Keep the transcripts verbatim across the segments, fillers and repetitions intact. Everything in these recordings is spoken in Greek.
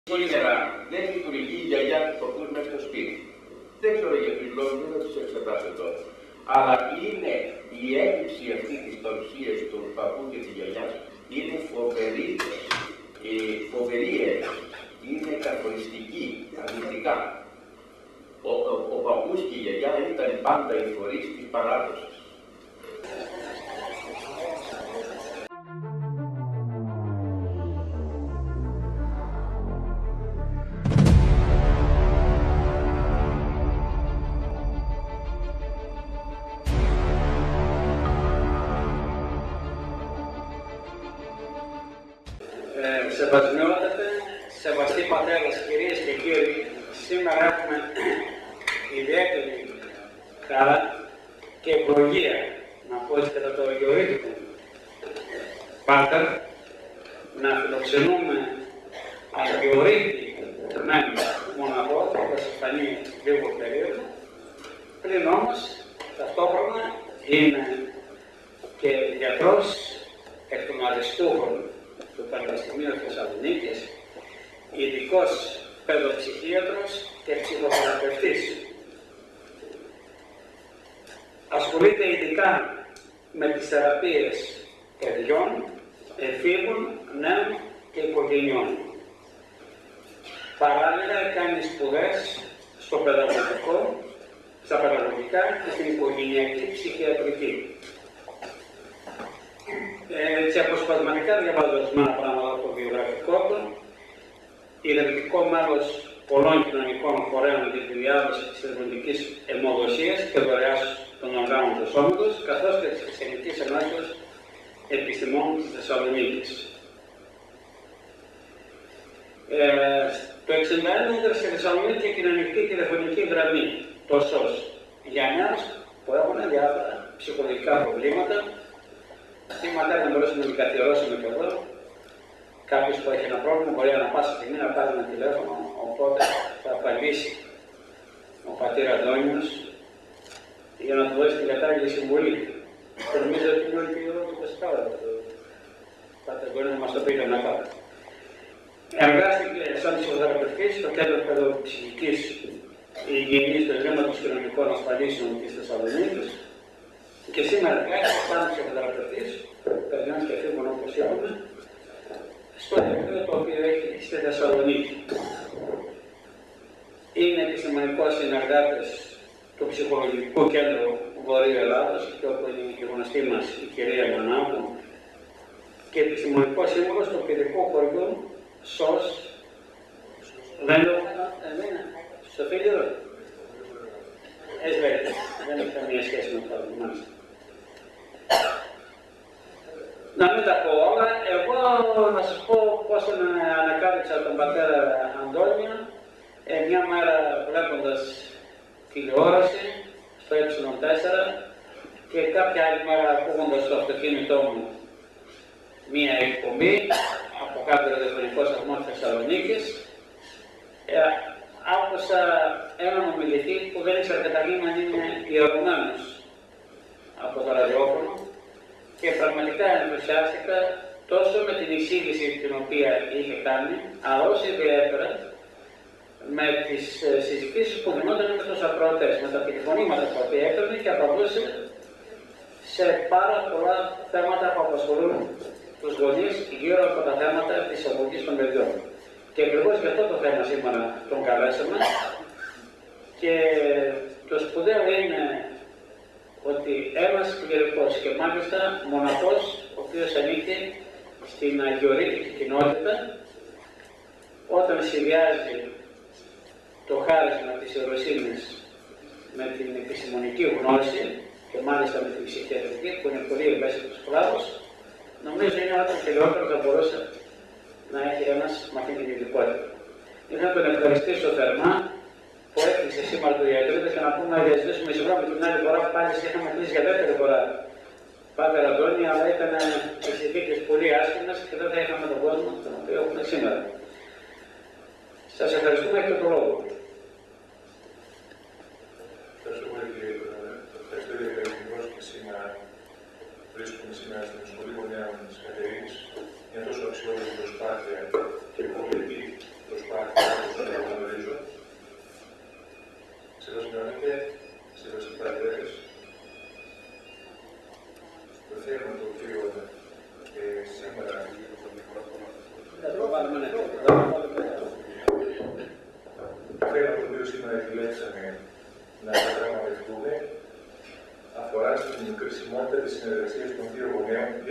Σήμερα δεν λειτουργεί η γιαγιά το πούς μέσα στο σπίτι. Δεν ξέρω για ποιους λόγους, δεν θα τους εξετάσω τώρα. Αλλά είναι η έλλειψη αυτή της παρουσίας του παππού και της γιαγιάς είναι φοβερή, ε, φοβερή έλλειψη. Είναι καθοριστική, αρνητικά. Ο, ο, ο παππούς και η γιαγιά ήταν πάντα οι φορείς της παράδοσης. Σεβασμιότατε, σεβαστοί πατέρες, κυρίες και κύριοι, σήμερα έχουμε ιδιαίτερη χαρά και ευλογία, να πω έτσι κατά το αγιορείτικο Πάτερ, να φιλοξενούμε αγιορείτικο μοναχό, θα σας φανεί λίγο περίοδο, πριν όμως ταυτόχρονα είναι και γιατρός εκ των αριστούχων του Πανεπιστημίου Θεσσαλονίκης, ειδικός παιδοψυχίατρος και ψυχοθεραπευτής. Ασχολείται ειδικά με τις θεραπείες παιδιών, εφήβων, νέων και οικογενειών. Παράλληλα κάνει σπουδές στο παιδαγωγικό, στα παιδαγωγικά και στην οικογενειακή ψυχιατρική. Έτσι αποσπασματικά διαβάζω ορισμένα πράγματα από το βιογραφικό του, ιδρυτικό μέλος πολλών κοινωνικών φορέων για τη διάδοση της εθνοτικής αιμοδοσίας και δωρεάς των οργάνων του σώματος, καθώς και της Χριστιανικής Ενώσεως Επιστημών της Θεσσαλονίκης. Ε, το εξήντα ένα ήταν στη Θεσσαλονίκη και κοινωνική τηλεφωνική γραμμή, το ΣΟΣ, για νέους που έχουν διάφορα ψυχολογικά προβλήματα. Αυτή η ματέρα να μπορέσουμε να την καθιερώσουμε και εδώ. Κάποιος που έχει ένα πρόβλημα μπορεί να πάσα στιγμή να πάρει ένα τηλέφωνο, οπότε θα απαντήσει ο πατήρ Αντώνιος για να του δώσει την κατάλληλη συμβουλή. Νομίζω ότι είναι όλη η ώρα του Πεσπάρα. Πάτε μπορεί να μας το πείτε να πάτε. Εργάστηκε σαν ψυχοθεραπευτής στο Κέντρο Παιδοψυχικής Υγιεινής του Ιδρύματος Κοινωνικών Ασφαλίσεων της Θεσσαλονίκης. Και σήμερα εργάζεται σαν ψυχοθεραπευτής, παιδιών και εφήβων όπως είπαμε, στο Ιδρύματο το οποίο έχει στη Θεσσαλονίκη. Είναι επιστημονικός συνεργάτης του Ψυχολογικού Κέντρου Βορείου Ελλάδος, και όπου είναι η γνωστή μας η κυρία Μανάκου, και επιστημονικός σύμβουλος του παιδικού χωριού ΣΟΣ. Δεν το εμένα, στο φίλιο εδώ. Εσβέρετε, δεν έχει καμία σχέση με το άλλο, μάλιστα. Να μην τα πω όλα, εγώ να σας πω πώς ανακάλυψα τον πατέρα Αντώνιο, ε, μια μέρα βλέποντας τηλεόραση στο ε τέσσερα και κάποια άλλη μέρα ακούγοντας στο αυτοκίνητό μου μία εκπομπή από κάποιο ραδιοφωνικό σταθμό της Θεσσαλονίκης. Ε, άκουσα έναν ομιλητή που δεν ήξερα καταρχήν αν είναι ιερωμένος από το ραδιόφωνο και πραγματικά ενθουσιάστηκα τόσο με την εισήγηση την οποία είχε κάνει, αλλά όσο ιδιαίτερα με τις συζητήσεις που γινόταν με τους ακροατές, με τα τηλεφωνήματα που έκανε και απαντούσε σε πάρα πολλά θέματα που απασχολούν τους γονείς γύρω από τα θέματα της αγωγής των παιδιών. Και ακριβώς για αυτό το θέμα σήμερα τον καλέσαμε. Και το σπουδαίο είναι ότι ένας κληρικός και μάλιστα μοναχός, ο οποίος ανήκει στην αγιορείτικη κοινότητα, όταν συνδυάζει το χάρισμα της ιεροσύνης με την επιστημονική γνώση και μάλιστα με την ψυχιατρική, που είναι πολύ ευαίσθητος κλάδος, νομίζω είναι ό,τι χειρότερο θα μπορούσε να έχει ένας με αυτή την ειδικότητα. Ήθελα να τον ευχαριστήσω θερμά που έκλεισε σήμερα το ιατρείο και να πούμε να διαζητήσουμε συγγνώμη την άλλη φορά που πάλι είχαμε κλείσει για δεύτερη φορά. Πάτερ Αντώνη, αλλά ήταν οι συνθήκες πολύ άσχημες και δεν θα είχαμε τον κόσμο τον οποίο έχουμε σήμερα. Σας ευχαριστούμε και τον λόγο. Ευχαριστούμε κύριε Πρόεδρε. Ευχαριστώ για την πρόσκληση σήμερα. Βρίσκομαι σήμερα στην Σχολή Γονέων της Κατερίνης, μια τόσο αξιόλογη προσπάθεια και πολιτική προσπάθεια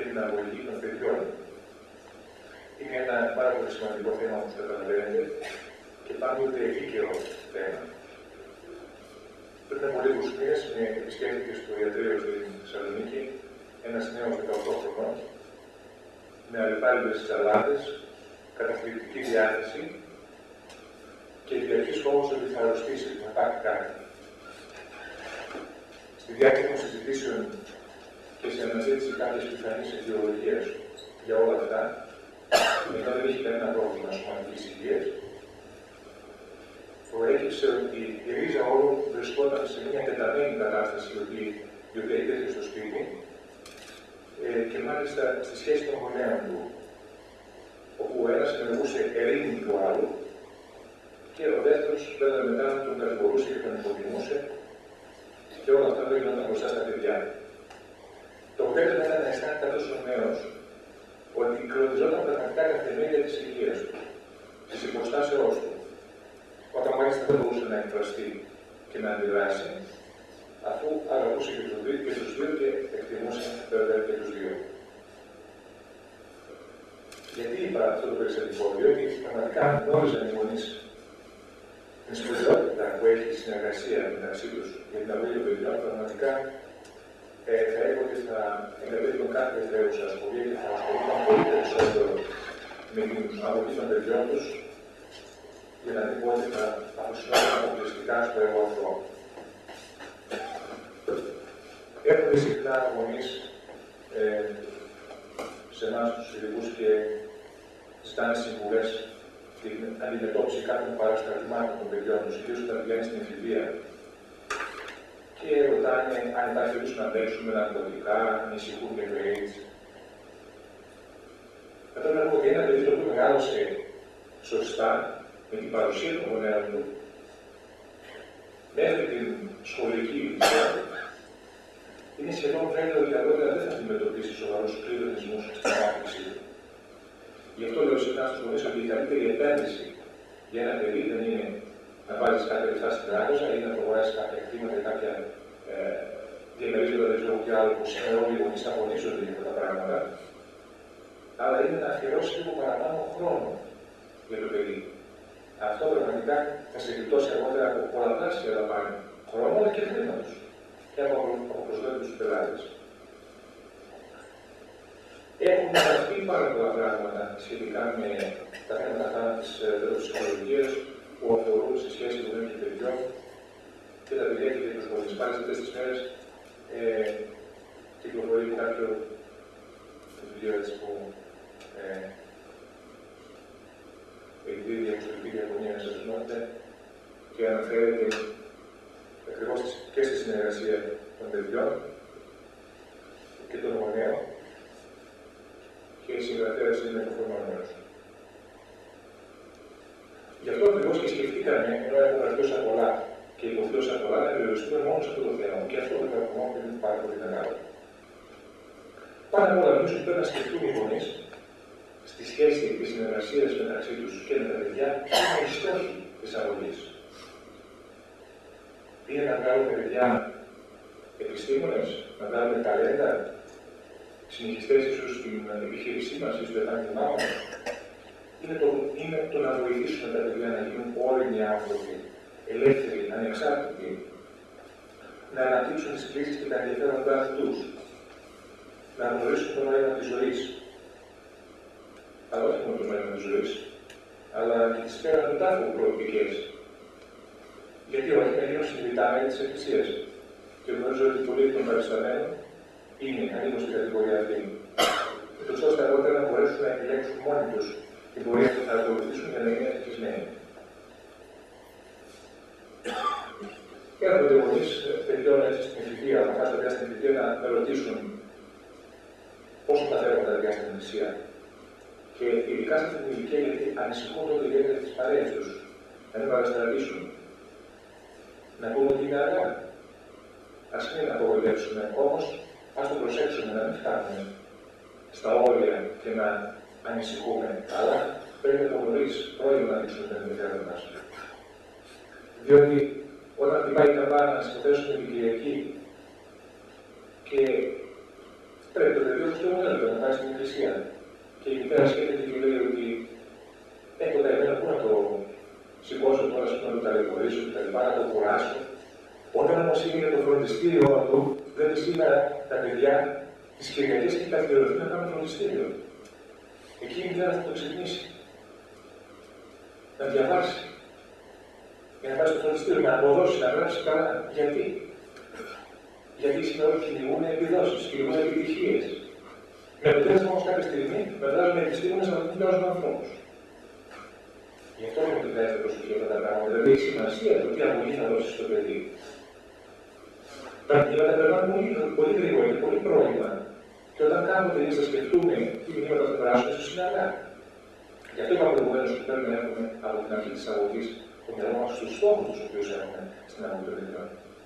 την αγωγή των παιδιών. Είναι ένα πάρα πολύ σημαντικό θέμα, όπως καταλαβαίνετε, και πάντοτε επίκαιρο θέμα. Πριν από λίγους μήνες με επισκέφθηκε στο ιατρείο στην Θεσσαλονίκη ένας νέος δεκαοκτώ χρονών, με αλλεπάλληλες σαλάδες, καταθλιπτική διάθεση και διαρκής φόβος ότι θα αρρωστήσει, θα πάθει κάτι. Στη διάρκεια των συζητήσεων και σε αναζήτηση κάποιες πιθανής αιτιολογίας για όλα αυτά, μετά δεν είχε κανένα πρόβλημα σωματικής υγείας, προέκυψε ότι η ρίζα όλου βρισκόταν σε μια τεταμένη κατάσταση η οποία υπήρχε στο σπίτι ε, και μάλιστα στη σχέση των γονέων του, όπου ο ένας ενεργούσε ερήμην του άλλου και ο δεύτερος βέβαια μετά τον κατηγορούσε και τον υποτιμούσε και όλα αυτά δεν γινόταν μπροστά στα παιδιά. Το αποτέλεσμα ήταν να αισθάνεται αυτός ο νέος ότι κλωδιζόταν πραγματικά τα θεμέλια της ηλικίας του, της υποστάσεώς του, όταν μάλιστα δεν μπορούσε να εκφραστεί και να αντιδράσει, αφού αγαπούσε και τους δύο και, τους δύο και εκτιμούσε βέβαια και τους δύο. Γιατί είπα αυτό το περιστατικό, διότι πραγματικά γνώριζαν οι γονείς την σπουδαιότητα που έχει η συνεργασία μεταξύ τους για την αγωγή των παιδιών, πραγματικά ε, θα έλεγα ότι θα εγκατέλειπαν κάθε δευτερεύουσα ασχολία και θα ασχολούνταν πολύ περισσότερο με την αγωγή των παιδιών τους, για να δει ότι θα αφοσιώνουν αποκλειστικά στο έργο αυτό. Έρχονται συχνά γονείς ε, σε εμάς τους ειδικούς και ζητάνε συμβουλές για την αντιμετώπιση κάποιων παραστατημάτων των παιδιών τους, ιδίως όταν πηγαίνει στην εφηβεία. Και ρωτάνε αν υπάρχει περίπτωση να παίξουν με ναρκωτικά, αν ανησυχούν για το AIDS. Θα πρέπει να πω ότι ένα παιδί το οποίο μεγάλωσε σωστά, με την παρουσία των γονέων του, μέχρι την σχολική ηλικία, είναι σχεδόν βέβαιο ότι αργότερα δεν θα αντιμετωπίσει σοβαρούς κλειδονισμούς στην ανάπτυξή του. Γι' αυτό λέω συχνά στους γονείς ότι η καλύτερη επένδυση για ένα παιδί δεν είναι να βάζεις κάποια λεφτά στην τράπεζα ή να προγράσεις κάποια κτήματα ή κάποια ε, διαμερίσματα, δεν ξέρω τι άλλο που σήμερα όλοι οι γονείς αγωνίζονται για αυτά τα πράγματα, αλλά είναι να αφιερώσει λίγο παραπάνω χρόνο για το παιδί. Αυτό πραγματικά θα σε γλιτώσει αργότερα από πολλαπλάσια δαπάνη χρόνου αλλά και χρήματος και από, από προσδόκητους πελάτες. Έχουμε γραφτεί πάρα πολλά πράγματα σχετικά με τα θέματα αυτά της ψυχολογίας που αφορούν σε σχέση με τον και παιδιών και τα παιδιά και τους γονείς. Πάλι σε αυτές τις μέρες ε, κυκλοφορεί κάποιο βιβλίο έτσι που ε, εκδίδει η Αποστολική Διαγωνία να σας γνώτε και αναφέρεται ακριβώς και στη συνεργασία των παιδιών και των γονέων και η συγγραφέας είναι το φορμανός. Γι' αυτό ακριβώς και σκεφτήκαμε, ενώ έχω γραφτεί όσα πολλά και υποθεί όσα πολλά, να περιοριστούμε μόνο σε αυτό το θέμα και αυτό το γραφμό είναι πάρα πολύ μεγάλο. Πάνω απ' όλα, νομίζω ότι πρέπει να σκεφτούν οι γονείς στη σχέση της συνεργασίας μεταξύ τους και με τα παιδιά είναι οι στόχοι της αγωγής. Είναι να βγάλουμε παιδιά επιστήμονες, να βγάλουμε ταλέντα, συνεχιστές ίσως στην επιχείρησή μας ή στο επάγγελμά μας. Είναι το, είναι το να βοηθήσουμε τα παιδιά να γίνουν όριμοι άνθρωποι, ελεύθεροι, ανεξάρτητοι, να αναπτύξουν τις κλίσεις και τα ενδιαφέροντά τους, να γνωρίσουν το νόημα της ζωής. Αλλά όχι μόνο το νόημα της ζωής, αλλά και τις πέραν του τάφου προοπτικές. Γιατί όχι να γίνουν συνειδητά μέλη της Εκκλησίας. Και γνωρίζω ότι πολλοί των παρισταμένων είναι ανήκουν στην κατηγορία αυτή. Ούτως ώστε αργότερα να μπορέσουν να επιλέξουν μόνοι τους την πορεία που θα ακολουθήσουν για να είναι ευτυχισμένοι. Έρχονται γονείς παιδιών έτσι στην εφηβεία, να χάσουν παιδιά στην εφηβεία να με ρωτήσουν πόσο τα θέλουν τα παιδιά στην Εκκλησία. Και ειδικά σε αυτή την ηλικία, γιατί ανησυχούν τότε ιδιαίτερα τις παρέες τους, να μην παραστρατήσουν. Να πούμε ότι είναι αργά. Ας μην απογοητεύσουμε, όμως ας το προσέξουμε να μην φτάνουμε στα όρια και να ανησυχούμε. Αλλά πρέπει από νωρίς πρώην να δείξουμε τα ενδιαφέρον μας. Διότι όταν χτυπάει η καμπάνα, να συμμετέχουμε την Κυριακή και πρέπει το παιδί του μοντέλο να πάει στην εκκλησία. Και η μητέρα σκέφτεται και λέει ότι έχω τα εμένα πού να το σηκώσω τώρα, να το ταλαιπωρήσω κτλ. Να το κουράσω. Όταν όμω είναι για το φροντιστήριό του, δεν τη σήμερα τα παιδιά τι Κυριακέ έχει καθιερωθεί να κάνουν φροντιστήριο. Εκεί η μητέρα θα το ξυπνήσει. Να διαβάσει. Για να πάει στο φροντιστήριο, να αποδώσει, να γράψει καλά. Γιατί? Γιατί σήμερα κυνηγούν επιδόσεις, κυνηγούν επιτυχίες. Με αποτέλεσμα όμως κάποια στιγμή μετράζουν επιστήμονες να μην βγάζουν ανθρώπους. Γι' αυτό είναι ότι χρειάζεται προσοχή αυτά τα πράγματα. Δηλαδή η σημασία του τι αγωγή θα δώσει στο παιδί. Τα μηνύματα περνάνε πολύ, πολύ γρήγορα και πολύ πρόβλημα. Και όταν κάποτε εμείς θα σκεφτούμε τι μηνύματα θα περάσουν, ίσως είναι αργά. Γι' αυτό είπαμε προηγουμένως ότι πρέπει να έχουμε από την αρχή της αγωγής το μυαλό μας στους στόχους τους οποίους έχουμε στην αγωγή των παιδιών.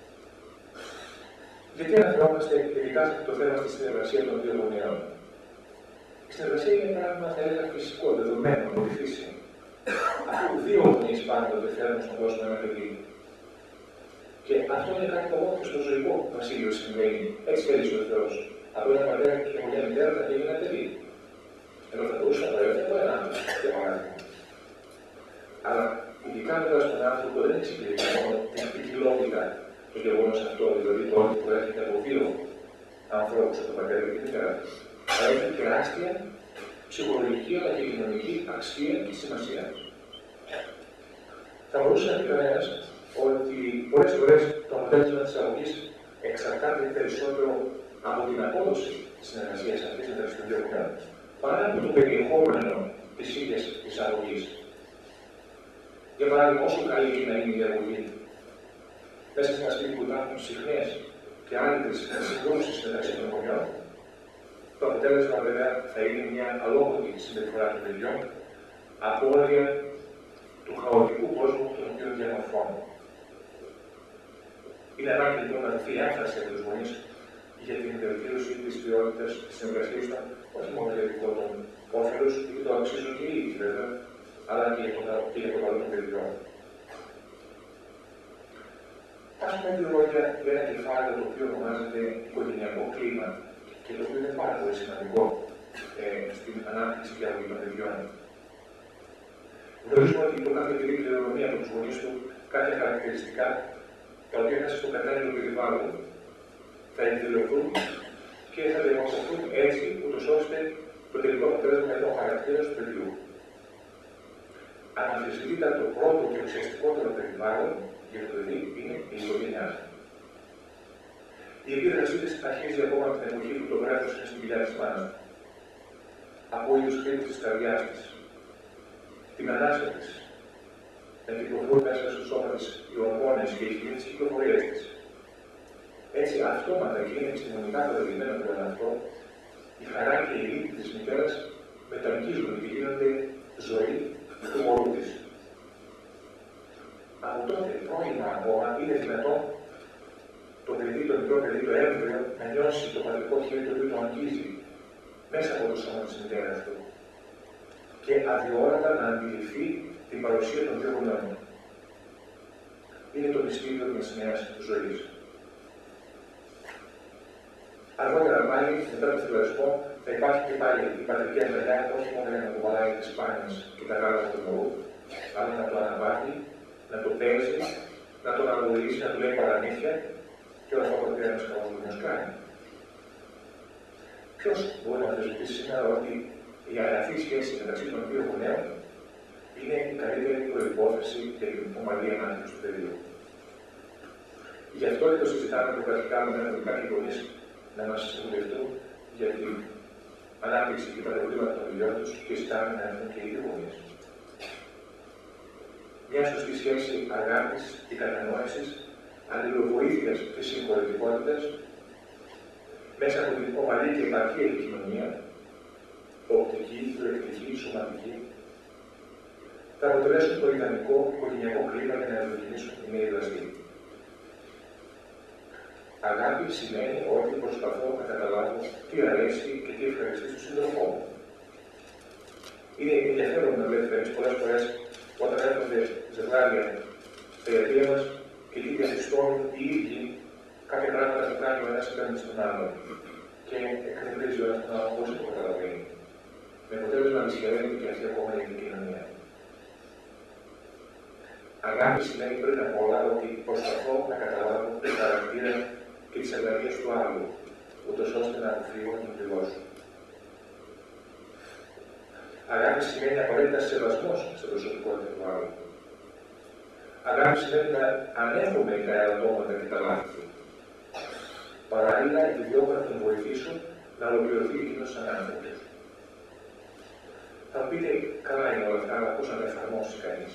Γιατί αναφερόμαστε ειδικά το θέμα στη συνεργασία των δύο γονέων. Η συνεργασία είναι ένα πράγμα, θα έλεγα, φυσικό, δεδομένο από τη φύση. Αφού δύο γονείς πάντοτε θέλουν στον κόσμο ένα παιδί. Και αυτό είναι κάτι που και στο ζωικό βασίλειο συμβαίνει. Έτσι θέλει ο Θεός. Από ένα πατέρα και μια μητέρα θα γίνει ένα παιδί. Ενώ θα μπορούσε να προέρχεται από έναν άνθρωπο, για παράδειγμα. Αλλά ειδικά μετά στον άνθρωπο δεν εξυπηρετεί μόνο την ποικιλότητα. Το γεγονός αυτό, δηλαδή το ότι προέρχεται από δύο ανθρώπους, από τον πατέρα και την μητέρα, θα έχει τεράστια ψυχολογική αλλά και κοινωνική αξία και σημασία. Θα μπορούσε να πει κανένας ότι πολλές φορές το αποτέλεσμα της αγωγής εξαρτάται περισσότερο από την απόδοση της συνεργασίας αυτής μεταξύ των δύο γονέων, παρά από το περιεχόμενο της ίδιας της αγωγής. Για παράδειγμα, όσο καλή και να είναι η αγωγή, μέσα σε ένα σπίτι που υπάρχουν συχνές και άλλες συγκρούσεις μεταξύ των γονιών, το αποτέλεσμα βέβαια θα είναι μια αλόκοτη συμπεριφορά των παιδιών, απώλεια του χαοτικού κόσμου τον οποίο διαμορφώνουν. Είναι ανάγκη λοιπόν να δοθεί έμφαση από τους γονείς για την βελτίωση της ποιότητας της συνεργασίας των, όχι μόνο για δικό των όφελος, γιατί το αξίζουν και οι ίδιοι βέβαια, αλλά και για το καλό των παιδιών. Ας πούμε δύο λόγια για ένα κεφάλαιο το οποίο ονομάζεται οικογενειακό κλίμα και το οποίο είναι πάρα πολύ σημαντικό ε, στην ανάπτυξη και αγωγή των παιδιών. Γνωρίζουμε ότι το κάθε παιδί κληρονομεί από τους γονείς του κάποια χαρακτηριστικά τα οποία μέσα στο κατάλληλο περιβάλλον θα εκδηλωθούν και θα διαμορφωθούν έτσι, ούτως ώστε το τελικό αποτέλεσμα είναι ο χαρακτήρας του παιδιού. Αναμφισβήτητα το πρώτο και ουσιαστικότερο περιβάλλον για το παιδί είναι η οικογένειά του. Η επίδρασή της αρχίζει ακόμα από την εποχή που το βρέφος είναι στην κοιλιά της μάνας του. Από είδους κρύβους της καρδιάς της, την ανάσα της, να κυκλοφορούν μέσα στο σώμα της οι ορμόνες και η χημία της κυκλοφορίας της. Έτσι, αυτόματα και είναι επιστημονικά καταδεδειγμένο πλέον αυτό, η χαρά και η λύπη της μητέρας μεταγγίζονται και γίνονται ζωή του μωρού της. Από τότε, πρώιμα ακόμα, είναι δυνατόν το παιδί, το μικρό παιδί, το έμβριο, να νιώσει το πατρικό χέρι το οποίο το αγγίζει μέσα από το σώμα της μητέρας του και αδιόρατα να αντιληφθεί την παρουσία των δύο γονέων. Είναι το μυστήριο μιας νέας ζωής. Αργότερα πάλι, μετά τον θυλασμό, θα υπάρχει και πάλι η πατρική αγκαλιά, όχι μόνο για να το βαλάει τις πάνες και τα γάλα του μωρού, αλλά να το αναβάθει, να το παίζει, να τον αγωνίσει, να του λέει παραμύθια και όλα αυτά που ένας καλός γονιός κάνει. Ποιος μπορεί να αμφισβητήσει σήμερα ότι η αγαθή σχέση μεταξύ των δύο γονέων είναι η καλύτερη προϋπόθεση για την ομαλή ανάπτυξη του παιδιού. Γι' αυτό και το συζητάμε προκαταρκτικά με κάποιοι γονείς να μας συμβουλευτούν για την ανάπτυξη και τα προβλήματα των παιδιών τους και ζητάμε να έρθουν και οι δύο γονείς. Μια σωστή σχέση αγάπης και κατανόησης, αλληλοβοήθειας και συγχωρητικότητας, μέσα από την ομαλή και επαρκή επικοινωνία, οπτική, προεκτική, σωματική, θα αποτελέσουν το ιδανικό οικογενειακό κλίμα για να ευδοκιμήσουν οι νέοι δραστή. Αγάπη σημαίνει ότι προσπαθώ να καταλάβω τι αρέσει και τι ευχαριστεί στον σύντροφό μου. Είναι ενδιαφέρον να βλέπετε εμείς πολλές φορές όταν έρχονται ζευγάρια στα ιατρία μας και τι διαπιστώνουν οι ίδιοι κάποια πράγματα που κάνει ο ένας απέναντι στον άλλον. και εκνευρίζει ο ένας τον άλλον χωρίς να το καταλαβαίνει. Με αποτέλεσμα να δυσχεραίνει και αυτή ακόμα η κοινωνία. Αγάπη σημαίνει πριν απ' όλα ότι προσπαθώ να καταλάβω το χαρακτήρα και τις αλλαγές του άλλου, ούτως ώστε να αποφύγω να τον πληγώσω. Αγάπη σημαίνει απαραίτητα σεβασμός στην προσωπικότητα του άλλου. Αγάπη σημαίνει να ανέχομαι τα ελαττώματα και τα λάθη του. Παράλληλα, επιδιώκω να τον βοηθήσω να ολοκληρωθεί εκείνος σαν άνθρωπος. Θα μου πείτε, καλά είναι όλα αυτά, αλλά πώς να τα εφαρμόσει κανείς.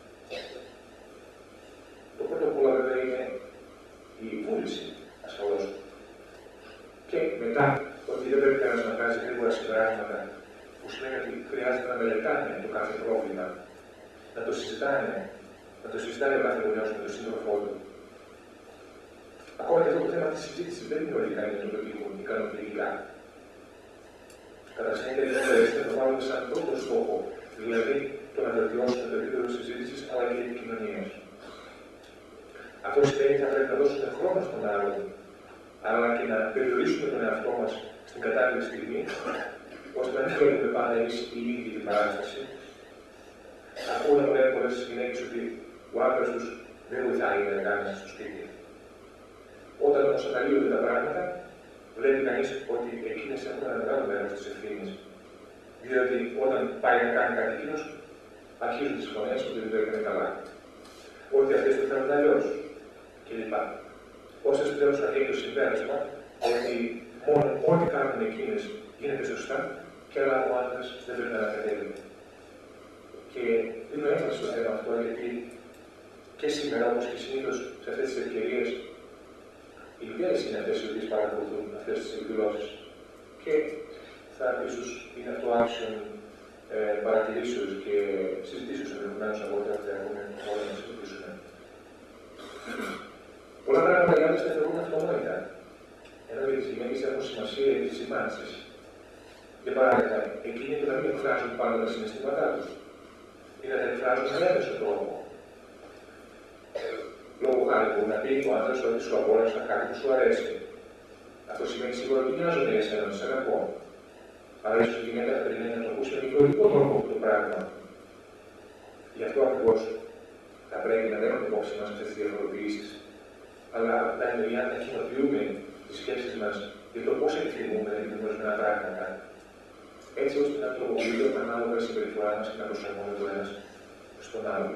Το πρώτο που όλα βέβαια είναι η βούληση, ασφαλώς. Και μετά, ότι δεν πρέπει κανένας να βγάζει γρήγορα συμπεράσματα, που σημαίνει ότι χρειάζεται να μελετάνε το κάθε πρόβλημα, να το συζητάνε, να το συζητάει ο κάθε γονιός με τον σύντροφό του. Ακόμα και αυτό το θέμα της συζήτησης δεν είναι όλοι κανείς να το πετύχουν ικανοποιητικά. Κατά συνέπεια, δεν το βάλουμε σαν πρώτο στόχο, δηλαδή το να βελτιώσουμε το επίπεδο συζήτησης αλλά και επικοινωνίας. Αυτό σημαίνει ότι θα πρέπει να δώσουμε χρόνο στον άλλον, αλλά και να περιορίσουμε τον εαυτό μας στην κατάλληλη στιγμή, ώστε να μην θέλουμε πάντα εμείς η ίδια την παράσταση. Ακούω να βλέπω πολλές γυναίκες ότι ο άντρας τους δεν βοηθάει να κάνει στο σπίτι. Όταν όμως αναλύονται τα πράγματα, βλέπει κανείς ότι εκείνες έχουν ένα μεγάλο μέρος της ευθύνης. Διότι όταν πάει να κάνει κάτι εκείνος, αρχίζουν τις φωνές ότι δεν το έκανε καλά. Ότι αυτές το θέλουν αλλιώς κλπ. Όσες πλέον σου αρχίζει το συμπέρασμα ότι μόνο ό,τι κάνουν εκείνες γίνεται σωστά και άλλα ο άντρας δεν πρέπει να ανακατεύει. Και δίνω έμφαση στο θέμα αυτό γιατί και σήμερα, όπως και συνήθως σε αυτές τις ευκαιρίες, οι μητέρες είναι αυτές οι οποίες παρακολουθούν αυτές τις εκδηλώσεις. Και θα ίσως είναι αυτό άξιον ε, παρατηρήσεως και συζητήσεως ενδεχομένως από ό,τι θα έχουμε όλα να συζητήσουμε. Πολλά πράγματα για άλλες τα θεωρούν αυτονόητα. Ενώ για τις γυναίκες έχουν σημασία οι σημάνσεις. Για παράδειγμα, εκείνοι που να μην εκφράζουν πάντα τα συναισθήματά τους ή να τα εκφράζουν με έμεσο τρόπο. Λόγω χάρη που να πει ο άντρας ότι σου αγόρασε κάτι που σου αρέσει. Αυτό σημαίνει σίγουρα ότι νοιάζονται για εσένα, σε αγαπώ. Αλλά ίσως η γυναίκα θα περιμένει να το ακούσει με διαφορετικό τρόπο αυτό το πράγμα. Γι' αυτό ακριβώς θα πρέπει να δέχονται υπόψη μας αυτές τις διαφοροποιήσεις. Αλλά από την άλλη μεριά να κοινοποιούμε τις σχέσεις μας για το πώς εκτιμούμε να εκτιμούμε ορισμένα πράγματα. Έτσι ώστε να τροποποιούμε ανάλογα η συμπεριφορά μας και να προσαρμόζουμε το ένας στον άλλον.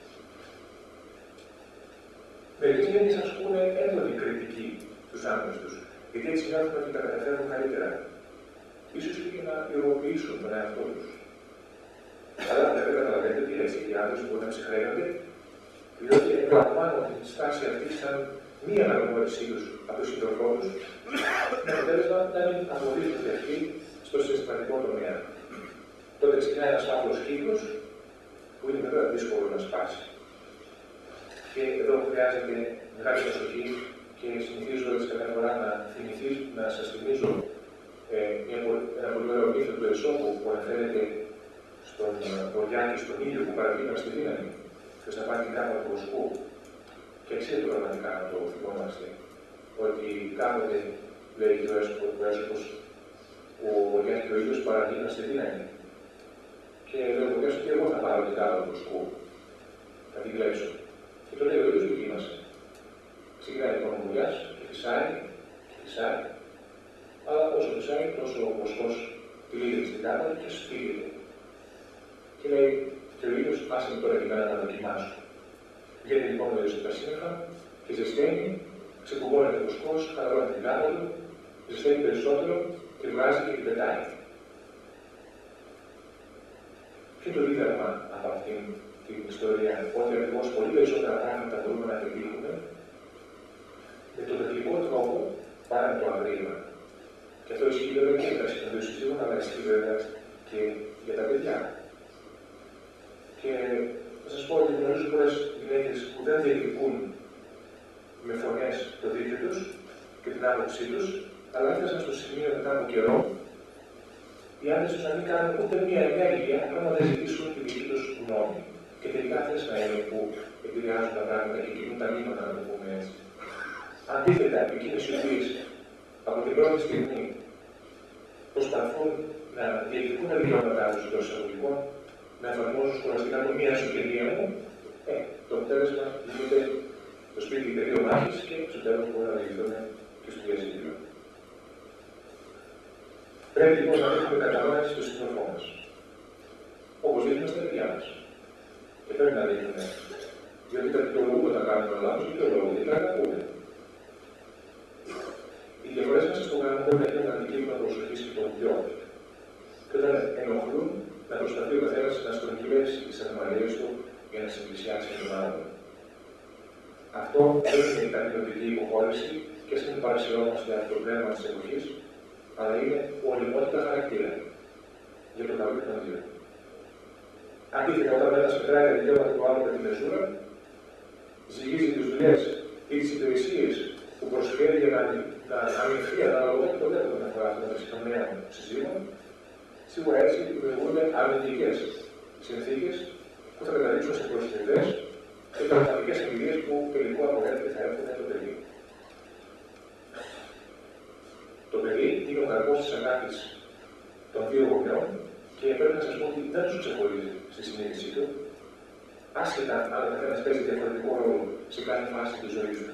Μερικές γυναίκες ασκούν έντονη κριτική στους άντρες τους, γιατί έτσι νιώθουν ότι τα καταφέρουν καλύτερα. Ίσως και για να υλοποιήσουν τον εαυτό τους. Αλλά βέβαια καταλαβαίνετε ότι έτσι οι άντρες μπορούν να ψυχραίνονται, διότι εκλαμβάνουν τη στάση αυτή σαν μία αναγνώρισή τους από τον σύντροφό τους, με αποτέλεσμα να μην αποδείχνονται αυτοί στο συναισθηματικό τομέα. Τότε ξεκινάει ένας φαύλος κύκλος, που είναι βέβαια δύσκολο να σπάσει. Και εδώ χρειάζεται μεγάλη προσοχή και συνηθίζω έτσι καμιά φορά να θυμηθείς, να σας θυμίζω ε, ένα πολύ ωραίο μύθο του Εσώπου που αναφέρεται στον Βοριά και στον ήλιο που παραδείγμα στη δύναμη και στα πάρει την κάπα του βοσκού. Και αξίζει πραγματικά να το θυμόμαστε ότι κάποτε λέει και ο Έσωπος ο Βοριάς και ο ήλιος παραδείγμα στη δύναμη. Και λέει ο Βοριάς ότι εγώ θα πάρω την κάπα του βοσκού, θα την κλέψω. Και το λέει ο ήλιος δοκίμασε. Ξεκινάει λοιπόν ο Βοριάς και φυσάει και φυσάει. Αλλά όσο φυσάει, τόσο ο βοσκός τυλίγεται στην κάπα και σφίγγεται. Και λέει και ο ήλιος άσε με τώρα και μένα να δοκιμάσω. Βγαίνει λοιπόν ο ήλιος από τα σύννεφα και ζεσταίνει, ξεκουμπώνεται ο βοσκός, χαλαρώνει την κάπα του, ζεσταίνει περισσότερο, τη βγάζει και την πετάει. Και το δίδαγμα από αυτήν την ιστορία, ότι ακριβώς πολύ περισσότερα πράγματα μπορούμε να επιτύχουμε με τον τεχνικό τρόπο παρά με το αγρήγορα. Και αυτό ισχύει βέβαια και για τα συνοδοσυζύγωνα, αλλά ισχύει βέβαια και για τα παιδιά. Και θα σας πω ότι γνωρίζω πολλές γυναίκες που δεν διεκδικούν με φωνές το δίκαιο τους και την άποψή τους, αλλά έφτασαν στο σημείο μετά από καιρό οι άντρες τους να μην κάνουν ούτε μία ενέργεια άμα δεν ζητήσουν τη δική τους γνώμη. Και τελικά αυτές να είναι που επηρεάζουν τα πράγματα και κινούν τα μήματα, να το πούμε έτσι. Αντίθετα, εκείνες οι οποίες από την πρώτη στιγμή διεκδικούν τα δικαιώματά του εντός εισαγωγικών, να εφαρμόζουν σχολαστικά το μία σου και μία μου, ε, το αποτέλεσμα γίνεται το σπίτι πεδίο μάχης και στο τέλος μπορεί να διηγηθούν και στο διαζύγιο. Πρέπει λοιπόν να έχουμε κατανόηση στο σύντροφό μας. Όπως δείχνουμε στα παιδιά μας. Και πρέπει να δείχνουμε. Διότι τα δικαιολογούν όταν κάνουμε λάθος, δικαιολογούν, γιατί τα αγαπούν. Οι διαφορές μας στο γάμο μπορεί να γίνουν αντικείμενο προσοχής και των δυο. Και όταν ενοχλούν, να προσπαθεί ο καθένας να στρογγυλεύσει τις ανομαλίες του για να συμπλησιάσει τον άλλον. Αυτό δεν είναι η ταπεινωτική υποχώρηση και στην παρασυρώμαστε από το πνεύμα της εποχής, αλλά είναι οριμότητα χαρακτήρα για το καλό των δύο. Αντίθετα, όταν ένας μετράει τα δικαιώματα του άλλου με τη μεζούρα, ζυγίζει τις δουλειές ή τις υπηρεσίες που προσφέρει για να, να αμυνθεί ανάλογα και το δεύτερο να αφορά αυτό των νέων συζύγων, σίγουρα έτσι δημιουργούνται αρνητικές συνθήκες που θα καταλήξουν σε προσθετές και πραγματικές εμπειρίες που τελικό απογράφεται θα έρθουν το παιδί. Το παιδί είναι ο καρπός της αγάπης των δύο γονιών και πρέπει να σας πω ότι δεν τους ξεχωρίζει στη συνείδησή του, άσχετα αν ο καθένας παίζει διαφορετικό ρόλο σε κάθε φάση της ζωής του.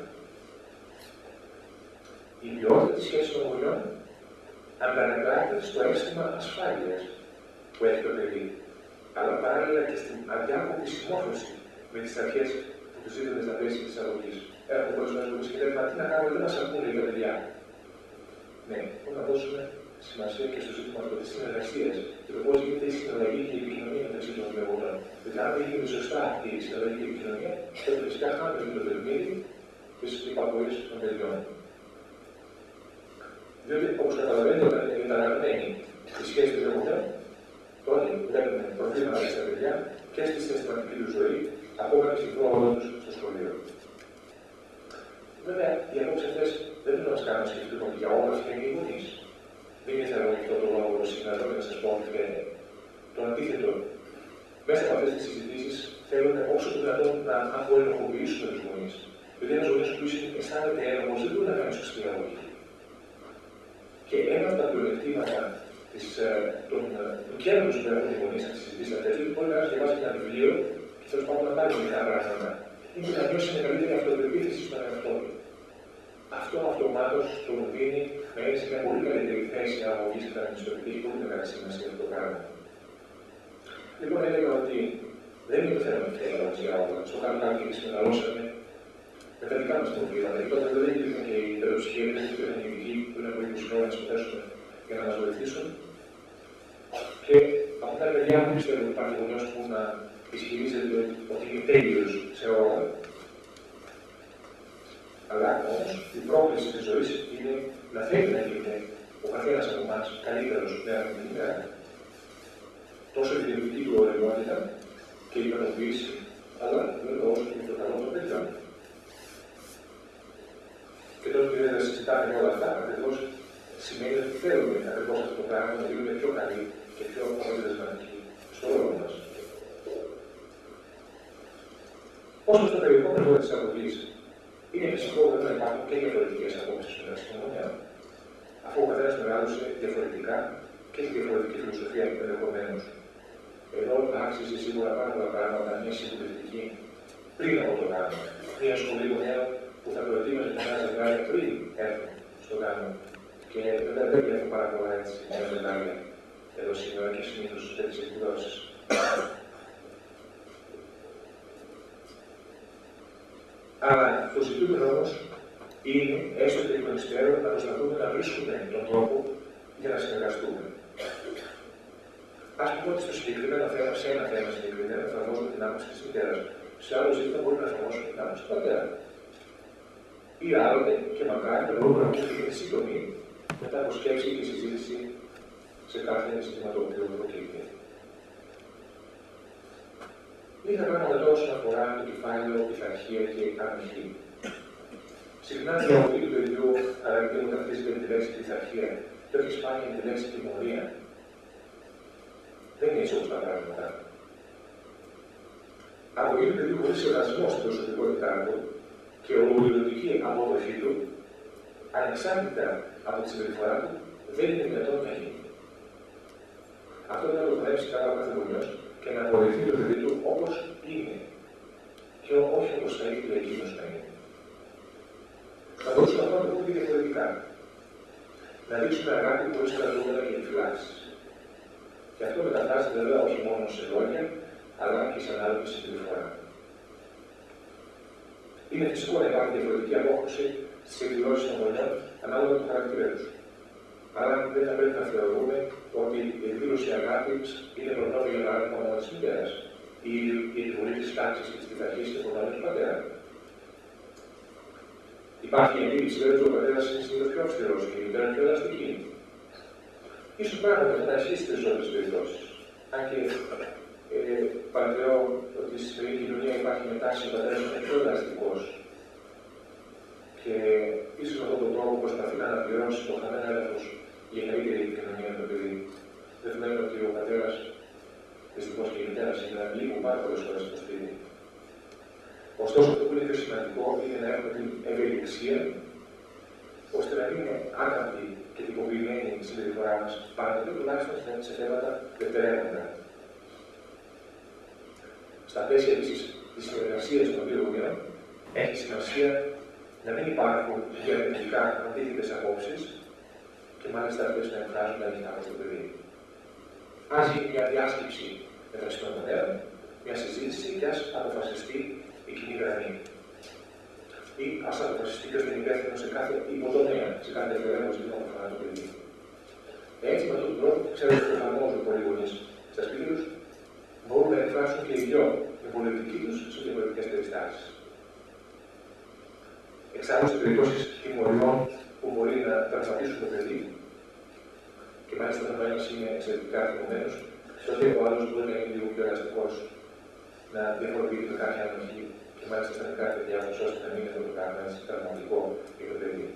Η ποιότητα της σχέσης των γονιών αντανακλάται στο αίσθημα ασφάλειας που έχει το παιδί, αλλά παράλληλα και στην αδιάκοπη συμμόρφωση με τις αρχές που τους δίδονται στα πλαίσια της αγωγής. Έχουμε πολλές φορές που σκεφτούμε, μα τι να κάνουμε, δεν μας ακούνε οι παιδιά. Ναι, πρέπει να δώσουμε σημασία και στο ζήτημα αυτό της συνεργασίας και το πώς γίνεται η συναλλαγή και η επικοινωνία μεταξύ των δύο γονιών. Δηλαδή, αν δεν γίνεται σωστά αυτή η συναλλαγή και η επικοινωνία, τότε φυσικά χάνουμε το παιχνίδι τη υπακοή των παιδιών. Διότι, όπως καταλαβαίνετε, όταν είναι μεταγραμμένη η σχέση των δύο γονιών, τότε βλέπουμε προβλήματα στα παιδιά και στη συναισθηματική του ζωή, ακόμα και στην πρόοδο του στο σχολείο. Βέβαια, οι απόψεις αυτές δεν θα μας κάνουν να σκεφτούμε ότι για όλα αυτά είναι οι γονείς. Δεν ήθελα να αυτό το λόγο σήμερα και να σας πω ότι φταίνε. Το αντίθετο, μέσα από αυτές τις συζητήσεις θέλουν όσο το δυνατόν να αποενοχοποιήσουμε τους γονείς. Δηλαδή, ένας γονιός που αισθάνεται ένοχος δεν μπορεί να κάνει σωστή αγωγή. Και ένα από τα πλεονεκτήματα του κέρδους που έχουν οι γονείς από τις συζητήσεις αυτές, είναι μπορεί να διαβάσει ένα βιβλίο και τέλος πάντων να πάρει μερικά πράγματα. Είναι να νιώσει μια καλύτερη αυτοπεποίθηση στον εαυτό του. Αυτό αυτομάτως τον δίνει να είναι σε μια πολύ καλύτερη θέση αγωγής και να στο παιδί, πολύ μεγάλη σημασία αυτό το πράγμα. Λοιπόν, έλεγα ότι δεν είναι το θέμα του θέλοντας για όλα. Στο κάτω κάτω και εμείς μεγαλώσαμε με τα δικά μας προβλήματα. Και τότε δεν υπήρχαν και οι τεροψυχιατρίες που ήταν ειδικοί πριν από είκοσι χρόνια να συμμετέσχουν για να μας βοηθήσουν. Και από τα παιδιά μου πιστεύω ότι υπάρχει γονιός που να ισχυρίζεται ότι είναι τέλειος σε όλα. Αλλά όμως η πρόκληση της ζωής είναι να θέλει να γίνεται ο καθένας από εμάς καλύτερος μέρα με την ημέρα. Τόσο η δημιουργική του ωριμότητα και η ικανοποίηση, αλλά βέβαια όσο και το καλό των παιδιών. Και τότε που δεν συζητάμε όλα αυτά, ακριβώς σημαίνει ότι θέλουμε ακριβώς αυτό το πράγμα να γίνουμε πιο καλοί και πιο αποτελεσματικοί στο ρόλο μας. Όσο στο περιεχόμενο λοιπόν, της αγωγής, είναι φυσικό ότι δεν υπάρχουν και διαφορετικές απόψεις μεταξύ των γονέων. Αφού ο καθένας μεγάλωσε διαφορετικά και έχει διαφορετική φιλοσοφία ενδεχομένως. Εδώ θα άξιζε σίγουρα πάρα πολλά πράγματα μια συμβουλευτική πριν από το γάμο. Μια σχολή γονέων που θα προετοίμαζε τα ζευγάρια πριν έρθουν στο γάμο. Και βέβαια δεν βλέπω πάρα πολλά έτσι μια ζευγάρια εδώ σήμερα και συνήθως τέτοιες εκδηλώσεις. Αλλά το ζητούμενο όμως είναι, έστω και εκ των υστέρων, να προσπαθούμε να βρίσκουμε τον τρόπο για να συνεργαστούμε. Ας πούμε ότι στο συγκεκριμένο θέμα, σε ένα θέμα συγκεκριμένα, θα εφαρμόσουμε την άποψη της μητέρας. Σε άλλο ζήτημα μπορεί να εφαρμόσουμε την άποψη του πατέρα. Ή άλλοτε και μακάρι το λόγο να πούμε την σύντομη μετά από σκέψη και συζήτηση σε κάθε ζήτημα το οποίο προκύπτει. Λίγα πράγματα τώρα όσον αφορά το κεφάλαιο, πειθαρχία και ανοχή. Συχνά η αγωγή του παιδιού αγαπητοί μου ταυτίζεται με τη λέξη πειθαρχία και όχι σπάνια με τη λέξη τιμωρία. Δεν είναι έτσι όπως τα πράγματα. Αγωγή του παιδιού χωρίς σεβασμό στην προσωπικότητά του και ολοκληρωτική απόδοχή του, ανεξάρτητα από τη συμπεριφορά του, δεν είναι δυνατόν να γίνει. Αυτό δεν θα το χωνέψει καλά ο κάθε γονιός και να αποδεχθεί το παιδί του όπως είναι. Και όχι όπως θα ήθελε εκείνος να είναι. Θα μπορούσαμε αυτό να το πούμε διαφορετικά. Να δείξουμε αγάπη χωρίς κρατούμενα και επιφυλάξεις. Και αυτό μεταφράζεται βέβαια όχι μόνο σε λόγια, αλλά και σε ανάλογη συμπεριφορά. Είναι φυσικό να υπάρχει διαφορετική απόκριση στις εκδηλώσεις των γονιών ανάλογα με το χαρακτήρα τους. Άρα δεν θα πρέπει να θεωρούμε ότι η εκδήλωση αγάπης είναι προνόμιο για παράδειγμα μόνο της μητέρας ή η επιβολή της τάξης και της πειθαρχίας και προνόμιο του πατέρα. Υπάρχει η αντίληψη βέβαια ότι ο πατέρας είναι συνήθως πιο αυστηρός και η μητέρα πιο ελαστική. Ίσως πράγματι αυτό να ισχύει στις περισσότερες περιπτώσεις. Αν και ε, παρατηρώ ότι στη σημερινή κοινωνία υπάρχει μια τάση ο πατέρας είναι πιο ελαστικός. Και ίσως με αυτόν τον τρόπο προσπαθεί να αναπληρώσει το χαμένο έδαφος για καλύτερη επικοινωνία με το παιδί. Δεδομένου ότι ο πατέρας, δυστυχώς και η μητέρα σήμερα, λείπουν πάρα πολλές φορές στο σπίτι. Ωστόσο, αυτό που είναι πιο σημαντικό είναι να έχουμε την ευελιξία, ώστε να μην είναι άκαμπτη και τυποποιημένη η συμπεριφορά μας, παραδείγματο τουλάχιστον σε θέματα δευτερεύοντα. Στα πλαίσια της συνεργασίας των δύο γονιών, έχει σημασία να μην υπάρχουν διαρνητικά αντίθετες απόψεις και μάλιστα αυτές να εκφράζονται ανοιχτά προς το παιδί. Ας γίνει μια διάσκεψη μεταξύ των γονέων, μια συζήτηση και ας αποφασιστεί η κοινή γραμμή. Ή ας αποφασιστεί ποιος είναι υπεύθυνος σε κάθε υποτομέα, σε κάθε δευτερεύον ζήτημα που αφορά το παιδί. Έτσι, με αυτόν τον τρόπο, ξέρετε ότι εφαρμόζουν πολλοί γονείς στα σπίτια τους, μπορούν να εκφράσουν και οι δυο την πολιτική τους σε διαφορετικές περιστάσεις. Εξάλλου, σε περιπτώσεις τιμωριών που μπορεί να τραυματίσουν το παιδί, και μάλιστα όταν ο ένας είναι εξαιρετικά θυμωμένος, τότε ο άλλος μπορεί να είναι λίγο πιο ελαστικός, να διαφοροποιείται με κάποια ανοχή και μάλιστα στα μικρά παιδιά του, ώστε να μην είναι το πράγμα έτσι τραυματικό για το παιδί.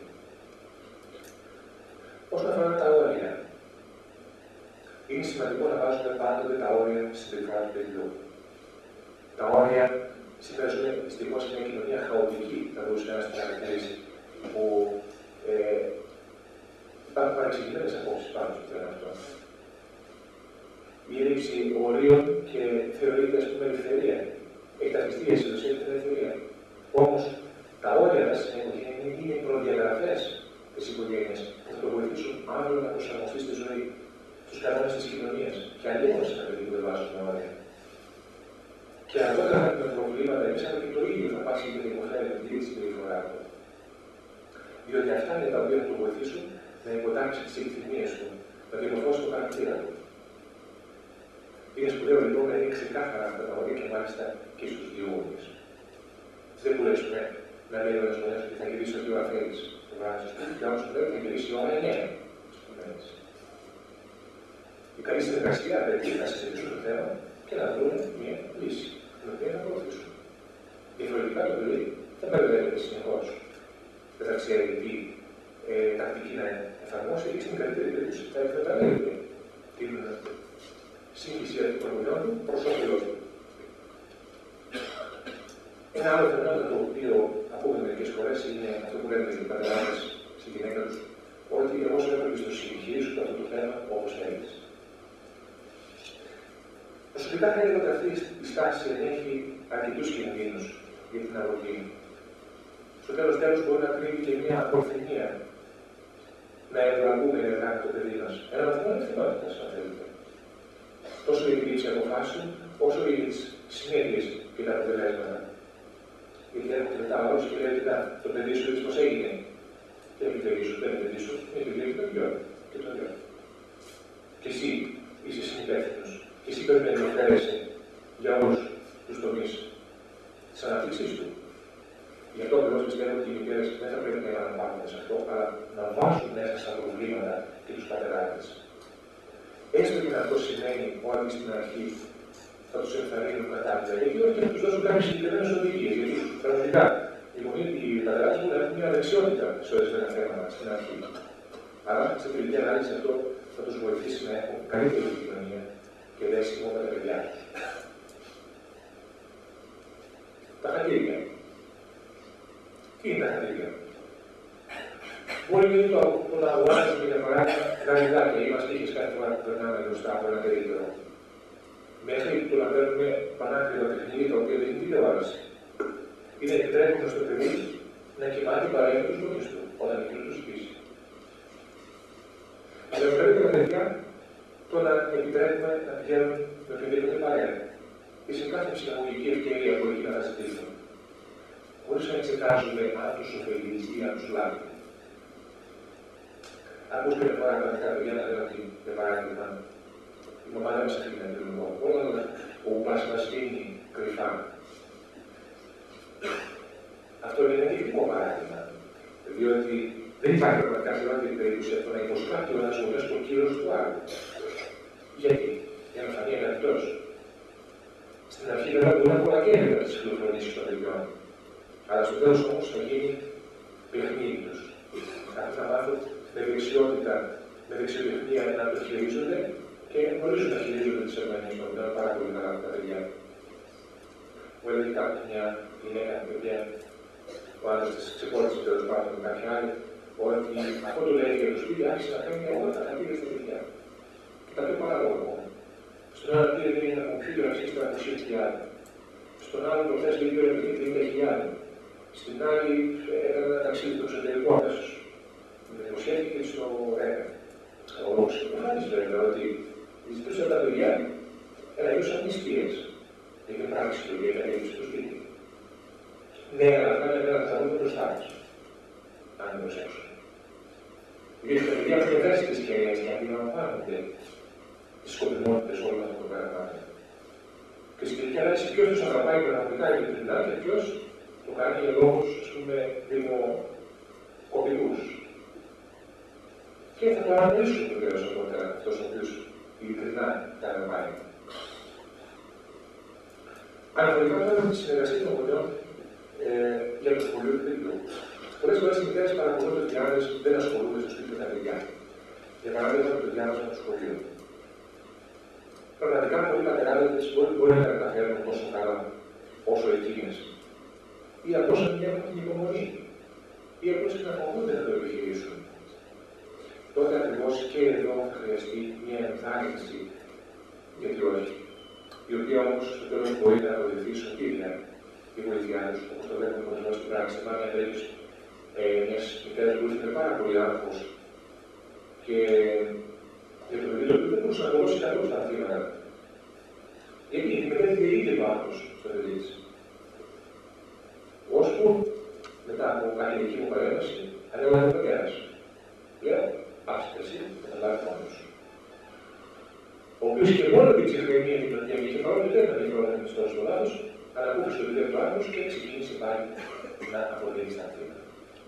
Όσον αφορά τα όρια, είναι σημαντικό να βάζουμε πάντοτε τα όρια στη συμπεριφορά του παιδιού. Τα όρια σήμερα ζούμε δυστυχώς σε μια κοινωνία χαοτική, θα μπορούσε κανένας να χαρακτηρίσει, που ε, υπάρχουν παρεξηγημένες απόψεις πάνω στο θέμα αυτό. Η έλλειψη ορίων και θεωρείται, ας πούμε, ελευθερία. Έχει ταυτιστεί η αισιοδοσία και την ελευθερία. Όμως, τα όρια μας στην οικογένεια είναι οι προδιαγραφές της οικογένειας που θα το βοηθήσουν αύριο να προσαρμοστεί στη ζωή, στους κανόνες της κοινωνίας. Και αλλιώς ένα παιδί που δεν βάζουν όρια. Και αργότερα με προβλήματα, εμείς αλλά και το ίδιο θα πάσει και την υποφέρει τη συμπεριφορά του. Διότι αυτά είναι τα οποία θα το βοηθήσουν να υποτάξει τις επιθυμίες του, να διαμορφώσει το χαρακτήρα του. Είναι σπουδαίο λοιπόν να είναι ξεκάθαρα αυτά τα όρια και μάλιστα και στους δύο γονείς. Δεν μπορέσουμε να λέει ο ένας γονέας ότι θα γυρίσει ο δύο αφέλης το βράδυ στο σπίτι και άλλος που θα γυρίσει η ώρα εννέα. Η καλή συνεργασία πρέπει να συζητήσουν το θέμα και να βρουν μια λύση, την οποία θα προωθήσουν. Διαφορετικά το παιδί θα μπερδεύεται συνεχώς. Δεν θα ξέρει τι ε, τακτική να εφαρμόσει και στην καλύτερη περίπτωση θα εκμεταλλεύεται την σύγχυση των γονιών του προς όφελός του. Ένα άλλο φαινόμενο το οποίο ακούμε μερικές φορές είναι αυτό που λένε οι πατεράδες στη γυναίκα τους, ότι εγώ σου έχω εμπιστοσύνη, χειρίζονται αυτό το θέμα όπως θέλεις. Προσωπικά θα έλεγα ότι αυτή η στάση ενέχει αρκετούς κινδύνους για την αγωγή. Στο τέλος τέλος μπορεί να κρύβει και μια αποθυμία να ευλαγούμε εργά το παιδί μας. Ένα βαθμό ευθυνότητας, αν θέλετε. Τόσο για την λήψη αποφάσεων, όσο για τις συνέπειες και τα αποτελέσματα. Γιατί έρχονται μετά ο άλλος και λέει: Κοιτά, το παιδί σου έτσι πως έγινε. Και δεν παιδί σου, δεν είναι παιδί σου, είναι παιδί του γιο και τον γιο. Και εσύ είσαι συνυπεύθυνος. Και εσύ πρέπει να ενδιαφέρεσαι για όλους τους τομείς της αναπτύξης του. Γι' αυτό ακριβώς πιστεύω ότι οι μητέρες δεν θα πρέπει να επαναπαύονται σε αυτό, αλλά να βάζουν μέσα στα προβλήματα και τους πατεράδες. Έστω και αυτό σημαίνει ότι στην αρχή θα τους ενθαρρύνουν κατάλληλα, γιατί όχι και να τους δώσουν κάποιες συγκεκριμένες οδηγίες. Γιατί πραγματικά οι πατεράδες μπορούν να έχουν μια δεξιότητα σε ορισμένα θέματα στην αρχή. Αλλά σε τελική ανάλυση αυτό θα τους βοηθήσει να έχουν καλύτερη επικοινωνία και δέσιμο με τα παιδιά τους. Τα χατήρια. Τι είναι τα χατήρια? Μπορεί να είναι το να αγοράζουμε για παράδειγμα γαριδάκια ή μαστίχες κάθε φορά που περνάμε μπροστά από ένα περίπτερο. Μέχρι το να παίρνουμε πανάκριβα παιχνίδια τα οποία δεν είναι τηλεόραση. Ή να επιτρέπουμε στο παιδί να κοιμάται παρέα με τους γονείς του όταν εκείνο του σπίσει. Αλλά πρέπει τα παιδιά το να επιτρέπουμε να πηγαίνουν με οποιοδήποτε παρέα ή σε κάθε ψυχαγωγική ευκαιρία που έχει να τα ζητήσουν. Χωρίς να εξετάζουμε αν τους ωφελεί ή αν τους λάβει. Ακούστε μια φορά τα παιδιά να λένε ότι, για παράδειγμα, η ομάδα μας αφήνει να τελειώνω. Όλα ο Ουπάς μας δίνει κρυφά. Αυτό είναι ένα ειδικό παράδειγμα. Διότι δεν υπάρχει πραγματικά σε όλη την περίπτωση αυτό να υποσκάπτει ο ένας γονέας το κύρος του άλλου. Γιατί, για να φανεί αγαπητός. Στην αρχή βέβαια μπορεί να κολακαίνεται από τις κυκλοφορίες των παιδιών. Αλλά στο τέλος όμως θα γίνει παιχνίδι τους. Θα μάθουν με δεξιότητα, με δεξιοτεχνία να το χειρίζονται και γνωρίζουν να χειρίζονται τις ερμηνείες των παιδιών πάρα πολύ καλά τα παιδιά. Μου έλεγε κάποια μια γυναίκα, την οποία ο άντρας της ξεπόρασε τέλος πάντων με κάποια άλλη, ότι αυτό το λέει για το σπίτι άρχισε να κάνει όλα τα χαρτίδια στα παιδιά. Και τα πιο παράλογα. Στον άλλο πήρε ένα κομπιούτερ αξίζει τριακόσιες χιλιάδες. Στον άλλο προχθές λέει πήρε τριάντα χιλιάδες. Στην άλλη έκανε ένα ταξίδι στο εξωτερικό αμέσως. Με δημοσιεύτηκε στο ΕΚΑ. Ο Ξεποφάνης βέβαια ότι ζητούσαν τα παιδιά ένα είδος αμνηστίας. Για την πράξη του οποία έκανε στο σπίτι. Ναι, αλλά θα είναι ένα θαρρύνο μπροστά μας. Αν δεν προσέξουν. Γιατί τα παιδιά έχουν ευαίσθητες ευκαιρίες και αντιλαμβάνονται τις σκοπιμότητες όλων αυτών που παραπάνω. Και στην τελική ανάλυση ποιος τους αγαπάει πραγματικά ειλικρινά και ποιος το κάνει για λόγους, ας πούμε, δημοκοπικούς. Και θα το αναλύσουν βεβαίως αργότερα αυτός ο οποίος ειλικρινά τα αγαπάει. Αναφορικά τώρα με τη συνεργασία των γονιών ε, για το σχολείο του παιδιού. Πολλές φορές οι μητέρες παρακολουθούν ότι οι άντρες δεν ασχολούνται στο σπίτι με τα παιδιά. Για παράδειγμα, το διάβασμα του σχολείου. Πραγματικά πολλοί πατεράδες μπορεί, μπορεί να καταφέρουν τόσο καλά όσο εκείνες. Ή απλώς να μην έχουν την υπομονή. Ή απλώς να φοβούνται να το επιχειρήσουν. Τότε ακριβώς και εδώ θα χρειαστεί μια ενθάρρυνση, γιατί όχι, η οποία όμως στο τέλος μπορεί να βοηθήσει σωτήρια η βοήθειά τους, όπως το βλέπουμε πολλές φορές στην πράξη. Θυμάμαι μια περίπτωση ε, μιας μητέρας που ήρθε πάρα πολύ άγχος και για το παιδί το οποίο δεν μπορούσε να δώσει καθόλου στα θύματα. Γιατί η μητέρα διαιρείται το άγχος στο παιδί της. Ώσπου μετά από καθηγητική μου παρέμβαση, ανέβαλε ο πατέρας. Λέω, άφησε εσύ, καταλάβει μόνος. Ο οποίος και μόνο την ψυχραιμία την οποία είχε παρόλο δεν ήταν πρόβλημα με στο λάθος, ανακούφισε το παιδί του άγχος και ξεκίνησε πάλι να αποτελεί στα θύματα.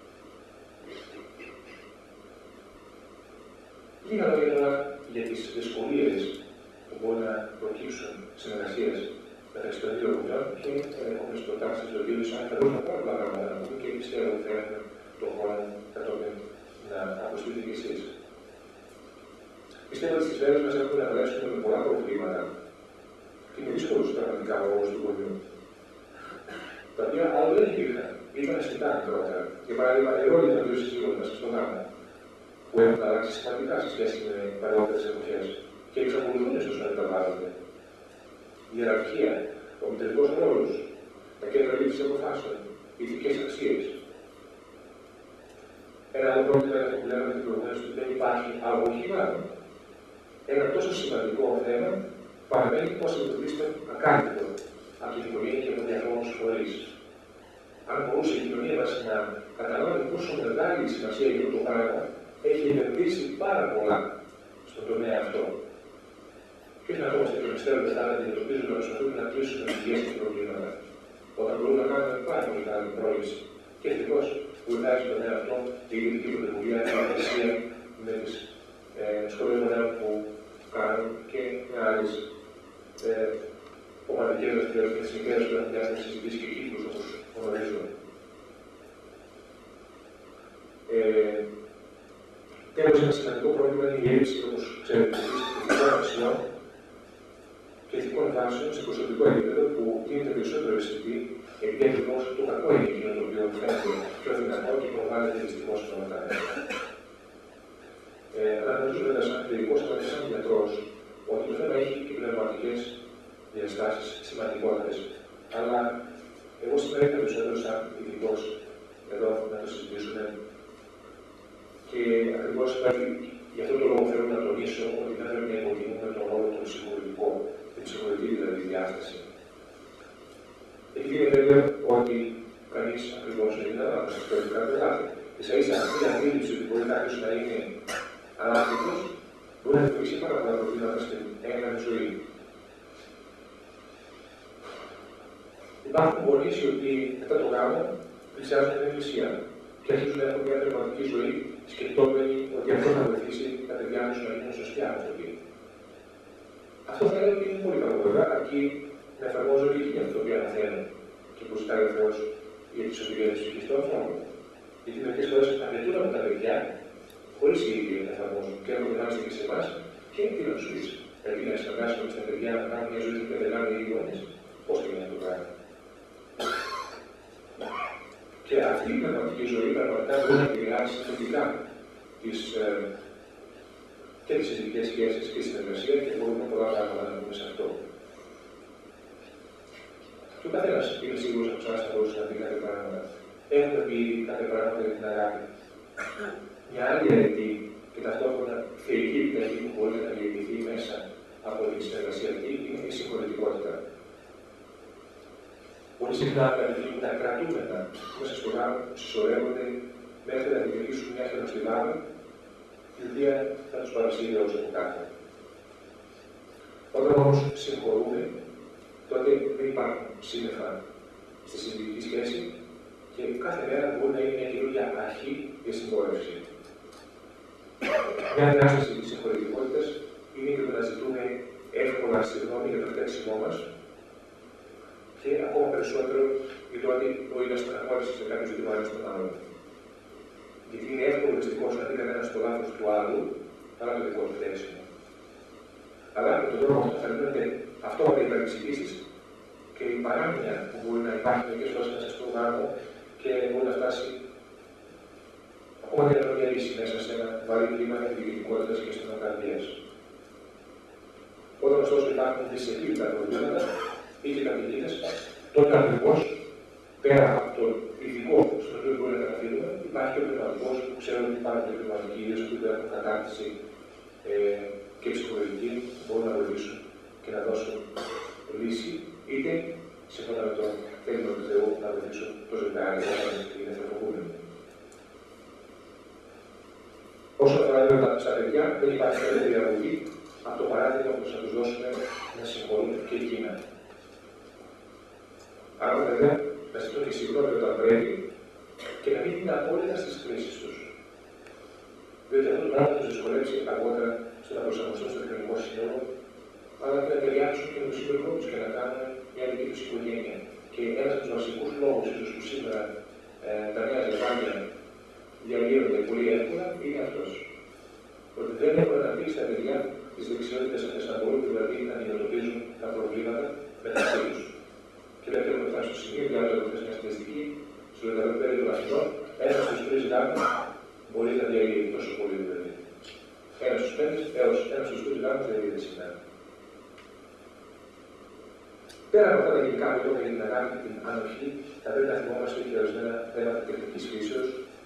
Λίγα λόγια τώρα για τις δυσκολίες που μπορεί να προκύψουν συνεργασίες μεταξύ των δύο γονιών και ενδεχόμενες προτάσεις των οποίων αν θα μπορούσαν πάρα πολλά πράγματα να πούμε και πιστεύω ότι θα έχουμε τον χρόνο κατόπιν να ακουστείτε κι εσείς. Πιστεύω ότι στις μέρες μας έχουμε να βρέσουμε με πολλά προβλήματα και με δύσκολους πραγματικά ρόλους του γονιού. Τα οποία άλλο δεν υπήρχαν, ήταν αισθητά μικρότερα. Για παράδειγμα, εγώ ήταν δύο σύζυγοι μας στον γάμο, που έχουν αλλάξει σημαντικά σε σχέση με παλαιότερες εποχές και εξακολουθούν ίσως να μεταβάλλονται. Η ιεραρχία, ο μητρικός ρόλος, τα κέντρα λήψης αποφάσεων, οι ηθικές αξίες. Ένα άλλο πρόβλημα είναι αυτό που λέγαμε την προηγούμενη ότι δεν υπάρχει αγωγή μάλλον. Ένα τόσο σημαντικό θέμα παραμένει πώς αντιμετωπίζεται ακάλυπτο από την οικογένεια και από διαφόρους φορείς. Αν μπορούσε η κοινωνία μας να καταλάβει πόσο μεγάλη σημασία για αυτό το πράγμα, έχει επενδύσει πάρα πολλά στον τομέα αυτό. Και όχι να είμαστε προμιστέροντες, αλλά να αντιμετωπίζουμε να προσπαθούμε να κλείσουμε τις υγείες και προβλήματα. Όταν μπορούμε να κάνουμε πάρα πολύ καλή πρόληψη. Και ευτυχώς βοηθάει στον τομέα αυτό η ειδική πρωτοβουλία, η συνεργασία με τις ε, σχολές μονέων που κάνουν και με άλλες ε, ομαδικές δραστηριότητες και τις μητέρες που έχουν διάσταση συζητήσεις και κύκλους όπως γνωρίζουμε. Ε, Τέλος, ένα σημαντικό πρόβλημα είναι η έλλειψη, όπως ξέρετε, ηθικών αξιών και ηθικών βάσεων σε προσωπικό επίπεδο που γίνεται περισσότερο ευαισθητή, επειδή ακριβώς το κακό είναι εκείνο το οποίο φαίνεται πιο δυνατό και προβάλλεται δυστυχώς στο μετάλλιο. κοινωνικές διαστάσεις σημαντικότερες. Αλλά εγώ σήμερα ήρθα περισσότερο σαν ειδικός εδώ να το συζητήσουμε και ακριβώς γι' αυτό το λόγο θέλω να τονίσω ότι δεν πρέπει να υποτιμούμε τον ρόλο των ψυχολογικών, την ψυχολογική δηλαδή διάσταση. Εκεί βέβαια ότι κανείς ακριβώς δεν είναι ανάπτυξη ψυχολογικά δεν λάθη. Ίσα ίσα αυτή η αντίληψη ότι μπορεί κάποιος να είναι ανάπτυξος μπορεί να δημιουργήσει πάρα πολλά προβλήματα στην έγγραμμη ζωή. Υπάρχουν γονείς οι οποίοι μετά το γάμο πλησιάζουν την εκκλησία και αρχίζουν να έχουν μια πνευματική ζωή σκεπτόμενοι ότι αυτό θα βοηθήσει τα παιδιά τους να γίνουν σωστοί άνθρωποι. Αυτό θα έλεγα ότι είναι πολύ καλό βέβαια, αρκεί να εφαρμόζουν και εκείνοι αυτό που μαθαίνουν και που ζητάει ο Θεός για τη σωτηρία της ψυχής του ανθρώπου. Γιατί μερικές φορές απαιτούν από τα παιδιά, χωρίς οι ίδιοι να εφαρμόζουν και έρχονται μάλιστα και σε εμάς, και είναι τι να τους πεις. Δηλαδή να συνεργάσουμε στα παιδιά να κάνουν μια ζωή που δεν κάνουν οι γονείς, πώς και να το κάνουν. Και αυτή η πνευματική ζωή πραγματικά μπορεί να επηρεάσει θετικά τις, ε, και τις συζυγικές σχέσεις και τη συνεργασία και μπορούμε πολλά πράγματα να πούμε σε αυτό. Και ο καθένας είναι σίγουρος από εσάς θα μπορούσε να πει κάποια πράγματα. Έχουμε πει κάποια πράγματα για την αγάπη. Μια άλλη αρετή και ταυτόχρονα θεϊκή επιταγή που μπορεί να διηγηθεί μέσα από την συνεργασία αυτή είναι η συγχωρητικότητα. Πολύ συχνά τα κρατούμενα μέσα στο γάμο συσσωρεύονται μέχρι να δημιουργήσουν μια χιονοστιβάδα η οποία θα τους παρασύρει όσο από κάτω. Όταν όμως συγχωρούμε, τότε δεν υπάρχουν σύννεφα στη συλλογική σχέση και κάθε μέρα μπορεί να είναι μια καινούργια αρχή για συγχώρευση. Μια διάσταση της συγχωρητικότητας είναι και το να ζητούμε εύκολα συγγνώμη για το φταίξιμό μας και ακόμα περισσότερο για το ότι μπορεί να στεναχώρησε σε κάποιους ότι βάζει τον άλλον. Γιατί είναι εύκολο δυστυχώς να δει κανένα το λάθος του άλλου παρά το δικό του φταίξιμο. Αλλά με τον τρόπο αυτό θα λύνονται αυτόματα οι παρεξηγήσεις και η παράνοια που μπορεί να υπάρχει μερικές φορές μέσα στον γάμο και μπορεί να φτάσει ακόμα και να διαλύσει μέσα σε ένα βαρύ κλίμα ενδεικτικότητας και στενοκαρδίας. Όταν ωστόσο υπάρχουν δυσεπίλητα προβλήματα ή και κατηγορίες, τότε ακριβώς πέρα από το ειδικό στο οποίο μπορεί να καταφύγουμε, υπάρχει και ο πνευματικός που ξέρουν ότι υπάρχουν και πνευματικοί ιδίως που έχουν κατάρτιση ε, και ψυχολογική που μπορούν να βοηθήσουν και να δώσουν λύση, είτε σύμφωνα με το θέλημα του Θεού να βοηθήσουν το ζευγάρι όταν είναι θεοφοβούμενοι. Όσο αφορά βέβαια στα παιδιά, δεν υπάρχει καλύτερη διαγωγή από το παράδειγμα που θα τους δώσουμε να συγχωρούν και εκείνα. Άρα βέβαια να ζητούν και συγγνώμη όταν πρέπει και να μην είναι απόλυτα στις κρίσεις τους. Διότι αυτό το πράγμα θα τους δυσκολέψει αργότερα στο να προσαρμοστούν στο κοινωνικό σύνολο, αλλά και να ταιριάξουν και με το σύντροφό τους και να κάνουν μια δική τους οικογένεια. Και ένας από τους βασικούς λόγους ίσως που σήμερα ε, τα νέα ζευγάρια διαλύονται πολύ εύκολα είναι αυτός. Ότι δεν έχουν αναπτύξει τα παιδιά τις δεξιότητες αυτές να μπορούν δηλαδή να αντιμετωπίζουν τα προβλήματα μεταξύ τους. Και δεν έχουμε φτάσει στο σημείο, για άλλες αυτές μια στατιστική, στο λεπτό περί των Αθηνών, ένας στους τρεις γάμους μπορεί να διαλύει τόσο πολύ δηλαδή. Ένας στους πέντε έως ένας στους τρεις γάμους διαλύει σήμερα. Πέρα από αυτά τα γενικά που είπαμε για την αγάπη και την άνοχη, θα πρέπει να θυμόμαστε και ορισμένα θέματα τεχνικής φύσεως,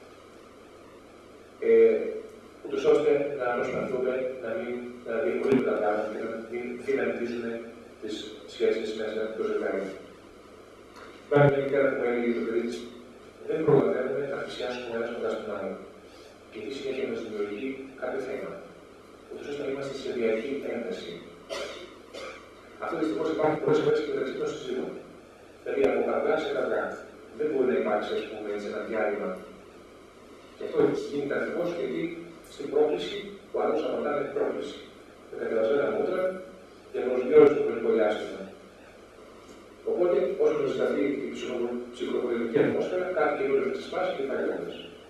ε, ούτως ώστε να προσπαθούμε να μην διευκολύνουμε τα πράγματα και να μην δυναμητίζουμε τις σχέσεις μέσα από το ζευγάρι. Υπάρχει μια μητέρα που έλεγε το παιδί της, δεν προλαβαίνουμε να πλησιάσουμε ένας κοντά στον άλλον. Και τη συνέχεια μας δημιουργεί κάποιο θέμα. Ούτως ώστε να είμαστε σε διαρκή ένταση. Αυτό δυστυχώς υπάρχει πολλές φορές και μεταξύ των συζύγων. Δηλαδή από καυγά σε καυγά. Δεν μπορεί να υπάρξει, ας πούμε, έτσι, ένα διάλειμμα. Και αυτό γίνεται ακριβώς γιατί στην πρόκληση ο άλλος απαντά με την πρόκληση. Με κατεβασμένα μούτρα για προσγειώσει το χρονικό διάστημα. Οπότε, όσο προσδεθεί η ψυχοπολιτική ατμόσφαιρα, κάτι καινούριο θα σπάσει και θα γράψει.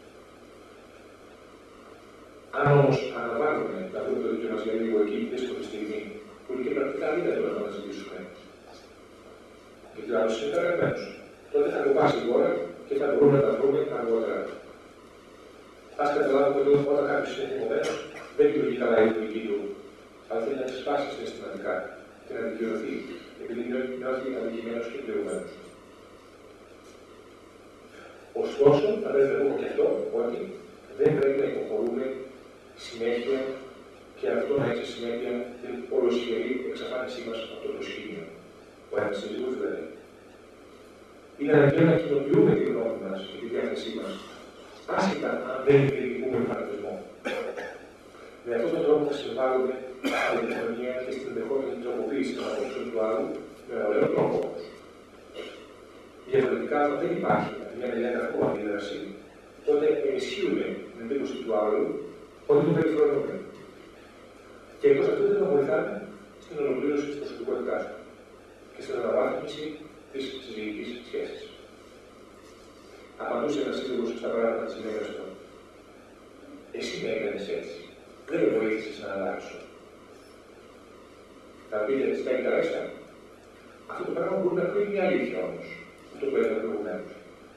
Αν όμως αναβάλουμε να βρούμε το δίκαιο μας για λίγο εκεί, δύσκολη στιγμή, που είναι και πρακτικά αδύνατο να το αναζητήσουμε, γιατί ο άλλος είναι καταγραμμένος, τότε θα κοπάσει η ώρα και θα μπορούμε να τα βρούμε αργότερα. Ας καταλάβουμε ότι όταν κάποιος είναι θυμωμένος, δεν λειτουργεί καλά η λογική του, αλλά θέλει να ξεσπάσει συναισθηματικά. και να δικαιωθεί, επειδή νιώθει αδικημένος και πληγωμένος. Ωστόσο, θα πρέπει να πούμε και αυτό, ότι δεν πρέπει να υποχωρούμε συνέχεια και αυτό να έχει συνέχεια την ολοσχερή εξαφάνισή μας από το προσκήνιο. Ο ανασυζητούς δηλαδή. Είναι αναγκαίο να κοινοποιούμε τη γνώμη μας και τη διάθεσή μας, άσχετα αν δεν διεκδικούμε φανατισμό. Με αυτόν τον τρόπο θα συμβάλλουμε στην επικοινωνία και στην ενδεχόμενη τροποποίηση των απόψεων του άλλου με ωραίο τρόπο όμως. Διαφορετικά, όταν δεν υπάρχει από μια μεριά καθόλου αντίδραση, τότε ενισχύουμε την εντύπωση του άλλου ότι τον περιφρονούμε. Και εκτός αυτού δεν τον βοηθάμε στην ολοκλήρωση της προσωπικότητάς του και στην αναβάθμιση της συζυγικής σχέσης. Απαντούσε ένας σύζυγος στα πράγματα της ημέρας του. Εσύ με έκανες έτσι. Δεν με βοήθησες να αλλάξω. Θα πείτε, στέλνει τα ρέστα. Αυτό το πράγμα μπορεί να κρύβει μια αλήθεια όμως. Αυτό που έλεγα προηγουμένως.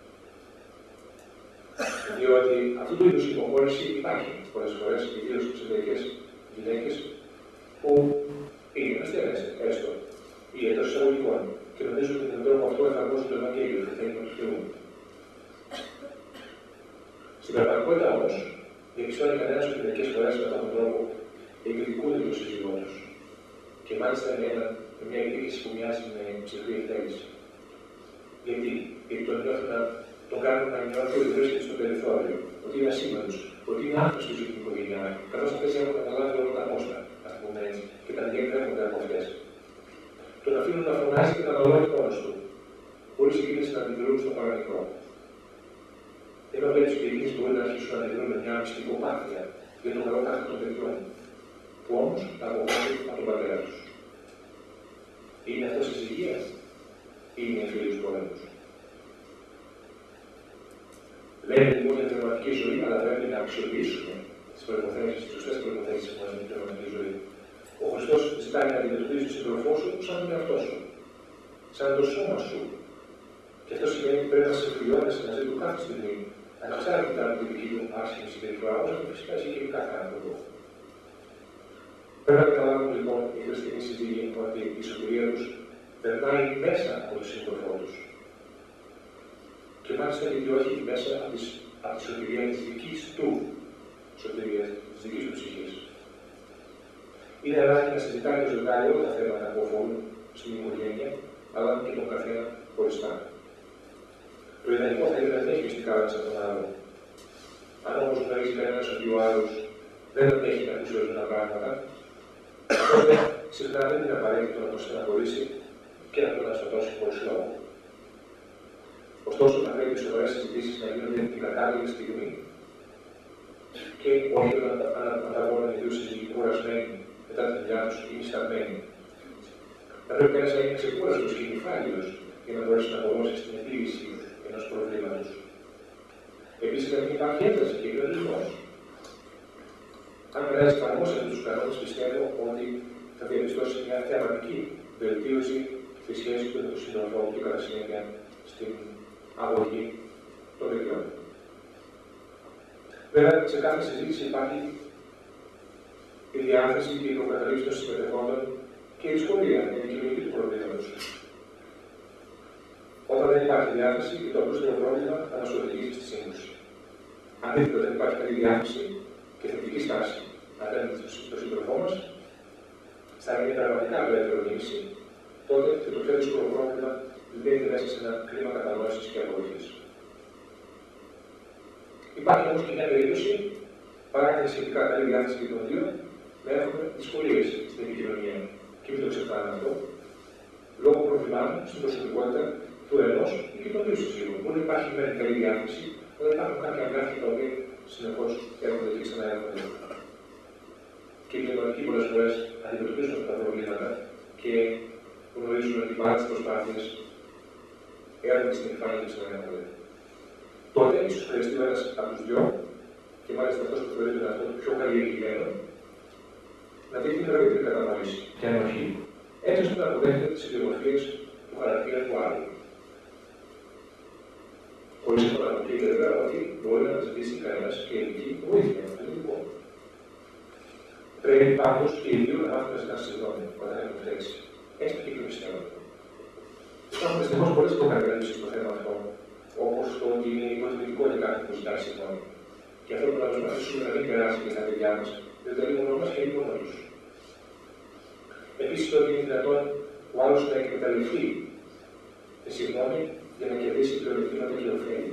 Διότι αυτού του είδους υποχώρηση υπάρχει πολλές φορές, ιδίως σε μερικές γυναίκες που είναι αστέρες, έστω, ή εντός εισαγωγικών, και νομίζουν ότι με τον τρόπο αυτό εφαρμόζουν το Ευαγγέλιο και θέλουν να το Θεού. Στην πραγματικότητα όμως, διαπιστώνει κανένας ότι μερικές φορές με αυτόν τον τρόπο εκδικούνται τον σύζυγό τους. Και μάλιστα με, ένα, με μια εκδίκηση που μοιάζει με ψυχρή εκτέλεση. Γιατί, γιατί τον, να, τον κάνουν να νιώθει ότι βρίσκεται στο περιθώριο, ότι είναι ασήμαντος, ότι είναι άνθρωπος του στην οικογένειά του, καθώς αυτές έχουν καταλάβει όλα τα πόστα, ας πούμε έτσι, και τα παιδιά τρέχονται από αυτές. Τον αφήνουν να φωνάζει και να αναλώνει μόνος του, χωρίς εκείνες να αντιδρούν στο παραμικρό. Ενώ βλέπει ότι εκείνες μπορεί να αρχίσουν να αντιδρούν με μια μυστικοπάθεια για τον καλό κάθε των παιδιών, που όμως τα αποβάλλουν από τον πατέρα τους. Είναι αυτό η υγεία ή είναι φίλοι του πολέμου. Λέμε λοιπόν για την πνευματική ζωή, αλλά πρέπει να αξιοποιήσουμε τις προϋποθέσεις, τις σωστές προϋποθέσεις που μας δίνει η πνευματική ζωή. Ο Χριστός ζητάει να αντιμετωπίζει τον σύντροφό σου σαν τον εαυτό σου, σαν το σώμα σου. Και αυτό σημαίνει ότι πρέπει να συμφιλιώνεσαι μαζί του κάθε στιγμή, ανεξάρτητα από τη δική του άσχημη συμπεριφορά, όπως και φυσικά εσύ και κάθε άνθρωπο. Πρέπει να καταλάβουν λοιπόν οι χριστιανοί σύζυγοι ότι η σωτηρία τους περνάει μέσα από τον σύντροφό τους. Και μάλιστα γιατί όχι μέσα από, τις, από τη σωτηρία της δικής του σωτηρίας, της δικής του ψυχής. Είναι ανάγκη να συζητάει το ζευγάρι όλα τα θέματα που αφορούν στην οικογένεια, αλλά και τον καθένα χωριστά. Το ιδανικό θα είναι να δεν έχει μυστικά μέσα από τον άλλο. Αν όμως γνωρίζει κανένας ότι ο άλλος δεν αντέχει να ακούσει ορισμένα πράγματα, τότε συχνά δεν είναι απαραίτητο να τον στεναχωρήσει και να τον αστατώσει χωρίς λόγο. Ωστόσο, θα πρέπει οι σοβαρές συζητήσεις να γίνονται την κατάλληλη στιγμή και όχι όταν ανταγώνουν οι δύο σύζυγοι κουρασμένοι μετά τη δουλειά τους ή μισθαρμένοι. Θα πρέπει κανείς να είναι ξεκούραστος και νυφάλιος για να μπορέσει να αποδώσει στην επίλυση ενός προβλήματος. Επίσης, να μην υπάρχει ένταση και εγκροτισμός. Αν κανένας εφαρμόσει αυτούς τους κανόνες, πιστεύω ότι θα διαπιστώσει μια θεαματική βελτίωση στη σχέση του με τον σύντροφό του και κατά συνέπεια στην αγωγή των παιδιών. Βέβαια, σε κάθε συζήτηση υπάρχει η διάθεση και η προκαταλήψη των συμμετεχόντων και η δυσκολία, η δικαιολογική του προβλήματος. Όταν δεν υπάρχει διάθεση, και το απλούστερο πρόβλημα θα μας οδηγήσει στη σύγκρουση. Αντίθετα, δεν υπάρχει καλή διάθεση και θετική στάση απέναντι στον σύντροφό μας, θα είναι πραγματικά καλύτερο λύση, τότε και το πιο δύσκολο πρόβλημα μπαίνει μέσα σε ένα κλίμα κατανόησης και αποδοχής. Υπάρχει όμως και μια περίπτωση, παρά την σχετικά καλή διάθεση και των δύο, να έχουμε δυσκολίες στην επικοινωνία. Και μην το ξεχνάμε αυτό, λόγω προβλημάτων στην προσωπικότητα του ενός και των δύο συζύγων. Μπορεί να υπάρχει μια καλή διάθεση, αλλά υπάρχουν κάποια αγκάθια τα οποία συνεχώς έρχονται και ξαναέρχονται. Και οι κοινωνικοί πολλές φορές αντιμετωπίζουν αυτά τα προβλήματα και γνωρίζουν ότι παρά τις προσπάθειες έρχονται στην επιφάνεια και ξαναέρχονται. Τότε ίσως χρειαστεί ο ένας από τους δυο, και μάλιστα αυτός που θεωρείται αυτό το πιο καλλιεργημένο, να δει την μεγαλύτερη κατανόηση και ανοχή, έτσι ώστε να αποδέχεται τις ιδιομορφίες του χαρακτήρα του άλλου. Χωρίς αυτό να αποκλείει βέβαια ότι μπορεί να ζητήσει κανένας και ειδική βοήθεια. Αυτό είναι λοιπόν. Πρέπει πάντως και οι δύο να μάθουν να ζητάνε συγγνώμη όταν έχουν φταίξει. έστω και πιο πιστεύω. Υπάρχουν δυστυχώ πολλέ προκαταλήψει στο θέμα αυτό, όπω το ότι είναι υποθετικό για κάποιον που ζητάει συγγνώμη. Και αυτό που θα προσπαθήσουμε να μην περάσει και στα παιδιά μα, δεν το λίγο μα και λίγο του. Επίση, το ότι είναι δυνατόν ο άλλο να εκμεταλλευτεί τη συγγνώμη για να κερδίσει πλεονεκτήματα και ωφέλη.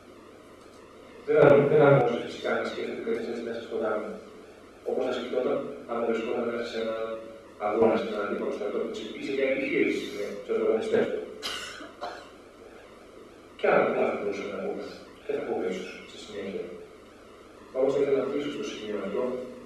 Δεν αρμόζει φυσικά να σκέφτεται κανεί έτσι μέσα στο γάμο. Όπω θα σκεφτόταν αν βρισκόταν μέσα σε ένα αγώνα, σε έναν αντίπαλο στρατό ή σε μια επιχείρηση με του ανταγωνιστέ του. Και άλλα πολλά θα μπορούσαμε να πούμε. Και θα πούμε ίσω στη συνέχεια. Όμω θα ήθελα να κλείσω στο σημείο αυτό,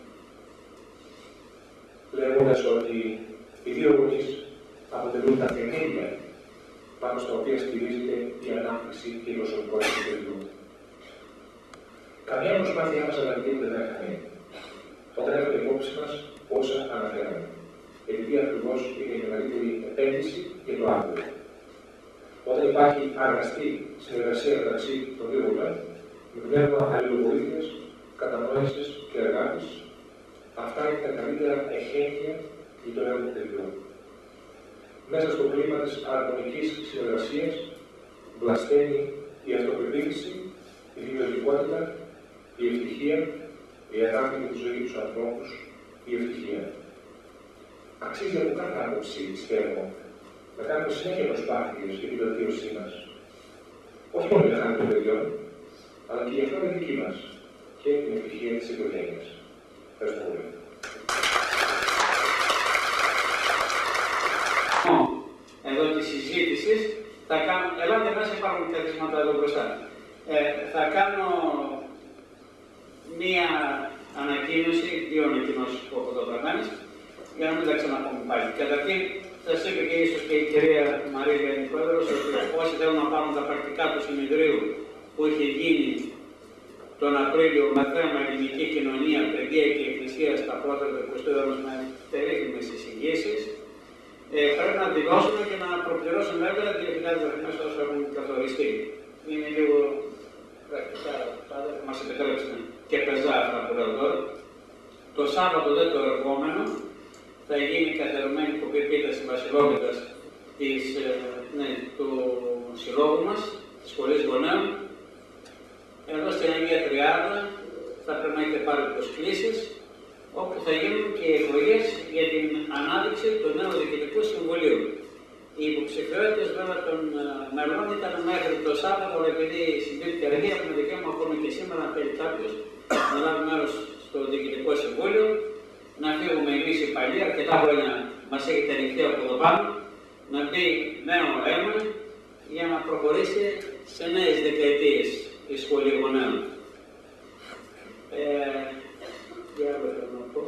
λέγοντα ότι οι δύο γονείς αποτελούν τα θεμέλια πάνω στα οποία στηρίζεται η ανάπτυξη και η προσωπικότητα του παιδιού. Καμιά προσπάθειά μας αναλυτική δεν θα χαμένη. Όταν έχουμε υπόψη μας όσα αναφέραμε. Επειδή ακριβώς είναι η μεγαλύτερη επένδυση για το άτομο. Όταν υπάρχει αγαστή συνεργασία μεταξύ των δύο γονέων, με πνεύμα αλληλοβοήθειας, κατανόησης και αγάπης, αυτά είναι τα καλύτερα εχέγγυα για το έργο του παιδιού. Μέσα στο κλίμα της αρμονικής συνεργασίας βλασταίνει η αυτοπεποίθηση, η δημιουργικότητα, η ευτυχία, η αγάπη για τη ζωή τους ανθρώπους, η ευτυχία. Αξίζει από κάθε άποψη, πιστεύω, να κάνουμε συνέχεια προσπάθειες για την βελτίωσή μας. Όχι μόνο για χάρη των παιδιών, αλλά και για χάρη δική μας και την ευτυχία της οικογένειας. Ευχαριστώ πολύ. Εδώ τη συζήτηση θα κάνω. Ελάτε μέσα, υπάρχουν καθίσματα εδώ μπροστά. Ε, θα κάνω μία ανακοίνωση, δύο ανακοινώσεις που έχω εδώ γραμμένες, για να μην τα ξαναπούμε πάλι. Καταρχήν, σας είπε και ίσως και η κυρία Μαρία Νικόδωρος ότι όσοι θέλουν να πάρουν τα πρακτικά του συνεδρίου που είχε γίνει τον Απρίλιο με θέμα ελληνική κοινωνία, παιδεία και εκκλησία στα πρώτα του εικοστού αιώνα με περίφημες εισηγήσεις, ε, πρέπει να δηλώσουμε και να προπληρώσουν βέβαια δύο χιλιάδες δραχμές όσο έχουν καθοριστεί. Είναι λίγο πρακτικά, μας επιτρέψουν και πεζά αυτά που λέω τώρα. Το Σάββατο δε το ερχόμενο θα γίνει καθερωμένη κοπή επίταση βασιλότητας της, ε, ναι, του συλλόγου μας, της Σχολής Γονέων. Εδώ στην Αγία Τριάδα θα πρέπει να έχετε πάρει προσκλήσεις, όπου θα γίνουν και οι εκλογές για την ανάδειξη του νέου Διοικητικού Συμβουλίου. Οι υποψηφιότητες βέβαια των μελών ήταν μέχρι το Σάββατο, αλλά επειδή συμπίπτει αργή, έχουμε δικαίωμα ακόμη και σήμερα να θέλει κάποιος να λάβει μέρος στο Διοικητικό Συμβούλιο, να φύγουμε εμείς οι παλιοί, αρκετά χρόνια μας έχετε ανοιχτεί από εδώ πάνω, να μπει νέο αίμα για να προχωρήσει σε νέες δεκαετίες η Σχολή Γονέων. Ε, για άλλο θέλω να πω.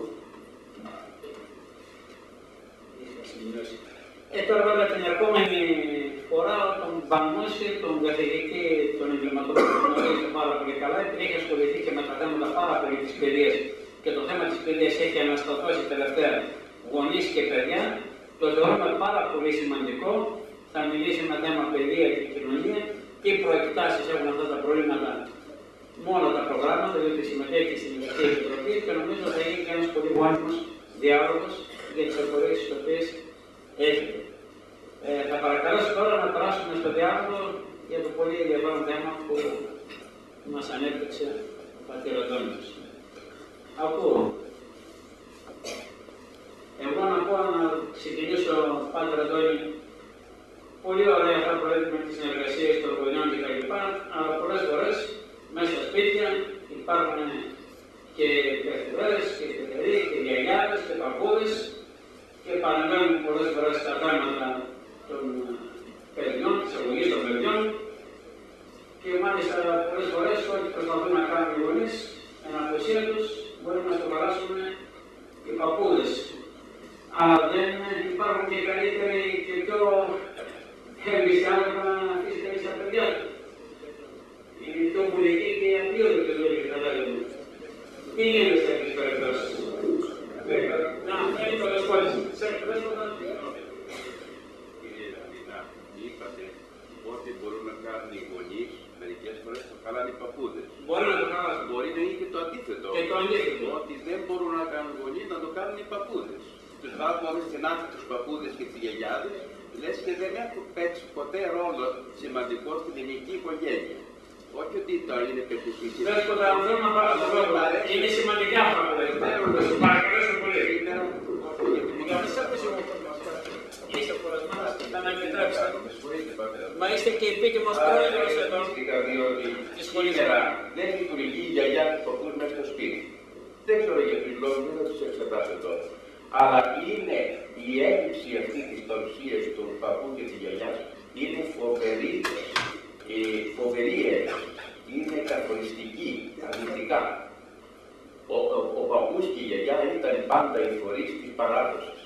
Ε, τώρα βέβαια την ερχόμενη φορά τον Πανούση, τον καθηγητή των εγκληματικών που γνωρίζετε πάρα πολύ καλά, επειδή έχει ασχοληθεί και με τα θέματα πάρα πολύ της παιδείας και το θέμα της παιδείας έχει αναστατώσει τελευταία γονείς και παιδιά, το θεωρούμε πάρα πολύ σημαντικό. Θα μιλήσει με θέμα παιδεία και κοινωνία, τι προεκτάσεις έχουν αυτά τα προβλήματα με όλα τα προγράμματα, διότι συμμετέχει στην Ειδική Επιτροπή και νομίζω θα γίνει και ένας πολύ γόνιμος διάλογος για τις απορίες τις οποίες έχετε. Ε, θα παρακαλέσω τώρα να περάσουμε στο διάλογο για το πολύ ενδιαφέρον θέμα που μας ανέπτυξε ο πατήρ Αντώνης. Ακούω. Εγώ να πω να ξεκινήσω, Πάτερ Αντώνη, πολύ ωραία αυτά που λέτε με τις συνεργασίες των γονιών κτλ. Αλλά πολλές φορές μέσα στα σπίτια υπάρχουν και παιχτηρές και παιχτεροί και γιαγιάδες και παππούδες και παρεμβαίνουν πολλές φορές στα θέματα των παιδιών, της αγωγής των παιδιών και μάλιστα πολλές φορές ό,τι προσπαθούν να κάνουν οι γονείς εν απουσία τους μπορεί να το περάσουν οι παππούδες. Αλλά δεν υπάρχουν και καλύτεροι και πιο εμπιστοί άνθρωποι να αφήσει κανείς τα παιδιά του. Είναι πιο βουλευτή και αντίοδο και όλοι κατά λέγουν. Τι γίνεται σε αυτές τις περιπτώσεις. Να, είναι το δεσπότης. Σε δεσπότα. Κύριε Αντίνα, είπατε ότι μπορούν να κάνουν οι γονείς, μερικές φορές το κάνουν οι παππούδες. Μπορεί να το κάνουν. Μπορεί να είναι και το αντίθετο. Και το αντίθετο. Ότι δεν μπορούν να κάνουν γονείς, να το κάνουν οι παππούδες. τους βάλουμε όλους συνάθει τους παππούδες και τις γιαγιάδες, λες και δεν έχουν παίξει ποτέ ρόλο σημαντικό στην ελληνική οικογένεια. Όχι ότι τώρα είναι πετυχήσει. Δέσποτα, αν θέλω να πάρω το λόγο, είναι σημαντικά πράγματα. Σας παρακαλέσω πολύ. Είστε κουρασμένος, θα με επιτρέψετε. Μα είστε και επίτιμος πρόεδρος εδώ της σχολής. Σήμερα δεν λειτουργεί η γιαγιά του παππούς μέσα στο σπίτι. Δεν ξέρω για ποιους λόγους, δεν θα τους εξετάσω τώρα. Αλλά είναι η έλλειψη αυτή της παρουσίας του παππού και της γιαγιάς είναι φοβερή, ε, φοβερή έλλειψη. Είναι καθοριστική, αρνητικά. Ο, ο, ο παππούς και η γιαγιά ήταν πάντα οι φορείς της παράδοσης.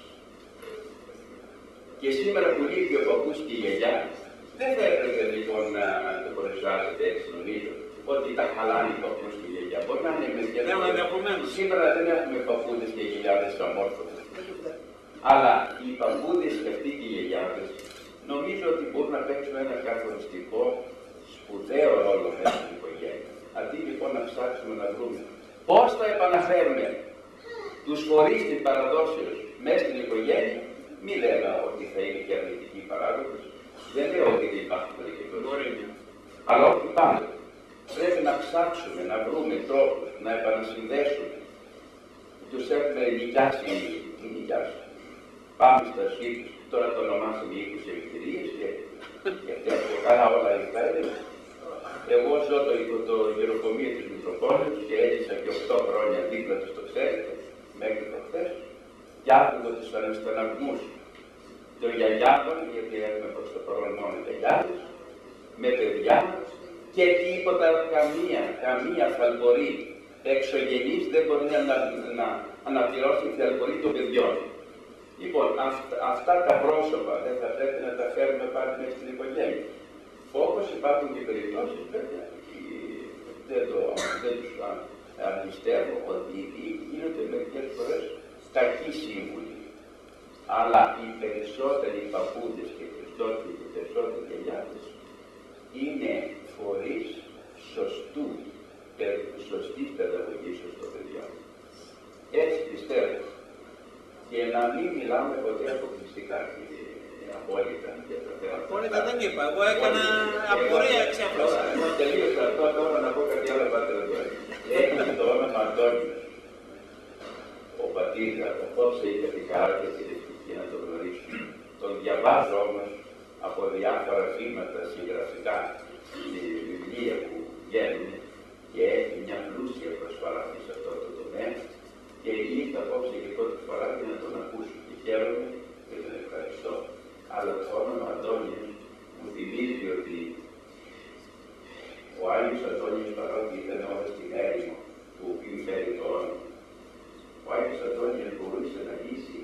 Και σήμερα που λείπει ο παππούς και η γιαγιά, δεν θα έπρεπε λοιπόν να το παρουσιάσετε έτσι νομίζω, ότι τα χαλάνε οι παππούς και η γιαγιά. Μπορεί να είναι μερικές φορές. Σήμερα δεν έχουμε παππούδες και γιαγιάδες αμόρφωτες. Αλλά οι παππούδες και αυτοί και οι γιαγιάδες νομίζω ότι μπορούν να παίξουν ένα καθοριστικό, σπουδαίο ρόλο μέσα στην οικογένεια. Αντί λοιπόν να ψάξουμε να βρούμε πώς θα επαναφέρουμε τους φορείς της παραδόσεως μέσα στην οικογένεια, μη λέμε ότι θα είναι και αρνητική παράδοση. Δεν λέω ότι δεν υπάρχουν περίπτωση. Αλλά όχι πάντα. Πρέπει να ψάξουμε, να βρούμε τρόπους, να επανασυνδέσουμε. Τους έχουμε νοικιάσει ή νοικιάσει. Πάμε στα σπίτια, τώρα το ονομάσαμε οίκους ευκαιρίες και, και καλά όλα υφέρουν. Εγώ ζω το, το γεροκομείο της Μητροπόλεως και έζησα και οκτώ χρόνια δίπλα του, το ξέρετε, μέχρι το χθες. Και άκουγα τους αναστεναγμούς των γιαγιάδων, γιατί έχουμε προς το παρόν μόνο γιαγιάδες, με παιδιά και τίποτα, καμία, καμία θαλπορή εξωγενής δεν μπορεί να, να αναπληρώσει τη θαλπορή των παιδιών. Λοιπόν, αυτά, αυτά τα πρόσωπα δεν θα πρέπει να τα φέρουμε πάλι μέσα στην οικογένεια. Όπως υπάρχουν και περιπτώσεις, βέβαια, δεν, το, δεν τους αρνηστεύω, ότι γίνονται μερικές φορές κακοί σύμβουλοι. Αλλά οι περισσότεροι παππούδες και περισσότεροι και περισσότεροι γιαγιάδες είναι φορείς σωστού, σωστής παιδαγωγής των παιδιών. Έτσι πιστεύω. Και να μην μιλάμε ποτέ αποκλειστικά και απόλυτα για τα θέματα. Απόλυτα δεν είπα. Εγώ έκανα απορία εξέφραση. Τελείωσα αυτό τώρα να πω κάτι άλλο πατέρα τώρα. Έχει το όνομα Αντώνιος. Ο πατήρ, απόψε είχε την χαρά και την ευτυχία να τον γνωρίσω. Τον διαβάζω όμως από διάφορα βήματα συγγραφικά στη βιβλία που βγαίνουν και έχει μια πλούσια προσφορά σε αυτό το τομέα. Και ήρθα απόψε και πρώτη φορά και να τον ακούσω και χαίρομαι και τον ευχαριστώ. Αλλά το όνομα Αντώνιος μου θυμίζει ότι ο Άγιος Αντώνιος, παρότι ήταν όλα στην έρημο του οποίου φέρει το όνομα, ο Άγιος Αντώνιος μπορούσε να λύσει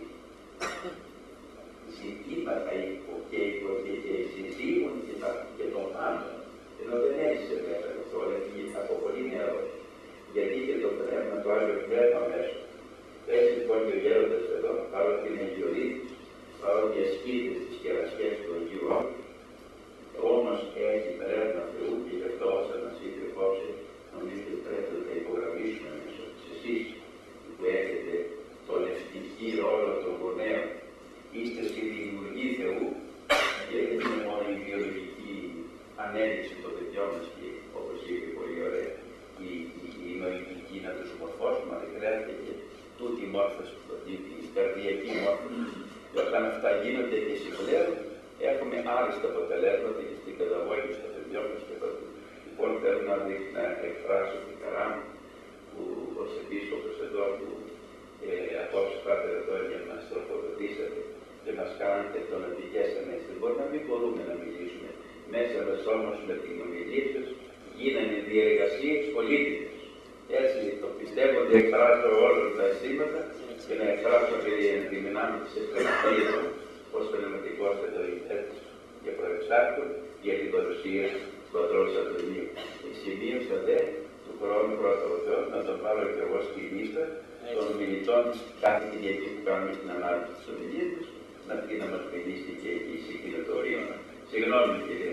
ζητήματα και συζύγων και των πάντων, ενώ δεν έζησε μέσα από αυτό, από πολύ νεαρός. Γιατί είχε το πνεύμα, το Άγιο Πνεύμα μέσα. Έτσι λοιπόν και ο γέροντας εδώ, παρότι είναι γεωρίτης, παρότι ασκείται στις κερασιές του Αγίου Όρου, όμως έχει πνεύμα Θεού και γι' αυτό όσα μας είπε απόψε, νομίζω ότι πρέπει να τα υπογραμμίσουμε μέσα εσείς που έχετε τον ευτυχή ρόλο των γονέων. Είστε στη δημιουργή Θεού και δεν είναι μόνο η βιολογική ανέλυξη των παιδιών μας και όπως είπε πολύ ωραία, η, η, η νοητική να τους μορφώσουμε, αλλά χρειάζεται και τούτη η μόρφωση, η καρδιακή μόρφωση. Και όταν αυτά γίνονται και συμπλέον, έχουμε άριστα αποτελέσματα και στην παιδαγώγηση των παιδιών μας και τότε. Λοιπόν, θέλω να, να εκφράσω την χαρά μου που ως επίσκοπος εδώ που ε, απόψε πάτε εδώ για να μας τροφοδοτήσατε και μας κάνετε τονωτικές ανέστες. Μπορεί να μην μπορούμε να μιλήσουμε. Μέσα μας όμως με την ομιλία σας γίνανε διεργασίες πολίτικες. Έτσι το πιστεύω ότι εκφράζω όλα τα αισθήματα και να εκφράσω και τη δυνάμει της ευχαριστίας μου ως πνευματικός εταιρείτης και προεξάρχων για την παρουσία του Αντρός Αντωνίου. Σημείωσα δε του χρόνου πρώτα ο Θεός να τον πάρω και εγώ στη λίστα των ομιλητών της κάθε Κυριακή που κάνουμε στην ανάρτηση της ομιλίας της, να πει να μας μιλήσει και εκεί σε εκείνο το ορίο. Συγγνώμη κύριε.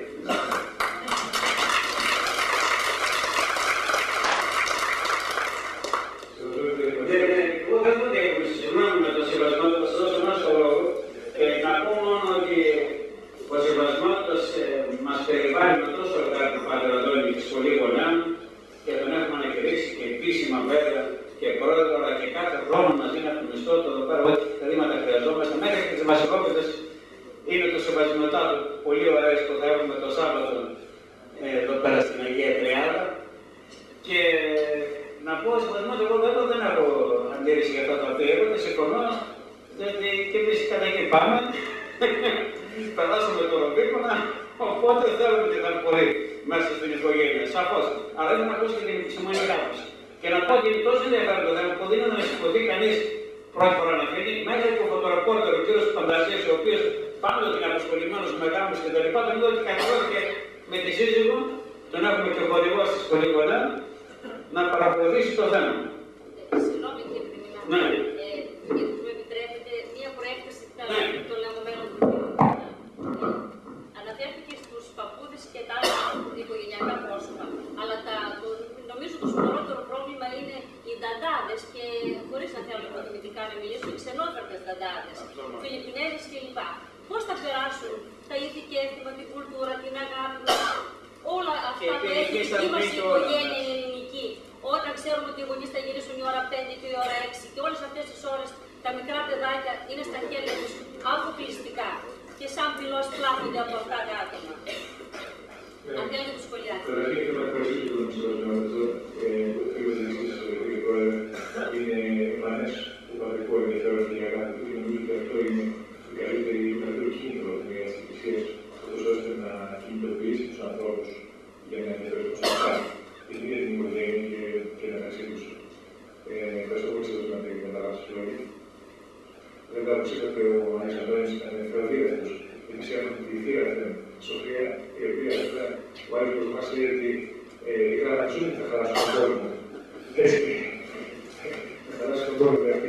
Εγώ δεν θα δέχομαι, συγγνώμη με το σεβασμό που θα σας δώσω συμφωνώ, διότι και εμείς κατά εκεί πάμε, περάσαμε το Ρουμπίκονα, οπότε θέλουμε και τα πολύ μέσα στην οικογένεια, σαφώς. Αλλά δεν ακούσει και την επισημάνη κάπως. Και να πω ότι είναι τόσο ενδιαφέρον το θέμα που δεν είναι να σηκωθεί κανείς πρώτη φορά να φύγει, μέχρι και ο φωτορεπόρτερ, ο κύριος Φαντασίας, ο οποίος πάντοτε είναι απασχολημένος με γάμους και τα λοιπά, τον είδα ότι καθόλου με τη σύζυγο, τον έχουμε και χορηγό στη σχολή κοντά, να παρακολουθήσει το θέμα. Συγγνώμη κύριε Δημητρά, ναι. ε, γιατί μου επιτρέπετε μία προέκταση ναι. των λεγόμενων προτύπων. Αναφέρθηκε στους παππούδες και τα άλλα οικογενειακά πρόσωπα. Αλλά τα, το, νομίζω το σοβαρότερο πρόβλημα είναι οι νταντάδες και χωρίς να θέλω υποτιμητικά να μιλήσω, οι ξενόφερτες νταντάδες, Φιλιππινέζες κλπ. Πώς θα περάσουν τα ήθη και έθιμα, την κουλτούρα, την αγάπη μας, όλα αυτά που έχει η δική μας οικογένεια η ελληνική. Όταν ξέρουμε ότι οι γονείς θα γυρίσουν η ώρα πέντε και η ώρα έξι και όλες αυτές τις ώρες τα μικρά παιδάκια είναι στα χέρια τους αποκλειστικά και σαν πυλός πλάθονται από αυτά τα άτομα. Αν θέλετε το σχολιάσετε. Καταρχήν θέλω να ευχαριστήσω τον Μισθολόγιο αυτό που είπατε εσείς, κύριε Πρόεδρε. Είναι εμφανές το πατρικό ενδιαφέρον και η αγάπη του και νομίζω ότι αυτό είναι η καλύτερη, το καλύτερο κίνητρο μιας εκκλησίας, ώστε να κινητοποιήσει τους ανθρώπους για να ενδιαφέρουν σωστά την ίδια την οικογένεια και, και μεταξύ τους. Ε, ευχαριστώ πολύ σας να την καταλάβω λόγια. Βέβαια, όπως είπατε, ο Αλεξανδρώνης ήταν θεοδίδευτος. Εμείς έχουμε τη θύρα Σοφία, η οποία ο Άγιος μας λέει ότι οι γραμματζούνοι θα χαράσουν τον κόσμο. Έτσι, θα χαράσουν τον κόσμο αυτή.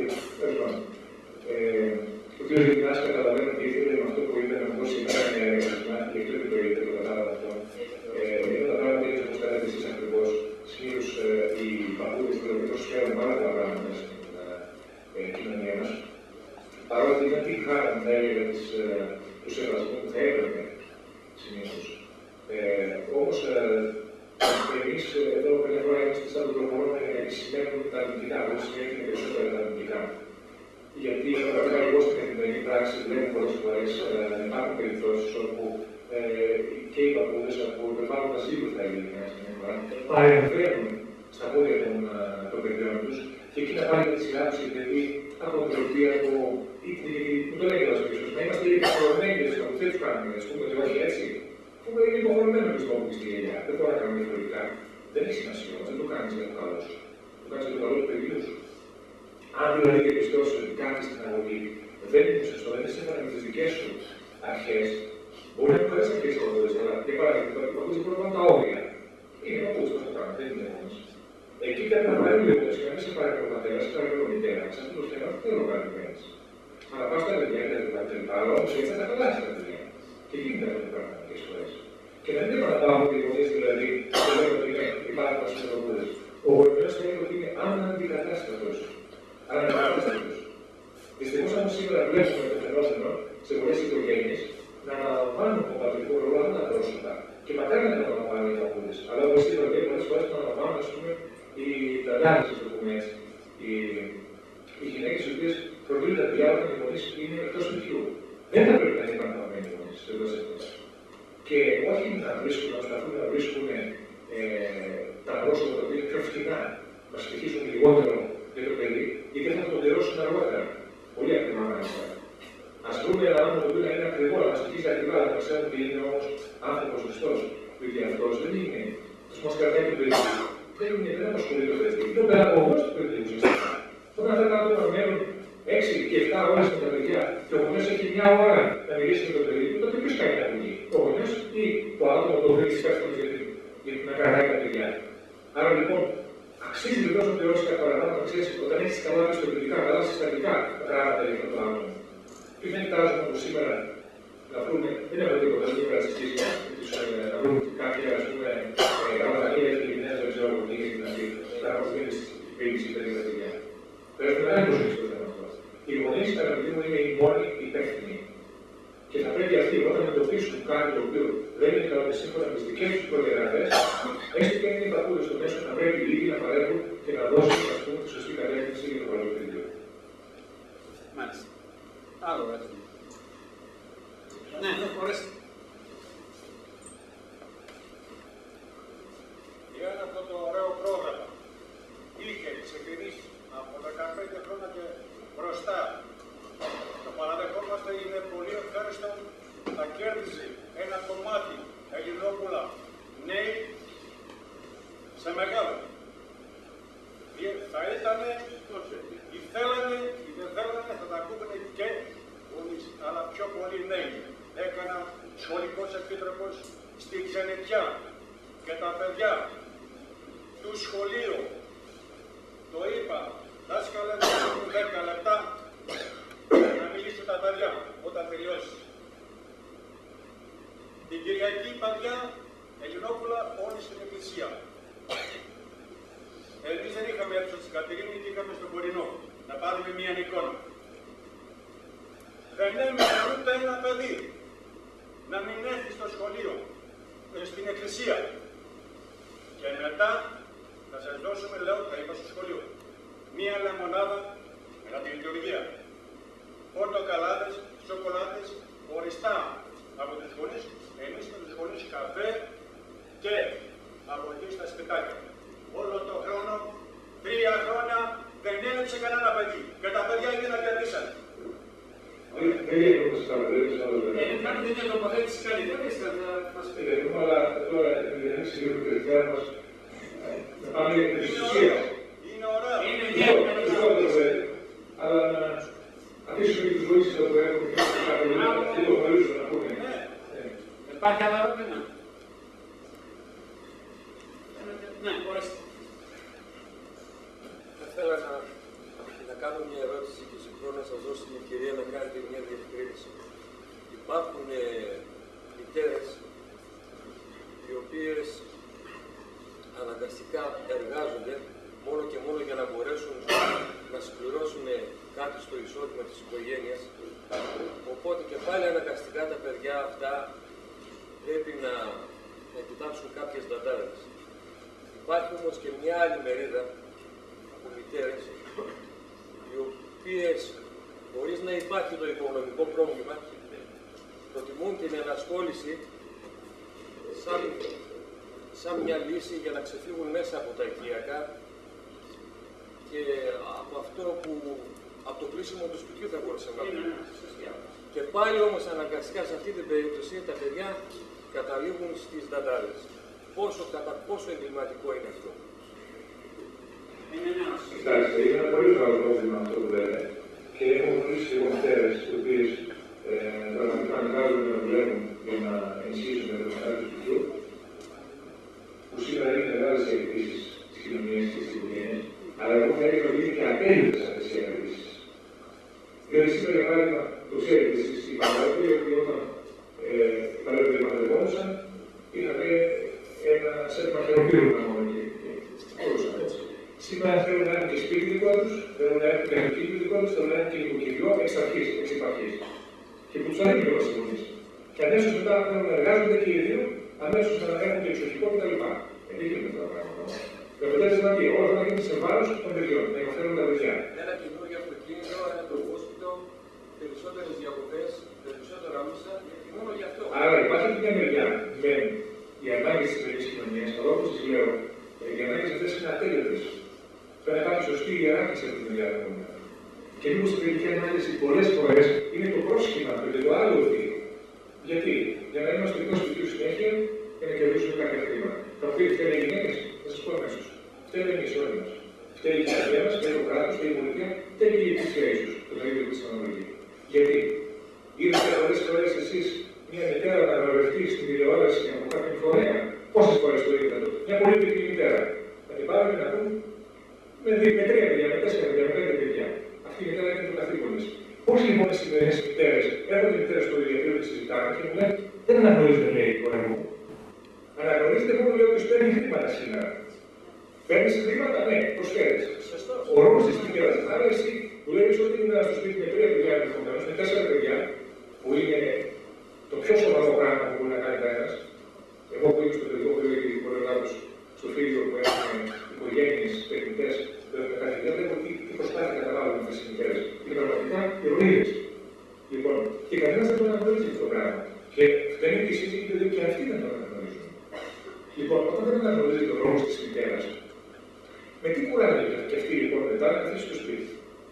Ο κ. Δημητράς καταλαβαίνει ότι ήθελε με αυτό που είπε να μου δώσει σήμερα μια εργασία και αυτό και το είπε, το κατάλαβα αυτό. Είναι τα πράγματα έτσι όπως κάνετε εσείς ακριβώς. Συνήθως οι παππούδες του Ευρωπαϊκού φέρουν πάρα πολλά πράγματα μέσα στην κοινωνία μας. Παρότι είναι αυτή η χάρα, θα έλεγα, του σεβασμού που θα έπρεπε συνήθως. Όμως, εμείς εδώ καμιά φορά είμαστε σαν τον προχωρούμε γιατί σημαίνουν τα αρνητικά, όπως σημαίνει περισσότερα τα αρνητικά. Γιατί πραγματικά εγώ στην καθημερινή πράξη βλέπω πολλές φορές να υπάρχουν περιπτώσεις όπου και οι παππούδες που υπερβάλλουν τα σύλλογα, θα έλεγα καμιά φορά, παρεμβαίνουν στα πόδια των παιδιών τους και εκεί να πάνε τη σειρά τους γιατί από την οποία από. Που το λέγεται ο Χριστός, να είμαστε υποχρεωμένοι για να δεν τους κάνουμε, ας πούμε, ότι όχι έτσι. Που είναι υποχρεωμένο και στο όποιο στη γενιά. Δεν μπορώ να κάνω διαφορετικά. Δεν έχει σημασία όμως, δεν το κάνεις για το καλό σου. Το κάνεις για το καλό του παιδιού σου. Αν δηλαδή και πιστώσεις ότι κάτι στην αγωγή δεν είναι σωστό, δεν είναι σύμφωνα με τις δικές σου αρχές, μπορεί να μην αρέσει να κρίσει παππούδες, αλλά για παράδειγμα, οι παππούδες μπορούν να πάνε τα όρια. Είναι παππούδες, πώς το κάνουν, δεν είναι μόνος. Εκεί πρέπει να πάρει λίγο, και να μην σε πάρει ο πατέρας, σε πάρει ο μητέρα. Σε αυτό το θέμα δεν θέλω να κάνει κανείς. Αλλά πάω στα παιδιά και τα λοιπά, αλλά όμως έτσι θα τα χαλάσει τα παιδιά. Και γίνεται αυτό το πράγμα μερικές φορές. Και να μην επαναπαύουν οι γονείς δηλαδή, και λένε ότι είναι υπάρχουν ας πούμε παππούδες. Ο γονιός θα λέει ότι είναι αναντικατάστατος. Αναντικατάστατος. Δυστυχώς όμως σήμερα βλέπουμε το φαινόμενο σε πολλές οικογένειες να αναλαμβάνουν το πατρικό ρόλο άλλα πρόσωπα. Και μακάρι να το αναλαμβάνουν οι παππούδες. Αλλά όπως είπατε, πολλές φορές το αναλαμβάνουν ας πούμε οι ταλιάδες, ας το πούμε έτσι. Οι γυναίκες οι οποίες φροντίζουν τα παιδιά όταν οι γονείς είναι εκτός σπιτιού. Δεν θα πρέπει να είναι επαναπαυμένοι οι γονείς εντός αυτής. Και όχι να βρίσκουν, να προσπαθούν να βρίσκουν ε, τα πρόσωπα τα οποία είναι πιο φθηνά, να στοιχήσουν λιγότερο για το παιδί, γιατί θα το πληρώσουν αργότερα. Πολύ ακριβά μάλιστα. Ας βρούμε ένα άνθρωπο το οποίο είναι ακριβό, να στοιχήσει ακριβά, να ξέρουμε ότι είναι όμως άνθρωπος Χριστός. Διότι αυτός δεν είναι. Ας μας κρατάει το παιδί. Δεν είναι, δεν απασχολεί το παιδί. Είναι ο παιδαγωγός του παιδιού ουσιαστικά. Όταν αυτά τα άτομα μένουν έξι και επτά ώρες με τα παιδιά και ο γονιός έχει μια ώρα να μιλήσει με το παιδί του, τότε ποιος κάνει τα βγει, ο γονιός ή το άτομο το οποίο έχει κάτι για να κρατάει τα παιδιά. Άρα λοιπόν, αξίζει βεβαίω να πληρώσει κάτι παραπάνω, να ξέρει όταν έχει καλά πιστοποιητικά, καλά συστατικά γράμματα για αυτό το άτομο. Και δεν κοιτάζουμε από σήμερα να βρούμε, δεν έχω τίποτα, δεν είμαι ρατσιστής, να βρούμε κάποια ας πούμε γράμματα ή Φιλιππινές, δεν ξέρω τι έχει να πει, να βρούμε στη πίεση περί τα παιδιά. Πρέπει να είναι προσέξει το θέμα αυτό. Οι γονείς, αγαπητοί μου, είναι οι μόνοι υπεύθυνοι. Και θα πρέπει αυτοί όταν εντοπίσουν κάτι το οποίο δεν είναι καλό και σύμφωνα με τις δικές τους προδιαγραφές, έστω και αν είναι οι παππούδες στο μέσο, θα πρέπει οι λίγοι να παρέχουν και να δώσουν ας πούμε, τη σωστή κατεύθυνση για το καλό παιδί. Μάλιστα. Άλλο έτσι. Ναι, μπορείτε. Για αυτό το ωραίο πρόγραμμα είχε ξεκινήσει από δεκαπέντε χρόνια και μπροστά. Το παραδεχόμαστε, είναι πολύ ευχάριστο να κέρδιζε ένα κομμάτι Ελληνόπουλα νέοι σε μεγάλο. Θα ήτανε, ή θέλανε, ή δεν θέλανε, θα τα ακούγανε και όλοι, αλλά πιο πολλοί νέοι. Έκανα σχολικός επίτροπος στη Ξενιτιά και τα παιδιά του σχολείου το είπα, δάσκαλε, να έχουν δέκα λεπτά να μιλήσουν τα παιδιά όταν τελειώσει. Την Κυριακή, παιδιά, Ελληνόπουλα όλοι στην εκκλησία. Εμείς δεν είχαμε έψω στην Κατερίνη και είχαμε στον Κορινό να πάρουμε μία εικόνα. Δεν έμεινε ούτε ένα παιδί να μην έρθει στο σχολείο, στην εκκλησία. Και μετά θα σας δώσουμε, λέω, τα είπα στο σχολείο, μία λεμονάδα μετά τη λειτουργία. Πορτοκαλάδες, σοκολάτες, οριστά από τους γονείς, εμείς με τους γονείς καφέ και από εκεί στα σπιτάκια. Όλο το χρόνο, τρία χρόνια, δεν έλειψε κανένα παιδί. Και τα παιδιά έγιναν και αντίσαν. Δεν είναι όπως τα παιδιά, Είναι κάτι τέτοια τοποθέτηση καλύτερη, θα μας πει. Αλλά τώρα η ανοίξη λίγο του παιδιά μας να πάμε για την εξουσία. Είναι ωραίο. Είναι μια αλλά να αφήσουμε και τους βοήθειες που έχουμε και το γνωρίζουμε να πούμε. Υπάρχει άλλα ερώτημα? Ναι, ορίστε. Θα ήθελα να, να κάνω μια ερώτηση και συγχρόνως να σας δώσω την ευκαιρία να κάνετε μια διευκρίνηση. Υπάρχουν ε, μητέρες οι οποίες αναγκαστικά εργάζονται μόνο και μόνο για να μπορέσουν να συμπληρώσουν κάτι στο εισόδημα της οικογένειας. Οπότε και πάλι αναγκαστικά τα παιδιά αυτά πρέπει να, να κοιτάξουν κάποιες δαντάρες. Υπάρχει όμως και μια άλλη μερίδα από μητέρες, οι οποίες χωρίς να υπάρχει το οικονομικό πρόβλημα, προτιμούν την ενασχόληση σαν, σαν μια λύση για να ξεφύγουν μέσα από τα οικιακά και από αυτό που από το κλείσιμο του σπιτιού θα μπορούσαμε να πούμε. Και πάλι όμως αναγκαστικά σε αυτή την περίπτωση τα παιδιά καταλήγουν στις δαντάρες. Πόσο, κατά πόσο εγκληματικό είναι αυτό? Κοιτάξτε, είναι ένα πολύ μεγάλο πρόβλημα αυτό που λέτε. Και έχω γνωρίσει και μητέρες οι οποίες πραγματικά αναγκάζονται να δουλεύουν για να ενισχύσουν τα προστασία του σπιτιού, που σήμερα είναι μεγάλες διακρίσεις στις κοινωνίες και στις οικογένειες, αλλά εγώ θα έλεγα ότι είναι και απέλυτες αυτές οι διακρίσεις. Διότι σήμερα, για παράδειγμα, το ξέρετε εσείς, οι παλαιότεροι, ότι όταν οι παλαιότεροι μαθητευόντουσαν, είχαμε ένα σέτμα χειροπύρουνα μόνο και όλους έτσι. Σήμερα θέλουν να έχουν και σπίτι δικό τους, θέλουν να έχουν και αυτοκίνητο δικό τους, θέλουν να έχουν και νοικοκυριό εξ αρχής, εξ υπαρχής. Και που τους ανήκει κιόλας στις γονείς. Και αμέσως μετά θέλουν να εργάζονται και οι δύο, αμέσως να έχουν και εξοχικό κτλ. Δεν γίνονται αυτά τα πράγματα. Το αποτέλεσμα τι, όλα αυτά γίνονται σε βάρος των παιδιών, να υποφέρουν τα παιδιά. Ένα καινούργιο αυτοκίνητο, ένα προπόσπιτο, περισσότερες διακοπές, περισσότερα μίσα, και μόνο γι' αυτό. Άρα υπάρχει και μια μεριά με οι ανάγκες της σημερινής κοινωνίας, αλλά όπως σας λέω, οι ανάγκες αυτές είναι ατέλειωτες. Πρέπει να υπάρχει σωστή ιεράρχηση από την διαδρομή. Και μήπως στην τελική ανάλυση πολλές φορές είναι το πρόσχημα, το το άλλο οδείο. Γιατί, για να είμαστε στο σπιτιού συνέχεια και να κερδίσουμε κάποια χρήματα. Τα οποία φταίνε οι γυναίκες, θα σας πω αμέσως. Φταίνε εμείς όλοι μας. Φταίει η κοινωνία μας, φταίει το κράτος, φταίει η πολιτεία, φταίει και η εκκλησία ίσως, το μεγαλύτερο της αναλογίας. Γιατί, είδατε πολλές φορές εσείς μια μητέρα να βραβευτεί στην τηλεόραση από κάποιον φορέα. Πόσες φορές το είδατε? Μια πολύ μικρή μητέρα. Θα την πάρουμε να πούμε με, με τρία παιδιά, με τέσσερα παιδιά, με πέντε παιδιά. Αυτή η μητέρα είναι το καθήκον της. Πώς λοιπόν οι σημερινές μητέρες έρχονται οι μητέρες στο διαδίκτυο και συζητάνε και μου λένε δεν αναγνωρίζετε, λέει η κόρη μου. Αναγνωρίζετε μόνο λέει ότι σου παίρνει χρήματα σήμερα. Παίρνει χρήματα, ναι, προσφέρει. Ο ρόλος της μητέρας, άρα εσύ που λέει ότι είναι στο σπίτι με τρία παιδιά ενδεχομένως, με τέσσερα παιδιά, που είναι το πιο σοβαρό πράγμα που μπορεί να κάνει κανένας. Εγώ που είμαι στο παιδικό παιδί και μπορεί να στο φίλο που έχουμε οικογένειες, τεχνητές, που έχουμε κάνει ιδέα, βλέπω τι προσπάθεια καταβάλουν αυτές οι μητέρες. Είναι πραγματικά ηρωίδες. Λοιπόν, και κανένας δεν το αναγνωρίζει αυτό το πράγμα. Και φταίνει και εσείς γιατί και αυτοί δεν το αναγνωρίζουν. Λοιπόν, όταν δεν αναγνωρίζει τον ρόλο της μητέρας, με τι κουράγιο και αυτή λοιπόν μετά να καθίσει στο σπίτι.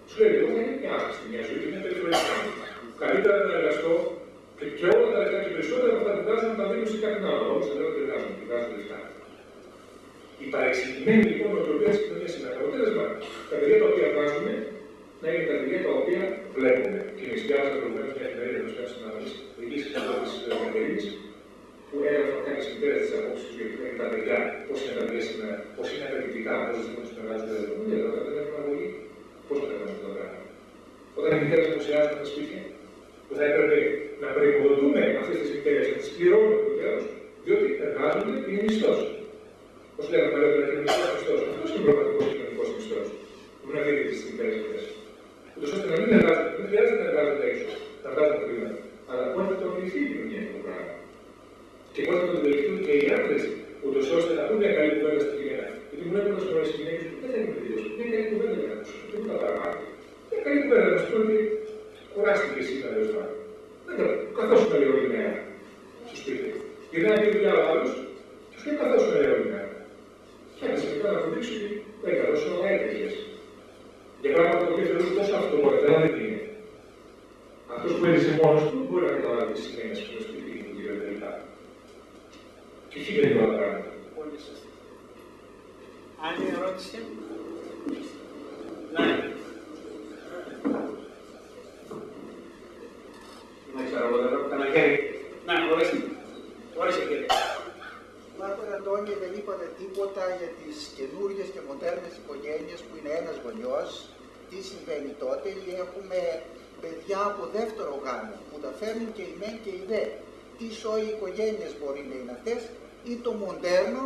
Σου λέει: εγώ θα είναι μια άσκηση μια ζωή και μια περιφερειακή. Καλύτερα να εργαστώ και, και όλα τα λεφτά και περισσότερα από αυτά που βγάζουν να τα δίνουν σε κάποιον άλλο. Όμω δεν λέω ότι εργάζονται, ότι βγάζουν λεφτά. Η παρεξηγημένη λοιπόν νοοτροπία τη κοινωνία σήμερα. Το αποτέλεσμα, τα παιδιά τα οποία βγάζουν να είναι τα παιδιά τα οποία βλέπουμε. Και εμεί διάβαζα προηγουμένω μια εφημερίδα που στέλνει στην αναλύση δική τη Κατερίνη, που έγραφαν κάποιε μητέρε τη απόψη του για τα παιδιά, πώ είναι τα παιδιά σήμερα, πώ είναι απαιτητικά, πώ δεν του εργάζονται δεδομένα, όταν δεν έχουν αγωγή, πώ το κάνουμε αυτό το πράγμα. Όταν οι μητέρε δημοσιάζουν τα σπίτια, που θα έπρεπε να προϋποδοτούμε αυτές τις μητέρες, να τις πληρώνουμε το τέλος, διότι εργάζονται, είναι μισθός. Όπως λέγαμε παλιότερα, κοινωνικός μισθός. Αυτός είναι ο πραγματικός κοινωνικός μισθός. Που να δείτε τις μητέρες αυτές. Ούτως ώστε να μην εργάζονται, δεν χρειάζεται να εργάζονται έξω, να βγάζουν χρήματα. Αλλά πότε θα το ωφεληθεί η κοινωνία αυτό το πράγμα. Και πότε θα το βελτιωθούν και οι άντρες, ούτως ώστε να πούμε μια καλή κουβέντα στη γυναίκα. Γιατί μου λένε πολλές φορές οι γυναίκες που δεν θέλουν να τελειώσουν. Μια καλή κουβέντα για να ακούσουν. Τίποτα παραπάνω. Μια καλή κουβέντα να μας πούνε ότι κουράστηκε εσύ τα λεφτά. Καθόσουμε λίγο η μέρα στο σπίτι. Γυρνάει και δουλειά ο άλλος, και σου λέει καθόσουμε λίγο η μέρα. Φτιάχνεσαι μετά να αποδείξει ότι δεν καθόσουμε όλα έτυχες. Για πράγματα που θεωρούν τόσο αυτοπόρετα, αλλά δεν είναι. Αυτός που έζησε μόνος του μπορεί να καταλάβει τις σημαίνες που είναι στο σπίτι του και τελικά. Και εκεί δεν είναι όλα τα πράγματα. Πολύ σωστή. Άλλη ερώτηση. Ναι. Δεν ξέρω, εγώ δεν έχω κανένα χέρι. Ναι, ορίστε. Ορίστε, κύριε. Μάρκο Αντώνη, δεν είπατε τίποτα για τις καινούργιες και μοντέρνες οικογένειες που είναι ένας γονιός. Τι συμβαίνει τότε, ή έχουμε παιδιά από δεύτερο γάμο που τα φέρνουν και οι μεν και οι δε. Τι σόι οικογένειες μπορεί να είναι αυτές, ή το μοντέρνο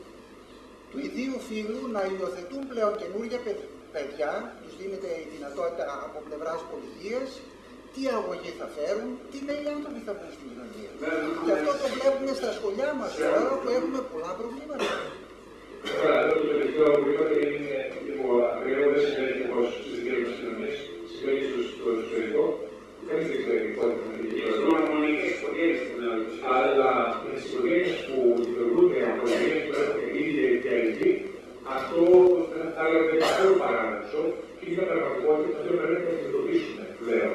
του ιδίου φύλου να υιοθετούν πλέον καινούργια παιδιά, τους δίνεται η δυνατότητα από πλευράς πολιτείας, τι αγωγή θα φέρουν, τι νέοι άνθρωποι θα βγουν στην κοινωνία. Και αυτό το βλέπουμε στα σχολιά μας τώρα που έχουμε πολλά προβλήματα. Τώρα, εδώ το τελευταίο που είπατε είναι λίγο ακραίο, δεν συμβαίνει ακριβώς στις δικές μας κοινωνίες, συμβαίνει στο εξωτερικό. Κανείς δεν ξέρει πότε θα είναι. Υπάρχουν μονικές οικογένειες που είναι αλλά τις οικογένειες που δημιουργούνται από οικογένειες που έχουν ήδη διαλυθεί, αυτό θα έλεγα καθόλου παράδοξο και είναι μια πραγματικότητα που πρέπει να αντιμετωπίσουμε πλέον.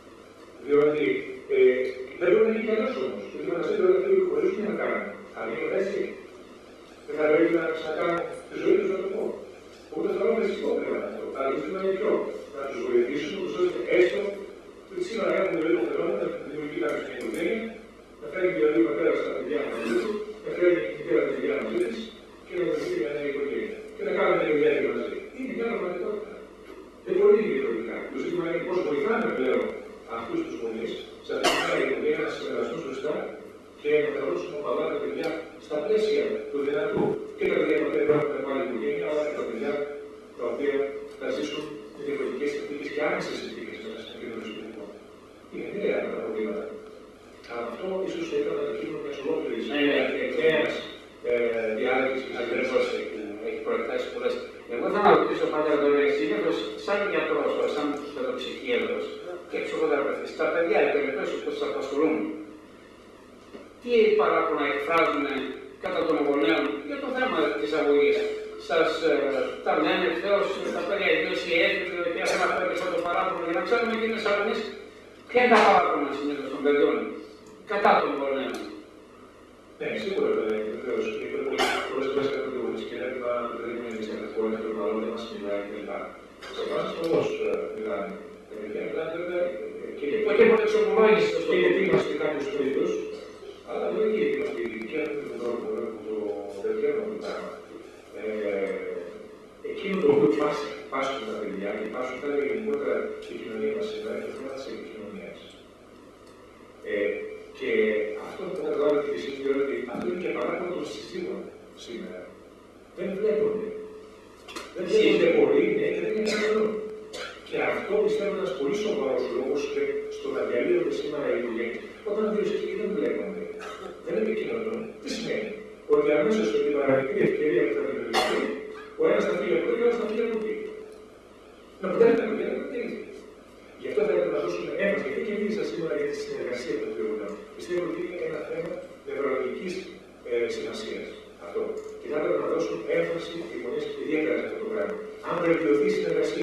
Διότι ε, δεν μπορεί να γίνει κανένας όμως. Γιατί μεταξύ των δύο χωρίς τι να κάνουν. Αν είναι έτσι, δεν θα πρέπει να ξανακάνουν τη ζωή τους, να το πω. Οπότε θα βάλουμε φυσικό πρέπει αυτό. Αλλά το θέμα είναι πιο να τους βοηθήσουμε, ούτως ώστε έστω ότι σήμερα έχουμε δηλαδή το φαινόμενο να δημιουργεί κάποιος μια οικογένεια, να φέρει δηλαδή ο πατέρας στα παιδιά μαζί του, να φέρει η μητέρα τα παιδιά μαζί της και να δημιουργεί μια νέα οικογένεια. Και να κάνουμε μια οικογένεια μαζί. Είναι μια πραγματικότητα. Δεν μπορεί να είναι διαφορετικά. Το ζήτημα είναι πώς βοηθάμε πλέον αυτούς τους γονείς σε αυτή την νέα οικογένεια να συνεργαστούν σωστά και να μεγαλώσουν οπαλά τα παιδιά στα πλαίσια του δυνατού. Και τα παιδιά που δεν έχουν πάλι οικογένεια, αλλά και τα παιδιά τα οποία θα ζήσουν με διαφορετικές συνθήκες και άμεσες συνθήκες μέσα στην κοινωνία του σπιτικού. Είναι νέα τα προβλήματα. Αλλά αυτό ίσως θα ήταν αντικείμενο μιας ολόκληρης νέας διάλογης. Ακριβώς έχει προεκτάσει πολλές. Εγώ θα να ρωτήσω πάντα τον συνήθως σαν γιατρός, σαν ψυχίατρος και ψυχοθεραπευτής, τα παιδιά, οι περιπτώσεις που σας απασχολούν, τι παράπονα εκφράζουν κατά των γονέων για το θέμα της αγωγής. Σας ε, τα λένε ευθέως τα παιδιά, ιδίως οι έφηβοι, ότι έχουν αυτό και αυτό το παράπονο, για να ξέρουμε εκείνες αγωνίες ποια είναι τα παράπονα συνήθως των παιδιών κατά των γονέων. Ναι, σίγουρα βεβαίως. Πολλές φορές έχουμε το σκέλετμα, το παιδί μου είναι στην χώρα και το καλό δεν μας μιλάει κλπ. Σε εμάς όμως μιλάνε. Και ποτέ ποτέ εξομολόγηση και γιατί είμαστε κάποιος τρίτος, αλλά δεν είναι γιατί είμαστε ειδικοί, αυτό είναι το τρόπο που το δεδομένο το πράγμα. Εκείνο το οποίο πάσχουν τα παιδιά και πάσχουν τα έλεγα γενικότερα η κοινωνία μας σήμερα είναι θέμα της επικοινωνίας. Και αυτό που καταλάβετε και εσείς, διότι αυτό είναι και παράδειγμα των συζύγων σήμερα. Δεν βλέπονται. Δεν βλέπονται πολύ, ναι, και δεν είναι καλό. Και αυτό πιστεύω είναι ένας πολύ σοβαρός λόγος και στο να διαλύονται σήμερα οι οικογένειες. Όταν δύο σύζυγοι δεν βλέπονται, δεν επικοινωνούν, τι σημαίνει? Ότι αμέσως με την παραμικρή ευκαιρία που θα δημιουργηθεί, ο ένας θα φύγει από εδώ και ο άλλος θα φύγει από εκεί. Να αποτέλει τα οικογένεια να τελειώσει. Γι' αυτό θα έπρεπε να δώσουμε έμφαση. Γιατί και μίλησα σήμερα για τη συνεργασία των δύο γονέων. Πιστεύω ότι είναι ένα θέμα νευρολογικής ε, σημασίας αυτό. Και θα έπρεπε να δώσουν έμφαση οι γονείς ιδιαίτερα σε αυτό το πράγμα. Αν βελτιωθεί η συνεργασία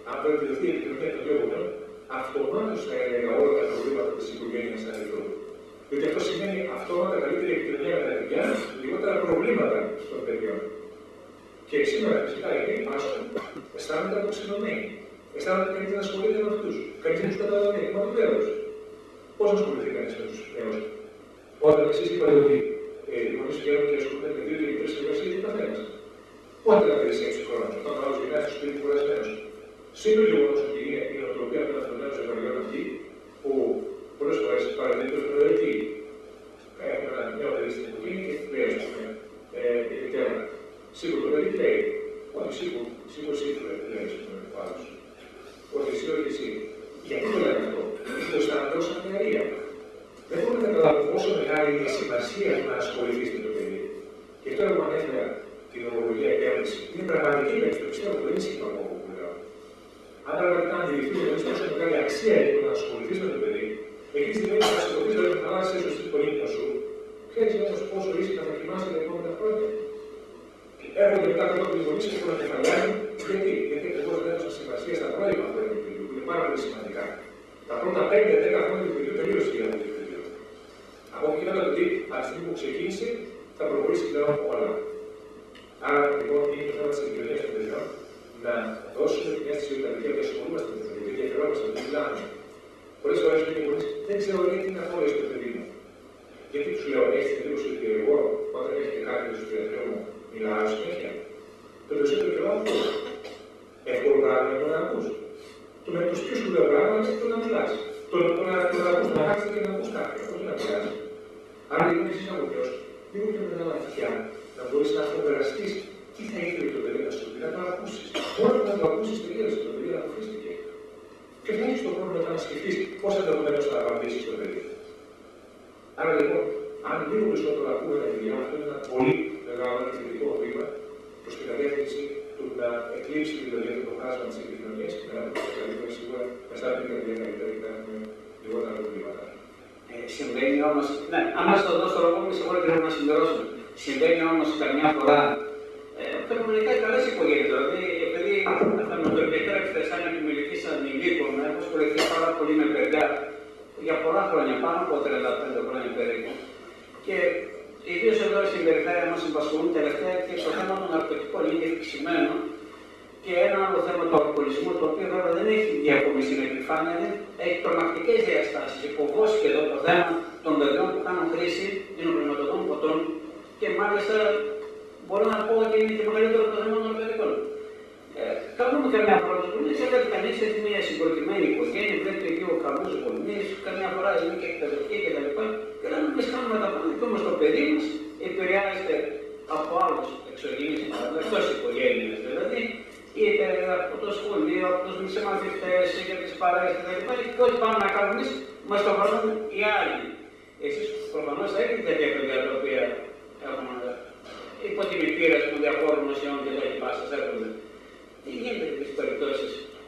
αν βελτιωθεί η επικοινωνία των δύο γονιών, αυτομάτως θα έλεγα όλα τα προβλήματα της οικογένειας θα λυθούν. Διότι αυτό σημαίνει αυτόματα καλύτερη επικοινωνία με τα παιδιά, λιγότερα προβλήματα των παιδιών. Και σήμερα φυσικά οι νέοι πάσχουν, αισθάνονται αποξενωμένοι. Αισθάνονται κανείς να ασχολείται με αυτούς. Κανείς δεν τους καταλαβαίνει. Μα βεβαίως. Πώς να ασχοληθεί κανείς με τους νέους? Όταν εσείς είπατε ότι ε, οι γονείς βγαίνουν και ασχολούνται με δύο ή τρεις εργασίες του καθένας. Πότε θα περίσει έξι χρόνια, όταν ο άλλος γυρνάει στο σπίτι κουρασμένος. Σύντομα γεγονός ότι είναι η νοοτροπία των αυτονέων ζευγαριών αυτή, που πολλές φορές παραδείγματος το προαιρετή. Έχουμε ένα νέο παιδί στην οικογένεια και λέει, ας πούμε, επιτέλου. Σίγουρα το παιδί λέει, όχι σίγουρα, σίγουρα σίγουρα λέει, ας πούμε, ο άλλος. Όχι εσύ, όχι εσύ. Γιατί το λέμε αυτό? Γιατί το αισθάνονται ως αμοιαρία. Δεν μπορούμε να καταλάβουμε πόσο μεγάλη είναι η σημασία του να ασχοληθεί με το παιδί. Γι' αυτό εγώ ανέφερα την ορολογία επέμβαση. Είναι πραγματική επέμβαση, το πιστεύω, δεν είναι σχεδόν εγώ που λέω. Αν πραγματικά αντιληφθούμε ότι πόσο μεγάλη αξία έχει το να ασχοληθεί με το παιδί, εκεί τη στιγμή που θα ασχοληθεί με το χαλάσει έσω στον ύπνο σου, ξέρει όμω πόσο ήσυχα θα κοιμάσαι τα επόμενα χρόνια. Έρχονται μετά από τον γονεί και τον κεφαλιάζουν. Γιατί, γιατί ακριβώ δεν έδωσαν σημασία στα πρώιμα του παιδιού, που είναι πάρα πολύ σημαντικά. Τα πρώτα πέντε δέκα χρόνια του παιδιού τελείωσε η ζωή του παιδιού. Από εκεί μετά το ότι από τη στιγμή που ξεκίνησε θα προχωρήσει πλέον όλα. Άρα λοιπόν είναι το θέμα τη επικοινωνία των παιδιών να δώσουμε μια αίσθηση ότι τα παιδιά που ασχολούμαστε με το παιδί, ενδιαφερόμαστε να μιλάμε. Πολλέ φορέ οι γονεί δεν ξέρω γιατί είναι αυτό το παιδί μου. Γιατί του λέω, έχει την εντύπωση ότι εγώ όταν έχετε κάποιο στο παιδιό μου μιλάω συνέχεια. Το περισσότερο καιρό αυτό. Εύκολο πράγμα είναι το να ακούς. Το με του πιο σπουδαίο πράγμα είναι το να μιλά. Το να ακούς, να κάθεσαι και να ακούς κάποιον. Αυτό δεν πειράζει. Άρα λοιπόν εσύ να βοηθός, λίγο πιο μεγάλα αυτιά, να μπορείς να αποπεραστείς τι θα ήθελε το παιδί να σου πει, να το ακούσεις. Μόνο που να το ακούσεις τελείωσε το παιδί, αποφύστηκε. Και θα έχεις το χρόνο μετά να σκεφτείς πώς ενδεχομένως θα απαντήσεις το παιδί. Άρα λοιπόν, αν λίγο περισσότερο ακούμε τα παιδιά, αυτό είναι ένα πολύ μεγάλο και θετικό βήμα προς την κατεύθυνση του να εκλείψει δηλαδή το χάσμα της επικοινωνίας και να έχουμε καλύτερα σίγουρα να αισθάνεται την παιδιά καλύτερα και να έχουμε λιγότερα προβλήματα. Ε, συμβαίνει όμως, ναι, αν μας το δώσω λόγο, με συγχωρείτε πρέπει να συμπληρώσουμε. Συμβαίνει όμως καμιά φορά ε, φαινομενικά καλές οικογένειες. Δηλαδή, επειδή θα με το επιτρέψετε, σαν επιμελητής ανηλίκων, έχω ασχοληθεί πάρα πολύ με παιδιά για πολλά χρόνια, πάνω από τριάντα πέντε χρόνια περίπου. Και ιδίως εδώ στην περιφέρεια μας απασχολούν τελευταία και το θέμα των ναρκωτικών είναι ευξημένο. Και ένα άλλο θέμα του αλκοολισμού, το οποίο βέβαια δεν έχει βγει ακόμη στην επιφάνεια, έχει τρομακτικές διαστάσεις. Υποβόσκει εδώ το θέμα των παιδιών που κάνουν χρήση υνοπνευματοδών ποτών και μάλιστα μπορώ να πω ότι είναι και μεγαλύτερο το θέμα των ναρκωτικών. Ε, Κάνουμε καμιά φορά του γονείς, αλλά κανείς έχει μια συγκροτημένη οικογένεια, βλέπει δύο καλούς γονείς, καμιά φορά είναι και εκπαιδευτική κτλ. Και λέμε εμείς κάνουμε τα πάντα και όμως το παιδί μας επηρεάζεται από άλλους εξωγενείς, εκτός οικογένειας δηλαδή, είτε από το σχολείο, από τους συμμαθητές, για τις παρέες κτλ. Και ό,τι πάμε να κάνουμε εμείς, μας το κάνουν οι άλλοι. Εσείς προφανώς θα έχετε τέτοια παιδιά τα οποία έχουν υπό την μητήρα των διαφόρων νοσιών και τα λοιπά σας έρχονται. Τι γίνεται με τις περιπτώσεις?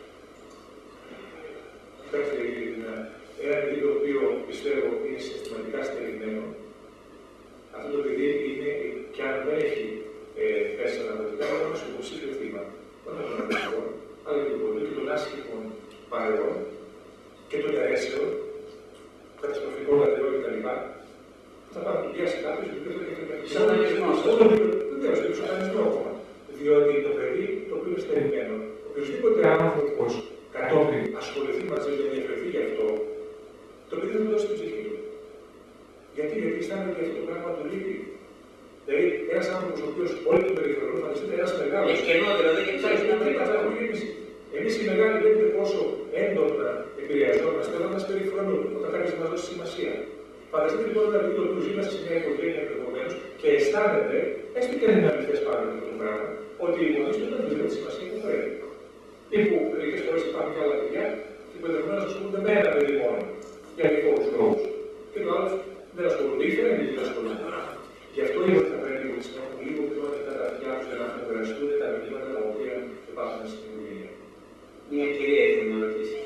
Κοιτάξτε, ένα παιδί το οποίο πιστεύω είναι συστηματικά στερημένο, αυτό το παιδί είναι, και αν δεν έχει πέσει αναποτικά, είναι όμως υποψήφιο θύμα. Όχι των αναποτικών, αλλά και του πολλού και των άσχημων παρεών και των αιρέσεων, καταστροφικών λατρεών κτλ. Θα πάμε να του πιάσει κάποιος και δεν θα έχει Σατανισμό. Βεβαίως, είναι σατανισμό ακόμα. Διότι το παιδί το οποίο είναι στερημένο, οποιοδήποτε άνθρωπος κατόπιν ασχοληθεί μαζί του και ενδιαφερθεί γι' αυτό, το παιδί δεν θα δώσει την ψυχή του. Γιατί, γιατί αισθάνεται ότι αυτό το πράγμα του λείπει. Δηλαδή, ένας άνθρωπος ο οποίος όλοι τον περιφερούν, φανταστείτε ένας μεγάλος. Έχει κενό, δηλαδή, και ψάχνει να βρει αυτό. Εμείς οι μεγάλοι βλέπετε πόσο έντονα επηρεαζόμαστε όταν μας περιφρονούν, όταν κάποιος μας δώσει σημασία. Φανταστείτε λοιπόν ένα παιδί το οποίο ζει μέσα σε μια οικογένεια ενδεχομένως και αισθάνεται, έστω και δεν είναι αληθές πάντα αυτό το πράγμα, ότι οι γονείς του δεν του δίνουν τη σημασία που πρέπει. Ή που μερικές φορές υπάρχουν και άλλα παιδιά που ενδεχομένως ασχολούνται με ένα παιδί μόνο για διαφόρους λόγους. Και το άλλο δεν ασχολούνται ή φαίνεται ότι δεν ασχολούνται. Γι' αυτό είναι ότι θα πρέπει οι γονείς να έχουν λίγο πιο ανοιχτά τα αυτιά τους για να επηρεαστούν τα μηνύματα τα οποία υπάρχουν στην οικογένεια. Μια κυρία ήθελε να ρωτήσει.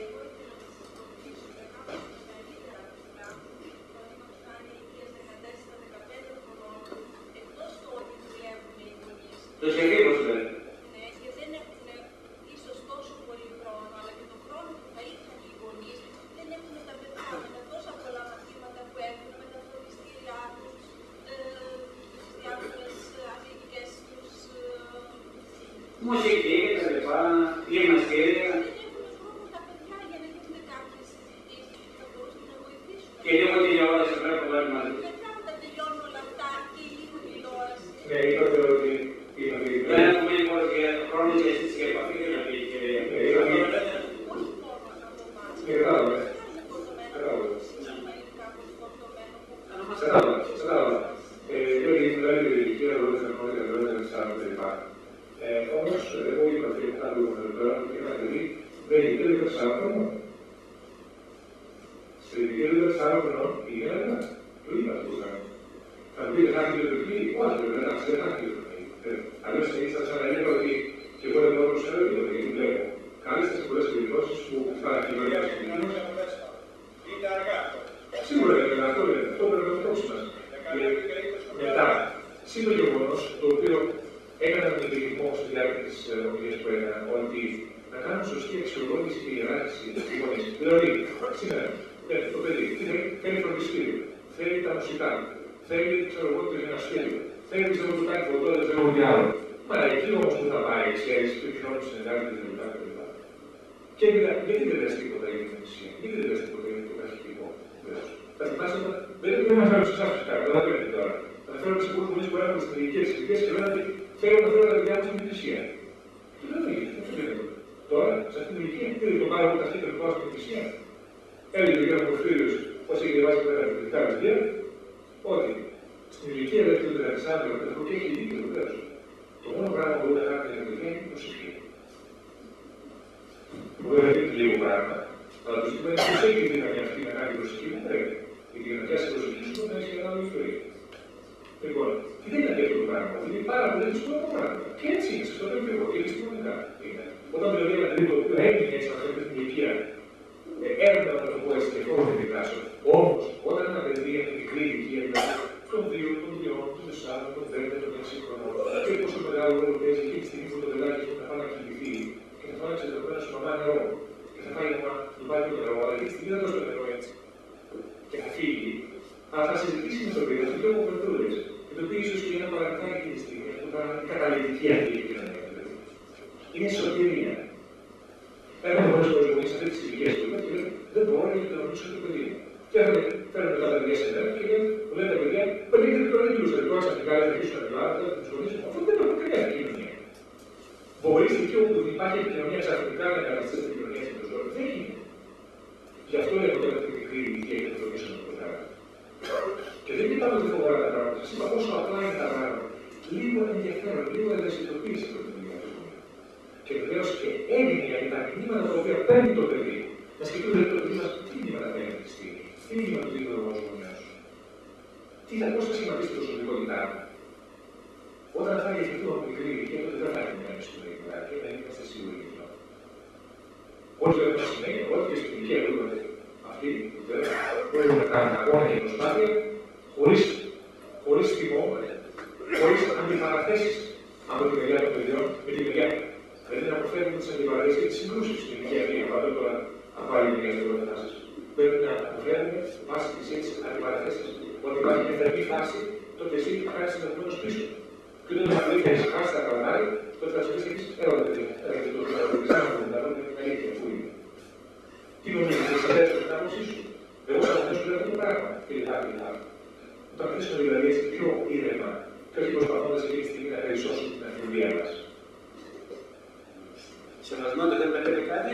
Τους εγγύμους, δηλαδή. Ναι, και δεν έχουν ίσως τόσο πολύ χρόνο μουσική και τα λοιπά, γυμναστήρια. Και λίγο τηλεόραση πρέπει να βάλουμε μαζί. Ναι, είπατε ότι δεν έχουμε χρόνο για εσείς και επαφή και να πει η κυρία. Κατάλαβα. Κατάλαβα. Κατάλαβα. Διότι δηλαδή η κυρία Ρόδης να γνωρίζει τα λόγια της άλλης κλπ. Όμως, εγώ είπα ότι θα δούμε τώρα ότι ένα παιδί δεν είναι λίγο εξάρτητο. Σε ηλικία λίγο εξάρτητο η γέννα, το είπα αυτό που κάνω. Θα μου πείτε, θα έχει λειτουργεί, όχι, δεν θα έχει λειτουργεί. Αλλιώς θα σας αναλύω ότι και εγώ δεν μπορώ να ξέρω γιατί δεν βλέπω. Κάλεστε σε πολλές περιπτώσεις που υπάρχει η κοινωνία στην κοινωνία. Είναι αργά. Σίγουρα είναι αυτό, αυτό πρέπει να το πρόξουμε. Μετά, σύν το γεγονός, το οποίο έκανα τον ειδικό στη διάρκεια της ομιλίας που έκανα, ότι να κάνουμε σωστή αξιολόγηση και ιεράρχηση της γονείς. Δηλαδή, σήμερα, το παιδί θέλει φροντιστήριο, θέλει τα μουσικά, θέλει ξέρω εγώ το γυμναστήριο, θέλει ξέρω το κάνει φωτό, δεν ξέρω τι άλλο. Μα εκεί όμως που θα πάει, ξέρεις, και ποιον συνεργάζεται κλπ. Και γιατί δεν λες τίποτα για την εκκλησία, γιατί δεν λες τίποτα για το καθηγητικό. Θα θυμάσαι, δεν είναι να φέρω σε εσάς φυσικά, δεν θα πέντε τώρα. Θα φέρω σε πολλούς γονείς που έρχονται στην ηλικία της ηλικίας και λένε ότι θέλω να φέρω τα παιδιά μου στην εκκλησία. Τι δεν γίνεται, αυτό δεν είναι. Τώρα, σε αυτήν την ηλικία, δεν το πάρω τα αυτήν την πάω στην εκκλησία. Έλεγε ο κ. Πορφύριος, πώς έχει διαβάσει τα εκκλησικά βιβλία, ότι στην ηλικία δεν θέλει να εξάρτητο το και έχει δίκιο βεβαίως. Το μόνο πράγμα που μπορεί να κάνει για την εκκλησία είναι η προσευχή. Μπορεί να δείτε λίγο πράγμα, αλλά το σημαίνει πως έχει δύναμη αυτή να κάνει προσευχή, δεν πρέπει. Γιατί για να πιάσει προσευχή σου να έχει ένα άλλο ιστορία. Λοιπόν, τι δεν είναι αυτό το πράγμα, είναι πάρα πολύ δύσκολο πράγμα. Και έτσι είναι, σας το λέω και εγώ, και επιστημονικά είναι. Όταν δηλαδή ένα παιδί το οποίο έγινε έτσι αυτή την ηλικία, έρευνα να το πω έτσι και φόβο δεν δικάσω. Όμως, όταν ένα παιδί είναι μικρή ηλικία, δηλαδή των δύο, των τριών, των τεσσάρων, των δέκα, των έξι χρονών, και πόσο μεγάλο ρόλο παίζει εκείνη τη στιγμή που το παιδάκι σου θα πάει να κοιμηθεί και θα πάει εξεδεμένο σου μαμά νερό και θα πάει να του πάει το νερό, αλλά εκείνη τη στιγμή δεν δώσει το νερό έτσι. Και θα φύγει, αλλά θα συζητήσει με το παιδί, θα του λέω κοπερτούρες, και το οποίο ίσως και είναι παρακατάει εκείνη τη στιγμή, αυτό θα είναι καταλητική αυτή η κοινωνία. Είναι σωτηρία. Έρχονται πολλές φορές γονείς σε αυτές τις ηλικίες του και λένε δεν μπορώ να κοινωνήσω το παιδί μου. Και φέρνουν τα παιδιά σε μένα και λένε τα παιδιά, παιδί δεν το λέει τους τελικώς αστικά, δεν θα αρχίσουν να μιλάνε, θα τους γονείς, αυτό δεν είναι καμία κοινωνία. Μπορείς εκεί όπου υπάρχει επικοινωνία ξαφνικά να καταστήσει την κοινωνία στην ζωή, δεν είναι. Γι' αυτό λέω ότι αυτή τη μικρή ηλικία και το λύσαμε το πράγμα. Και δεν είπαμε ότι φοβάται τα πράγματα, σας είπα πόσο απλά είναι τα πράγματα. Λίγο ενδιαφέρον, λίγο ευαισθητοποίηση από την δουλειά του. Και βεβαίως και έννοια για τα μηνύματα τα οποία παίρνει το παιδί. Να σκεφτούμε το παιδί μας τι μηνύματα παίρνει αυτή τη στιγμή, τι μηνύματα του δίνει ο γονιός σου. Τι θα πώς θα σχηματίσει την προσωπικότητά μου. Όταν θα γευτούμε από μικρή ηλικία, τότε δεν θα έχουμε μια ιστορία και δεν είμαστε σίγουροι γι' αυτό. Όλοι βέβαια θα συνέχεια, ότι και στην ηλικία που είπατε αυτή, που δεν μπορεί να κάνουν αγώνα και προσπάθεια, χωρίς, χωρίς τιμό, χωρίς αντιπαραθέσεις από τη μεριά των παιδιών με τη μεριά. Δηλαδή να αποφεύγουμε τις αντιπαραθέσεις και τις συγκρούσεις στην ηλικία αυτή. Πάντα τώρα από άλλη μεριά στην πρώτη φάση. Πρέπει να αποφεύγουμε βάσει της έτσι αντιπαραθέσεις. Όταν υπάρχει μια θερμή φάση, τότε εσύ θα κάνεις ενδεχομένως πίσω. Και όταν θα βρει να χάσει τα καλαμάρια, τότε θα σου πει και έλα παιδί, έρχεται το χρόνο που θα βρει την αλήθεια που είναι. Τι νομίζεις, θα σταθέσει την άποψή σου. Εγώ θα θέσω αυτό το πράγμα. Και λιγά, και λιγά. Όταν θέσουμε δηλαδή έτσι πιο ήρεμα, και όχι προσπαθώντας εκείνη τη στιγμή να περισσώσουμε την αφιλία μας. Σεβασμόντα δεν πετύχει κάτι.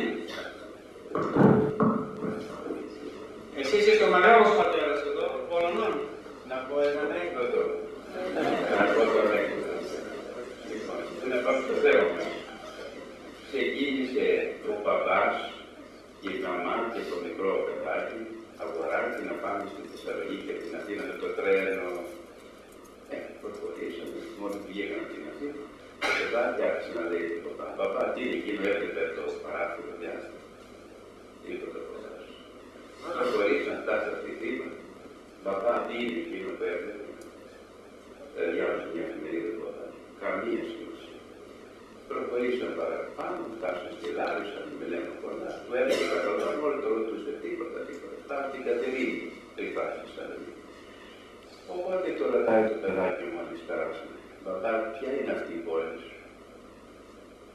Εσείς είστε ο μεγάλος πατέρας εδώ, Πολωνών. Να πω ένα ανέκδοτο. Να πω το ανέκδοτο. Λοιπόν, να πάμε στο θέμα. Ξεκίνησε ο παπάς και η μαμά και το μικρό παιδάκι αγοράζει να πάμε στη Θεσσαλονίκη και την Αθήνα με το τρένο. Ε, προχωρήσαμε, μόνο πήγαμε από την Αθήνα. Το παιδάκι άρχισε να λέει του παπά. Παπά, τι είναι εκείνο, έρχεται το παράθυρο διάστημα. Είπε το παιδάκι. Προχωρήσαμε, να φτάσει αυτή τη θύμα. Παπά, τι είναι εκείνο που έρχεται. Διάβασε μια εφημερίδα του παπά. Καμία σημασία. Προχωρήσαμε παραπάνω, φτάσαμε στη Λάρισα, με λένε πολλά. Του έλεγε καθόλου, μόνο το ρωτούσε τίποτα, τίποτα. Φτάσαμε την Κατερίνη, το υπάρχει σαν να δει. Οπότε το ρωτάει το παιδάκι μόλις περάσαμε. Παπά, ποια είναι αυτή η πόλη σου.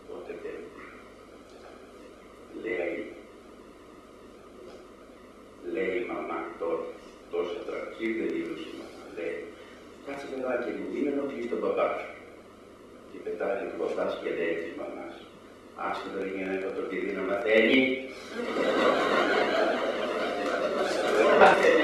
ήρθε η Λούσιμα, λέει, κάτσε παιδάκι μου, είναι ενοχλείς τον παπά σου. Και πετάει ο παπάς και λέει της μαμάς, άσχετο η γυναίκα το παιδί να μαθαίνει. Δεν μαθαίνει.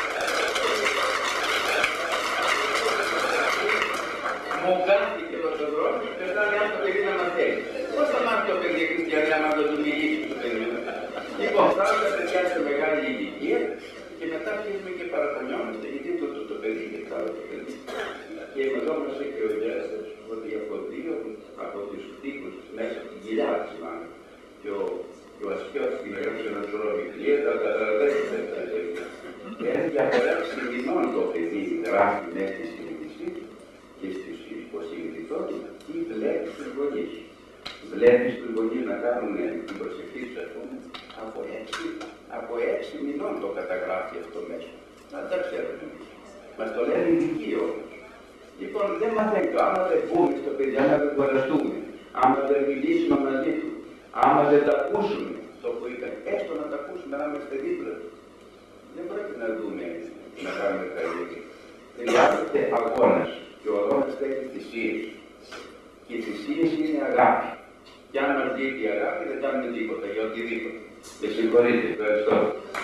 Μου κάθηκε ο Σοδρόμος και πετάει αν το παιδί να μαθαίνει. Πώς θα μάθει το παιδί χριστιανή άμα δεν του μιλήσει το παιδί. Λοιπόν, φτάνουμε τα παιδιά σε μεγάλη ηλικία και μετά αρχίζουμε και παραπονιόμαστε γιατί το, το, το παιδί και το άλλο το παιδί. Και εδώ μας έχει ο Γιάννης ότι από δύο από τους τοίχους μέσα από την κοιλιά της μάλλον και ο, και ο Ασκιώτης την έγραψε ένα σωρό βιβλία, τα τετραδέσσερα και ένα διαφορά συνειδημών το παιδί γράφει μέσα στη συνείδησή και στη υποσυνειδητότητα τι βλέπει στους γονείς. Βλέπεις τους γονείς να κάνουν την προσευχή τους, ας πούμε, από έξι, από έξι μηνών το καταγράφει αυτό μέσα. Να τα ξέρουμε εμείς. Μας το λένε οι ειδικοί όμως. Λοιπόν, δεν μαθαίνει το. Άμα δεν πούμε στο παιδί, άμα δεν κουραστούμε, άμα δεν μιλήσουμε μαζί του, άμα δεν τα ακούσουμε, το που είπαν, έστω να τα ακούσουμε να είμαστε δίπλα του. Δεν πρέπει να δούμε να κάνουμε καλύτερα. Χρειάζεται αγώνας. Και ο αγώνας θέλει θυσίες. Και οι θυσίες είναι αγάπη. Και αν μας δείτε η αγάπη, δεν κάνουμε τίποτα για οτιδήποτε. Με συγχωρείτε, ευχαριστώ.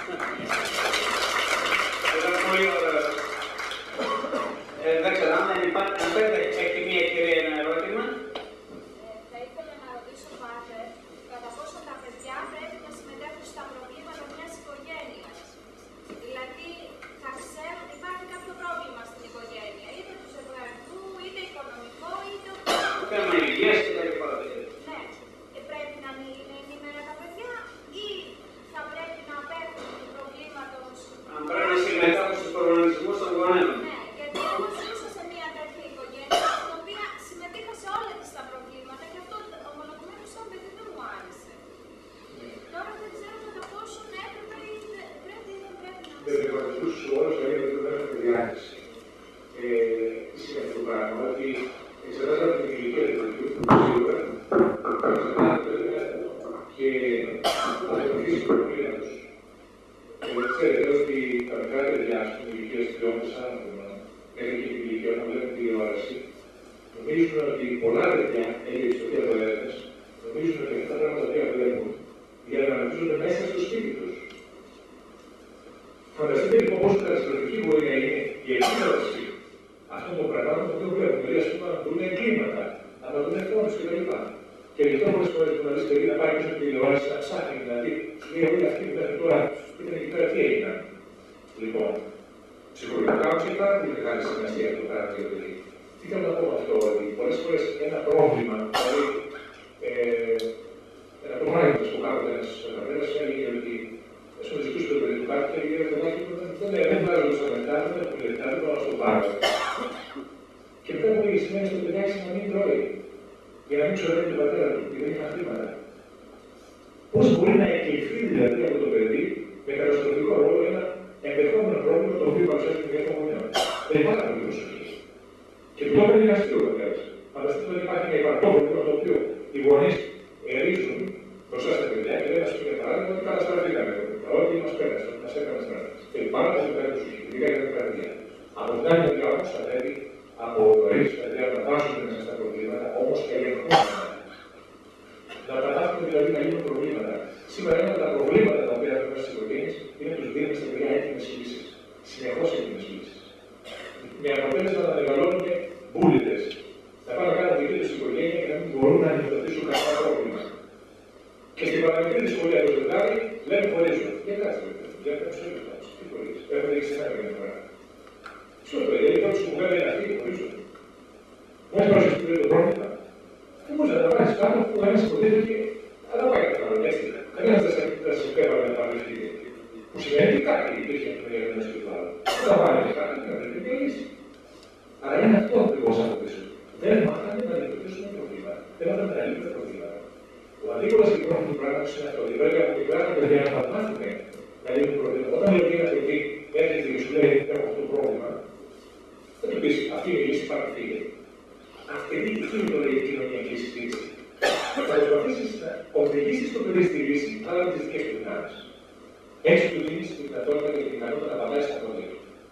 Ήταν πολύ ωραίο. Δεν ξέρω, αν υπάρχει, αν έχει μία κυρία ένα ερώτημα. Θα ήθελα να ρωτήσω, Πάτερ, κατά πόσο τα παιδιά πρέπει να συμμετέχουν στα προβλήματα μιας οικογένειας. Δηλαδή, θα ξέρουν ότι υπάρχει κάποιο πρόβλημα στην οικογένεια, είτε του ζευγαριού, είτε οικονομικό, είτε οποιοδήποτε. Θέμα υγείας και τα λοιπά. Ναι. Και πρέπει να μην είναι ενήμερα τα παιδιά, ή θα πρέπει να παίρνουν προβλήματος. Αν πρέπει να συμμετέχουν στους προγραμματισμούς των γονέων. Ναι, γιατί εγώ ζούσα σε μια τέτοια οικογένεια, στην οποία συμμετείχα σε όλα τις τα προβλήματα και αυτό ομολογουμένως σαν παιδί δεν μου άρεσε. Τώρα δεν ξέρω κατά πόσο έπρεπε ή πρέπει ή δεν πρέπει να. Με διαφορετικούς όρους θα είναι ότι δεν έχουμε διάθεση. Τι σημαίνει το πράγμα, ότι εξετάζαμε την ηλικία του παιδιού, σίγουρα, και θα βοηθήσει το προβλήμα τους. Και ξέρετε ότι τα μικρά παιδιά στην ηλικία της τριών άτομα, μέχρι και την ηλικία να βλέπουν τηλεόραση, νομίζουν ότι πολλά παιδιά, έγινε στο δύο έρευνες, νομίζουν ότι αυτά τα πράγματα τα οποία βλέπουν διαδραματίζονται μέσα στο σπίτι τους. Φανταστείτε λοιπόν πόσο καταστροφική μπορεί να είναι η εκδήλωση αυτών των πραγμάτων που βλέπουμε. Δηλαδή, ας πούμε, να δουν εγκλήματα, να δουν φόνους κτλ. Και γι' αυτό πολλές φορές που να δεις παιδί να πάει πίσω από τη τηλεόραση να ψάχνει, δηλαδή, μία όλη αυτή που μέχρι τώρα ήταν εκεί πέρα τι έγιναν. Λοιπόν, ψυχολογικά όμως έχει πάρα πολύ μεγάλη σημασία αυτό το πράγμα για το παιδί. Τι θέλω να πω με αυτό, ότι πολλές φορές ένα πρόβλημα, δηλαδή, ε, ένα πρόβλημα που κάποτε ένας πατέρας έλεγε ότι ας πούμε ζητούσε το παιδί του κάτι και έλεγε παιδάκι που δεν βάζω στα μετά, δεν έχω λεπτά, δεν πάω στο πάρω. Και μετά μου λέγε σημαίνει στο παιδάκι να μην τρώει, για να μην ξοδεύει τον πατέρα του, γιατί δεν είχαν χρήματα. Πώς μπορεί να εκλειφθεί δηλαδή από το παιδί με καταστροφικό ρόλο ένα ενδεχόμενο πρόβλημα το οποίο παρουσιάζει την διάρκεια γονιών. Δεν υπάρχει πολύ προσοχή. Και το πρέπει να αστείο βεβαίω. Φανταστείτε ότι υπάρχει ένα υπαρκτό πρόβλημα το οποίο οι γονείς ερίζουν μπροστά στα παιδιά και λένε, ας πούμε, για παράδειγμα, ότι καταστραφήκαμε. Ό,τι μας πέρασε, μας έκανε στράτες. Και πάρα πολύ μεγάλη προσοχή, ειδικά για την παιδιά. Από την άλλη μεριά όμως θα πρέπει από νωρίς παιδιά να βάζουν μέσα στα προβλήματα, όμως και ελεγχόμενα. Να τα μάθουμε δηλαδή να γίνουν προβλήματα. Σήμερα ένα από τα προβλήματα τα οποία έχουμε στις οικογένειες είναι τους δίνουμε στα παιδιά έτοιμες λύσεις. Συνεχώς έτοιμες λύσεις. Με αποτέλεσμα να μεγαλώνουν μπούλητες. Να πάνε να κάνουν δική τους οικογένεια και να μην μπορούν να αντιμετωπίσουν κανένα πρόβλημα. Και στην παραμικρή σχολεία του ζευγάρι λένε χωρίζουν. Για κάτσε βέβαια. Για κάτσε βέβαια. Τι χωρίζουν. Έχουν δείξει ένα μια φορά. Ποιο το λέει, πρώτος που βέβαια είναι αυτοί που χωρίζουν. Μόλις πρόσεξε που λέει το πρόβλημα. Δεν μπορεί να τα βάλει πάνω που ένας υποτίθεται και αλλά πάει κατά άλλο. Έτσι. Κανένας δεν σε υπέβαλε να παντρευτεί. Που σημαίνει ότι κάτι υπήρχε από το ένα και το άλλο. Δεν τα βάλει κάτι και να βρει μια λύση. Αλλά είναι αυτό ακριβώς από πίσω. Δεν μάθανε να αντιμετωπίσουν προβλήματα. Δεν μάθανε να λύσουν προβλήματα. Ο αντίπολος λοιπόν του πράγματος είναι αυτό. Ότι πρέπει από μικρά τα παιδιά να μάθουν να λύσουν προβλήματα. Όταν λέει ένα παιδί έρχεται και σου λέει έχω αυτό το πρόβλημα, δεν του πει αυτή είναι η λύση, πάρε φύγε. Αυτή είναι το λέει η κοινωνιακή συζήτηση. Θα προσπαθήσει να οδηγήσει το παιδί στη λύση, αλλά με τι δικέ του δυνάμει. Έτσι του δίνει τη δυνατότητα και την ικανότητα να πατάει στα πόδια του.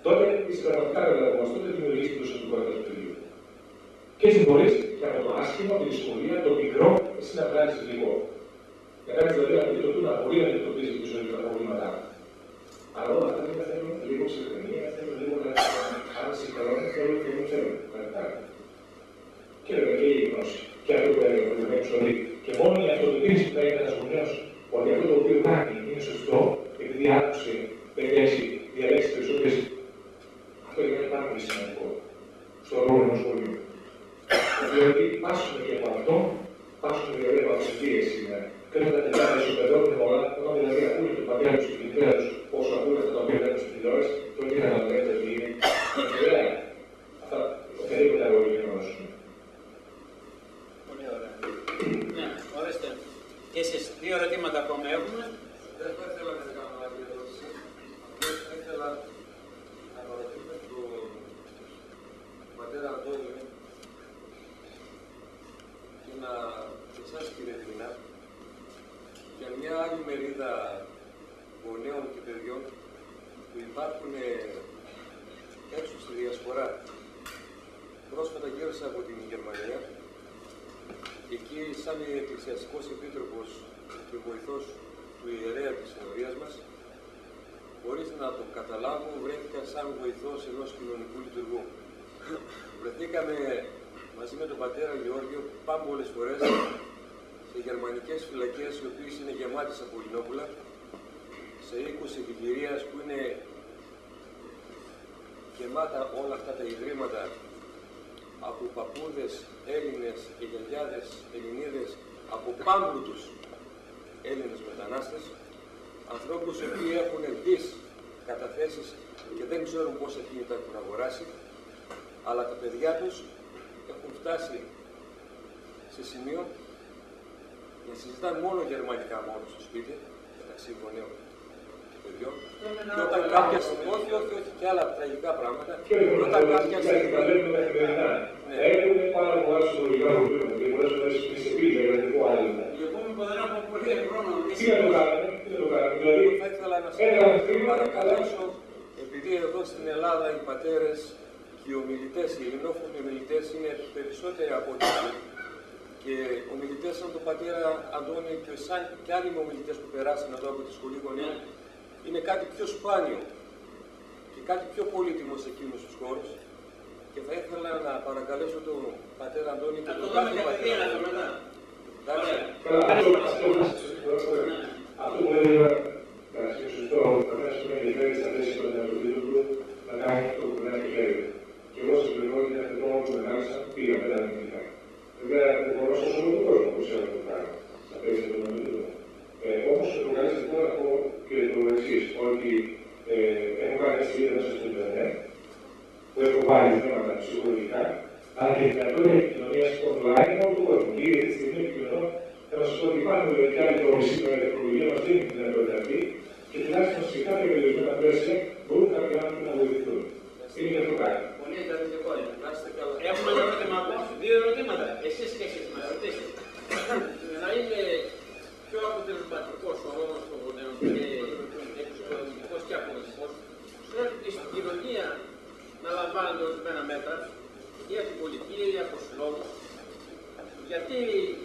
τότε είσαι πραγματικά παιδαγωγός, τότε δημιουργείς την προσωπικότητα του παιδιού. Και έτσι μπορείς και από το άσχημο, τη δυσκολία, το μικρό, εσύ να βγάλεις λίγο. Να κάνεις δηλαδή αυτή το τούνα μπορεί να αντιμετωπίσει τη ζωή τα προβλήματά του. Αλλά όλα αυτά δεν θέλουν λίγο ψυχραιμία, θέλουν λίγο άρση καλών, θέλουν και δεν θέλουν. Και βέβαια και η γνώση. Και αυτό που έλεγε ο προηγουμένος ότι και μόνο η αυτοδοτήρηση που θα είναι ένας γονιός ότι αυτό το οποίο κάνει είναι σωστό, επειδή άκουσε πεντέξι διαλέξεις περισσότερες, αυτό είναι πάρα πολύ σημαντικό στον ρόλο ενός γονιού. Διότι πάσουμε και από αυτό, πάσουμε δηλαδή από τις εμπειρίες σήμερα. Και όταν τα παιδιά να ισοπεδώνουν όλα, όταν δηλαδή ακούνε τον πατέρα τους και την μητέρα τους όσο ακούνε αυτά τα οποία βλέπουν στην τηλεόραση, τότε καταλαβαίνετε ότι είναι ιδέα. Αυτά οποιαδήποτε αγωγή να δώσουμε. Πολύ ωραία. Ναι, ορίστε. Και εσείς δύο ερωτήματα ακόμα έχουμε. Δεν θα ήθελα να κάνω άλλη ερώτηση. Θα ήθελα να ρωτήσω τον πατέρα Αντώνιο και να εσάς κύριε Δινά για μια άλλη μερίδα γονέων και παιδιών που υπάρχουν έξω στη διασπορά. Πρόσφατα γύρισα από την Γερμανία. Εκεί, σαν εκκλησιαστικός επίτροπος και βοηθός του ιερέα της ενορίας μας, χωρίς να το καταλάβω, βρέθηκα σαν βοηθός ενός κοινωνικού λειτουργού. Βρεθήκαμε μαζί με τον πατέρα Γεώργιο πάμπολες φορές σε γερμανικές φυλακές, οι οποίες είναι γεμάτες από Ελληνόπουλα, σε οίκους εγκυγυρίας που είναι γεμάτα όλα αυτά τα ιδρύματα από παππούδες, Έλληνες και γιαγιάδες, Ελληνίδες, από πάμπλουτους Έλληνες μετανάστες, ανθρώπους οι οποίοι έχουν δις καταθέσεις και δεν ξέρουν πόσα κινητά έχουν αγοράσει, αλλά τα παιδιά τους έχουν φτάσει σε σημείο να συζητάνε μόνο γερμανικά μόνο στο σπίτι, μεταξύ γονέων και παιδιών. Και όταν κάποια στιγμή, όχι, όχι, όχι, και άλλα τραγικά πράγματα, όταν κάποια στιγμή. Έχουμε πάρα πολλά συλλογικά προβλήματα και πολλές φορές σε πείτε για το άλλο. Λοιπόν, δεν έχουμε πολύ χρόνο. Τι να το κάνουμε, τι να το κάνουμε. Δηλαδή, θα ήθελα να σας παρακαλέσω, επειδή εδώ στην Ελλάδα οι πατέρες και οι ομιλητές, οι ελληνόφωνοι ομιλητές είναι περισσότεροι από ό,τι και ομιλητές σαν τον πατέρα Αντώνη και σαν και άλλοι ομιλητές που περάσαν εδώ από τη σχολή γονέων είναι κάτι πιο σπάνιο και κάτι πιο πολύτιμο σε εκείνους τους χώρους. Και θα ήθελα να παρακαλέσω τον πατέρα Αντώνη και τον κάθε πατέρα. Αυτό που λέει να σωστό, καθένας που είναι ενδιαφέρει στα θέση των ερωτήτων του να κάνει αυτό που δεν έχει χέρι. Και εγώ σας πληρώνω για αυτό που μεγάλωσα, πήγα πέρα να μην είχα. Βέβαια, δεν μπορώ να σώσω όλο τον κόσμο που ξέρω να το κάνω, στα θέση των ερωτήτων. Όμως, το καλύτερο λοιπόν να πω και το εξής, ότι έχω κάνει στη vida μέσα στο Ιντερνετ, που έχω βάλει θέματα ψυχολογικά, αλλά και η δυνατότητα επικοινωνία online με όλο τον κόσμο. Και ήδη τη στιγμή επικοινωνώ, θα σα πω ότι υπάρχουν και άλλοι τομεί σήμερα η τεχνολογία μα δίνει τη δυνατότητα αυτή και τουλάχιστον σε κάποια περιορισμένα πλαίσια μπορούν κάποιοι άνθρωποι να βοηθηθούν. Είναι και αυτό κάτι. Πολύ εντατικότητα. Έχουμε ένα ερώτημα ακόμα, δύο ερωτήματα. Εσείς και εσείς μας ρωτήσετε. Να είναι πιο αποτελεσματικό ο ρόλο των γονέων και εξωτερικό και αποδοτικό, πρέπει στην κοινωνία να λαμβάνονται ορισμένα μέτρα ή από την πολιτεία ή από του λόγου. Γιατί,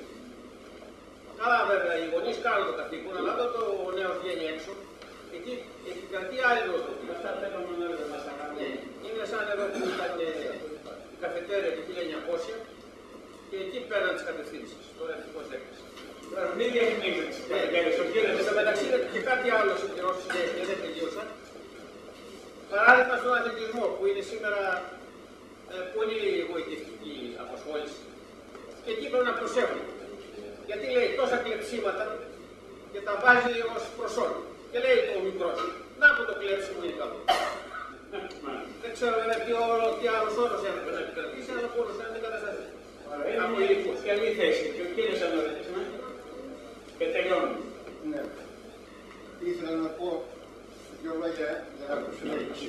καλά βέβαια, οι γονείς κάνουν το καθήκον, αλλά όταν το νέο βγαίνει έξω, εκεί επικρατεί άλλη νοοτροπία. Αυτά θέλουμε να μα τα κάνουμε. Είναι σαν εδώ που ήταν η καφετέρια του χίλια εννιακόσια και εκεί πέραν τι κατευθύνσει. Τώρα ευτυχώς έκλεισε. Μην διαφημίζετε τις καφετέρειες, όχι δεν. Στο μεταξύ και κάτι άλλο συμπληρώσει και δεν τελείωσα. Παράδειγμα στον αθλητισμό που είναι σήμερα ε, πολύ εγωιτευτική απασχόληση. Και εκεί πρέπει να προσέχουμε. Γιατί λέει τόσα κλεψίματα και τα βάζει ως προσόν. Και λέει το μικρό, να που το κλέψιμο είναι καλό. Δεν ξέρω βέβαια τι, τι άλλος όρος έπρεπε να επικρατήσει, αλλά πόνος να μην κατασταθεί. Από υλικούς. Καλή θέση. Και ο κύριος Ανδρέας, και τελειώνουμε. Ναι. Ήθελα να πω δύο λόγια για να ακούσω.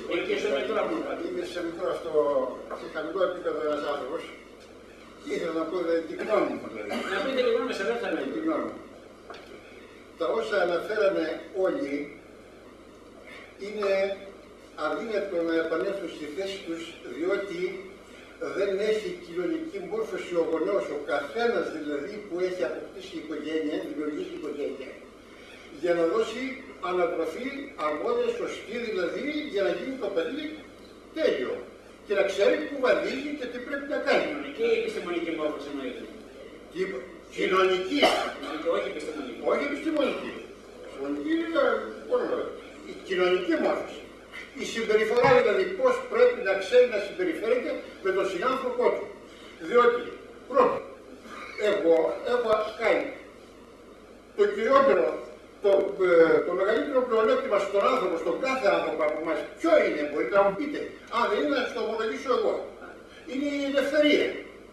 Είμαι σε μικρό, στο σε χαμηλό επίπεδο ένας άνθρωπος. Ήθελα να πω δηλαδή τη γνώμη μου. Να πείτε τη γνώμη σε δεύτερα τη γνώμη μου. Τα όσα αναφέραμε όλοι είναι αδύνατο να επανέλθουν στη θέση τους, διότι δεν έχει κοινωνική μόρφωση ο γονέος, ο καθένας δηλαδή που έχει αποκτήσει οικογένεια, δημιουργήσει οικογένεια, για να δώσει ανατροφή αρμόδια, σωστή δηλαδή, για να γίνει το παιδί τέλειο και να ξέρει που βαδίζει και τι πρέπει να κάνει. Κοινωνική ή επιστημονική μόρφωση εννοείται? Κοινωνική. Όχι επιστημονική. Όχι επιστημονική. Επιστημονική είναι μόνο. Η κοινωνική μόρφωση. Η συμπεριφορά δηλαδή πώς πρέπει να ξέρει να συμπεριφέρεται με τον συνάνθρωπό του. Διότι πρώτον, εγώ έχω κάνει το κυριότερο, το, ε, το μεγαλύτερο πλεονέκτημα στον άνθρωπο, στον κάθε άνθρωπο από εμάς, ποιο είναι, μπορείτε να μου πείτε, αν δεν είναι να το ομολογήσω εγώ, είναι η ελευθερία.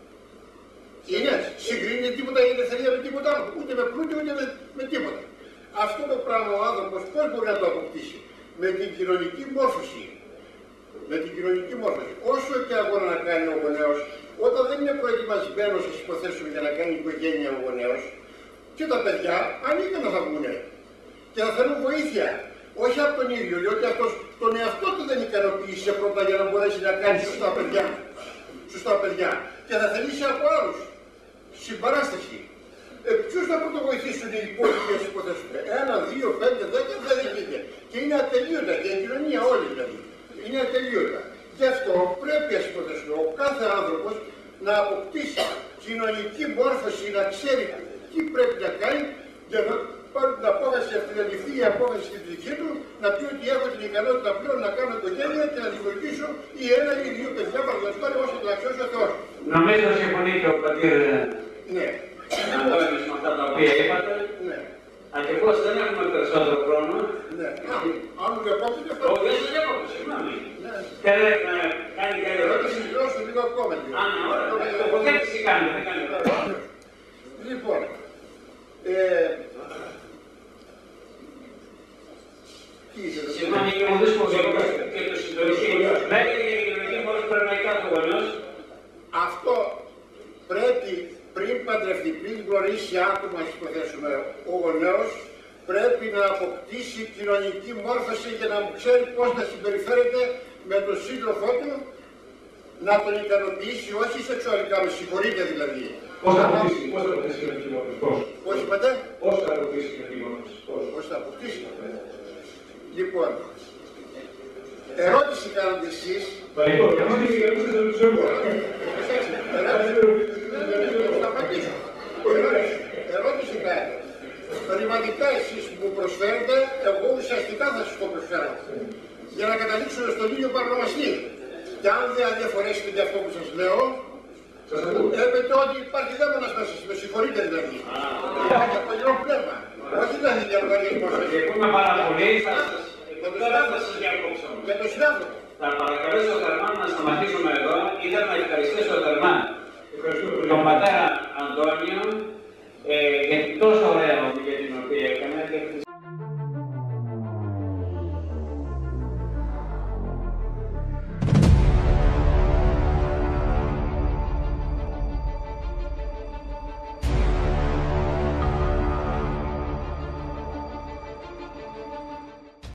Είναι, συγκρίνει τίποτα η ελευθερία με τίποτα άλλο, ούτε με πλούτη ούτε με, με τίποτα. Αυτό το πράγμα ο άνθρωπος πώς μπορεί να το αποκτήσει? Με την κοινωνική μόρφωση. Με την κοινωνική μόρφωση. Όσο και αγώνα να κάνει ο γονέος, όταν δεν είναι προετοιμασμένος, ας υποθέσουμε, για να κάνει οικογένεια ο γονέος, και τα παιδιά ανίκανα θα βγουνε. Και θα θέλουν βοήθεια. Όχι από τον ίδιο, διότι αυτός τον εαυτό του δεν ικανοποίησε πρώτα για να μπορέσει να κάνει σωστά παιδιά. Σωστά παιδιά. Και θα θελήσει από άλλους. Συμπαράσταση. Ε, ποιους να πρωτοβοηθήσουν οι υπόλοιποι, ας υποθέσουμε? Ένα, δύο, πέντε, δέκα, δεν γίνεται. Και είναι ατελείωτα. Και η κοινωνία όλη δηλαδή. Είναι ατελείωτα. Γι' αυτό πρέπει, ας υποθέσουμε, ο κάθε άνθρωπος να αποκτήσει κοινωνική μόρφωση, να ξέρει τι πρέπει να κάνει για να πάρει την απόφαση αυτή, να ληφθεί η απόφαση στην δική του, να πει ότι έχω την ικανότητα πλέον να κάνω οικογένεια και να δημιουργήσω ή ένα ή δύο παιδιά, παραδείγματος όσο το αξιώσει ο Θεός. Νομίζω συμφωνεί και ο πατήρ Ναι. Αντώνης με αυτά τα οποία είπατε. Ναι. Ακριβώς δεν έχουμε περισσότερο χρόνο. Ναι. Αν μου διακόπτετε αυτό. Όχι, δεν σας διακόπτω, συγγνώμη. Θέλετε να κάνει και άλλη ερώτηση? Θα συμπληρώσω λίγο ακόμα. Α, ναι, ωραία. Τοποθέτηση κάνει, δεν κάνει ερώτηση. Λοιπόν, ε, συγγνώμη, είναι ο δύσκολος και το συντονιστή. Μέχρι και η κοινωνική μόρφωση πρέπει να κάνει ο γονιός. Αυτό πρέπει πριν παντρευτεί, πριν γνωρίσει άτομα, ας υποθέσουμε, ο γονέος, πρέπει να αποκτήσει κοινωνική μόρφωση για να μου ξέρει πώς να συμπεριφέρεται με τον σύντροφό του, να τον ικανοποιήσει, όχι σεξουαλικά, με συγχωρείτε δηλαδή. Πώς θα αποκτήσει, πώς θα αποκτήσει κοινωνική μόρφωση, πώς. Πώς είπατε? Πώς θα αποκτήσει κοινωνική μόρφωση, πώς. Πώς θα αποκτήσει. Λοιπόν, ερώτηση κάνατε εσείς. Παλικό, και άμα δεν είναι δεν το ξέρω. Ερώτηση κάνετε. Ρηματικά εσείς που μου προσφέρετε, εγώ ουσιαστικά θα σας το προσφέρω. Για να καταλήξουμε στον ίδιο παρονομαστή. Και αν δεν αδιαφορέσετε για αυτό που σας λέω, έπετε ότι υπάρχει δαίμονας μέσα σας, με συγχωρείτε δηλαδή. Υπάρχει απαγγελό πνεύμα. Όχι δηλαδή για λογαριασμό σας. Ευχαριστούμε πάρα πολύ. Τώρα θα σας διακόψω. Για τον συνάδελφο. Θα παρακαλέσω θερμά να σταματήσουμε εδώ. Ήθελα να ευχαριστήσω θερμά τον πατέρα Αντώνιο,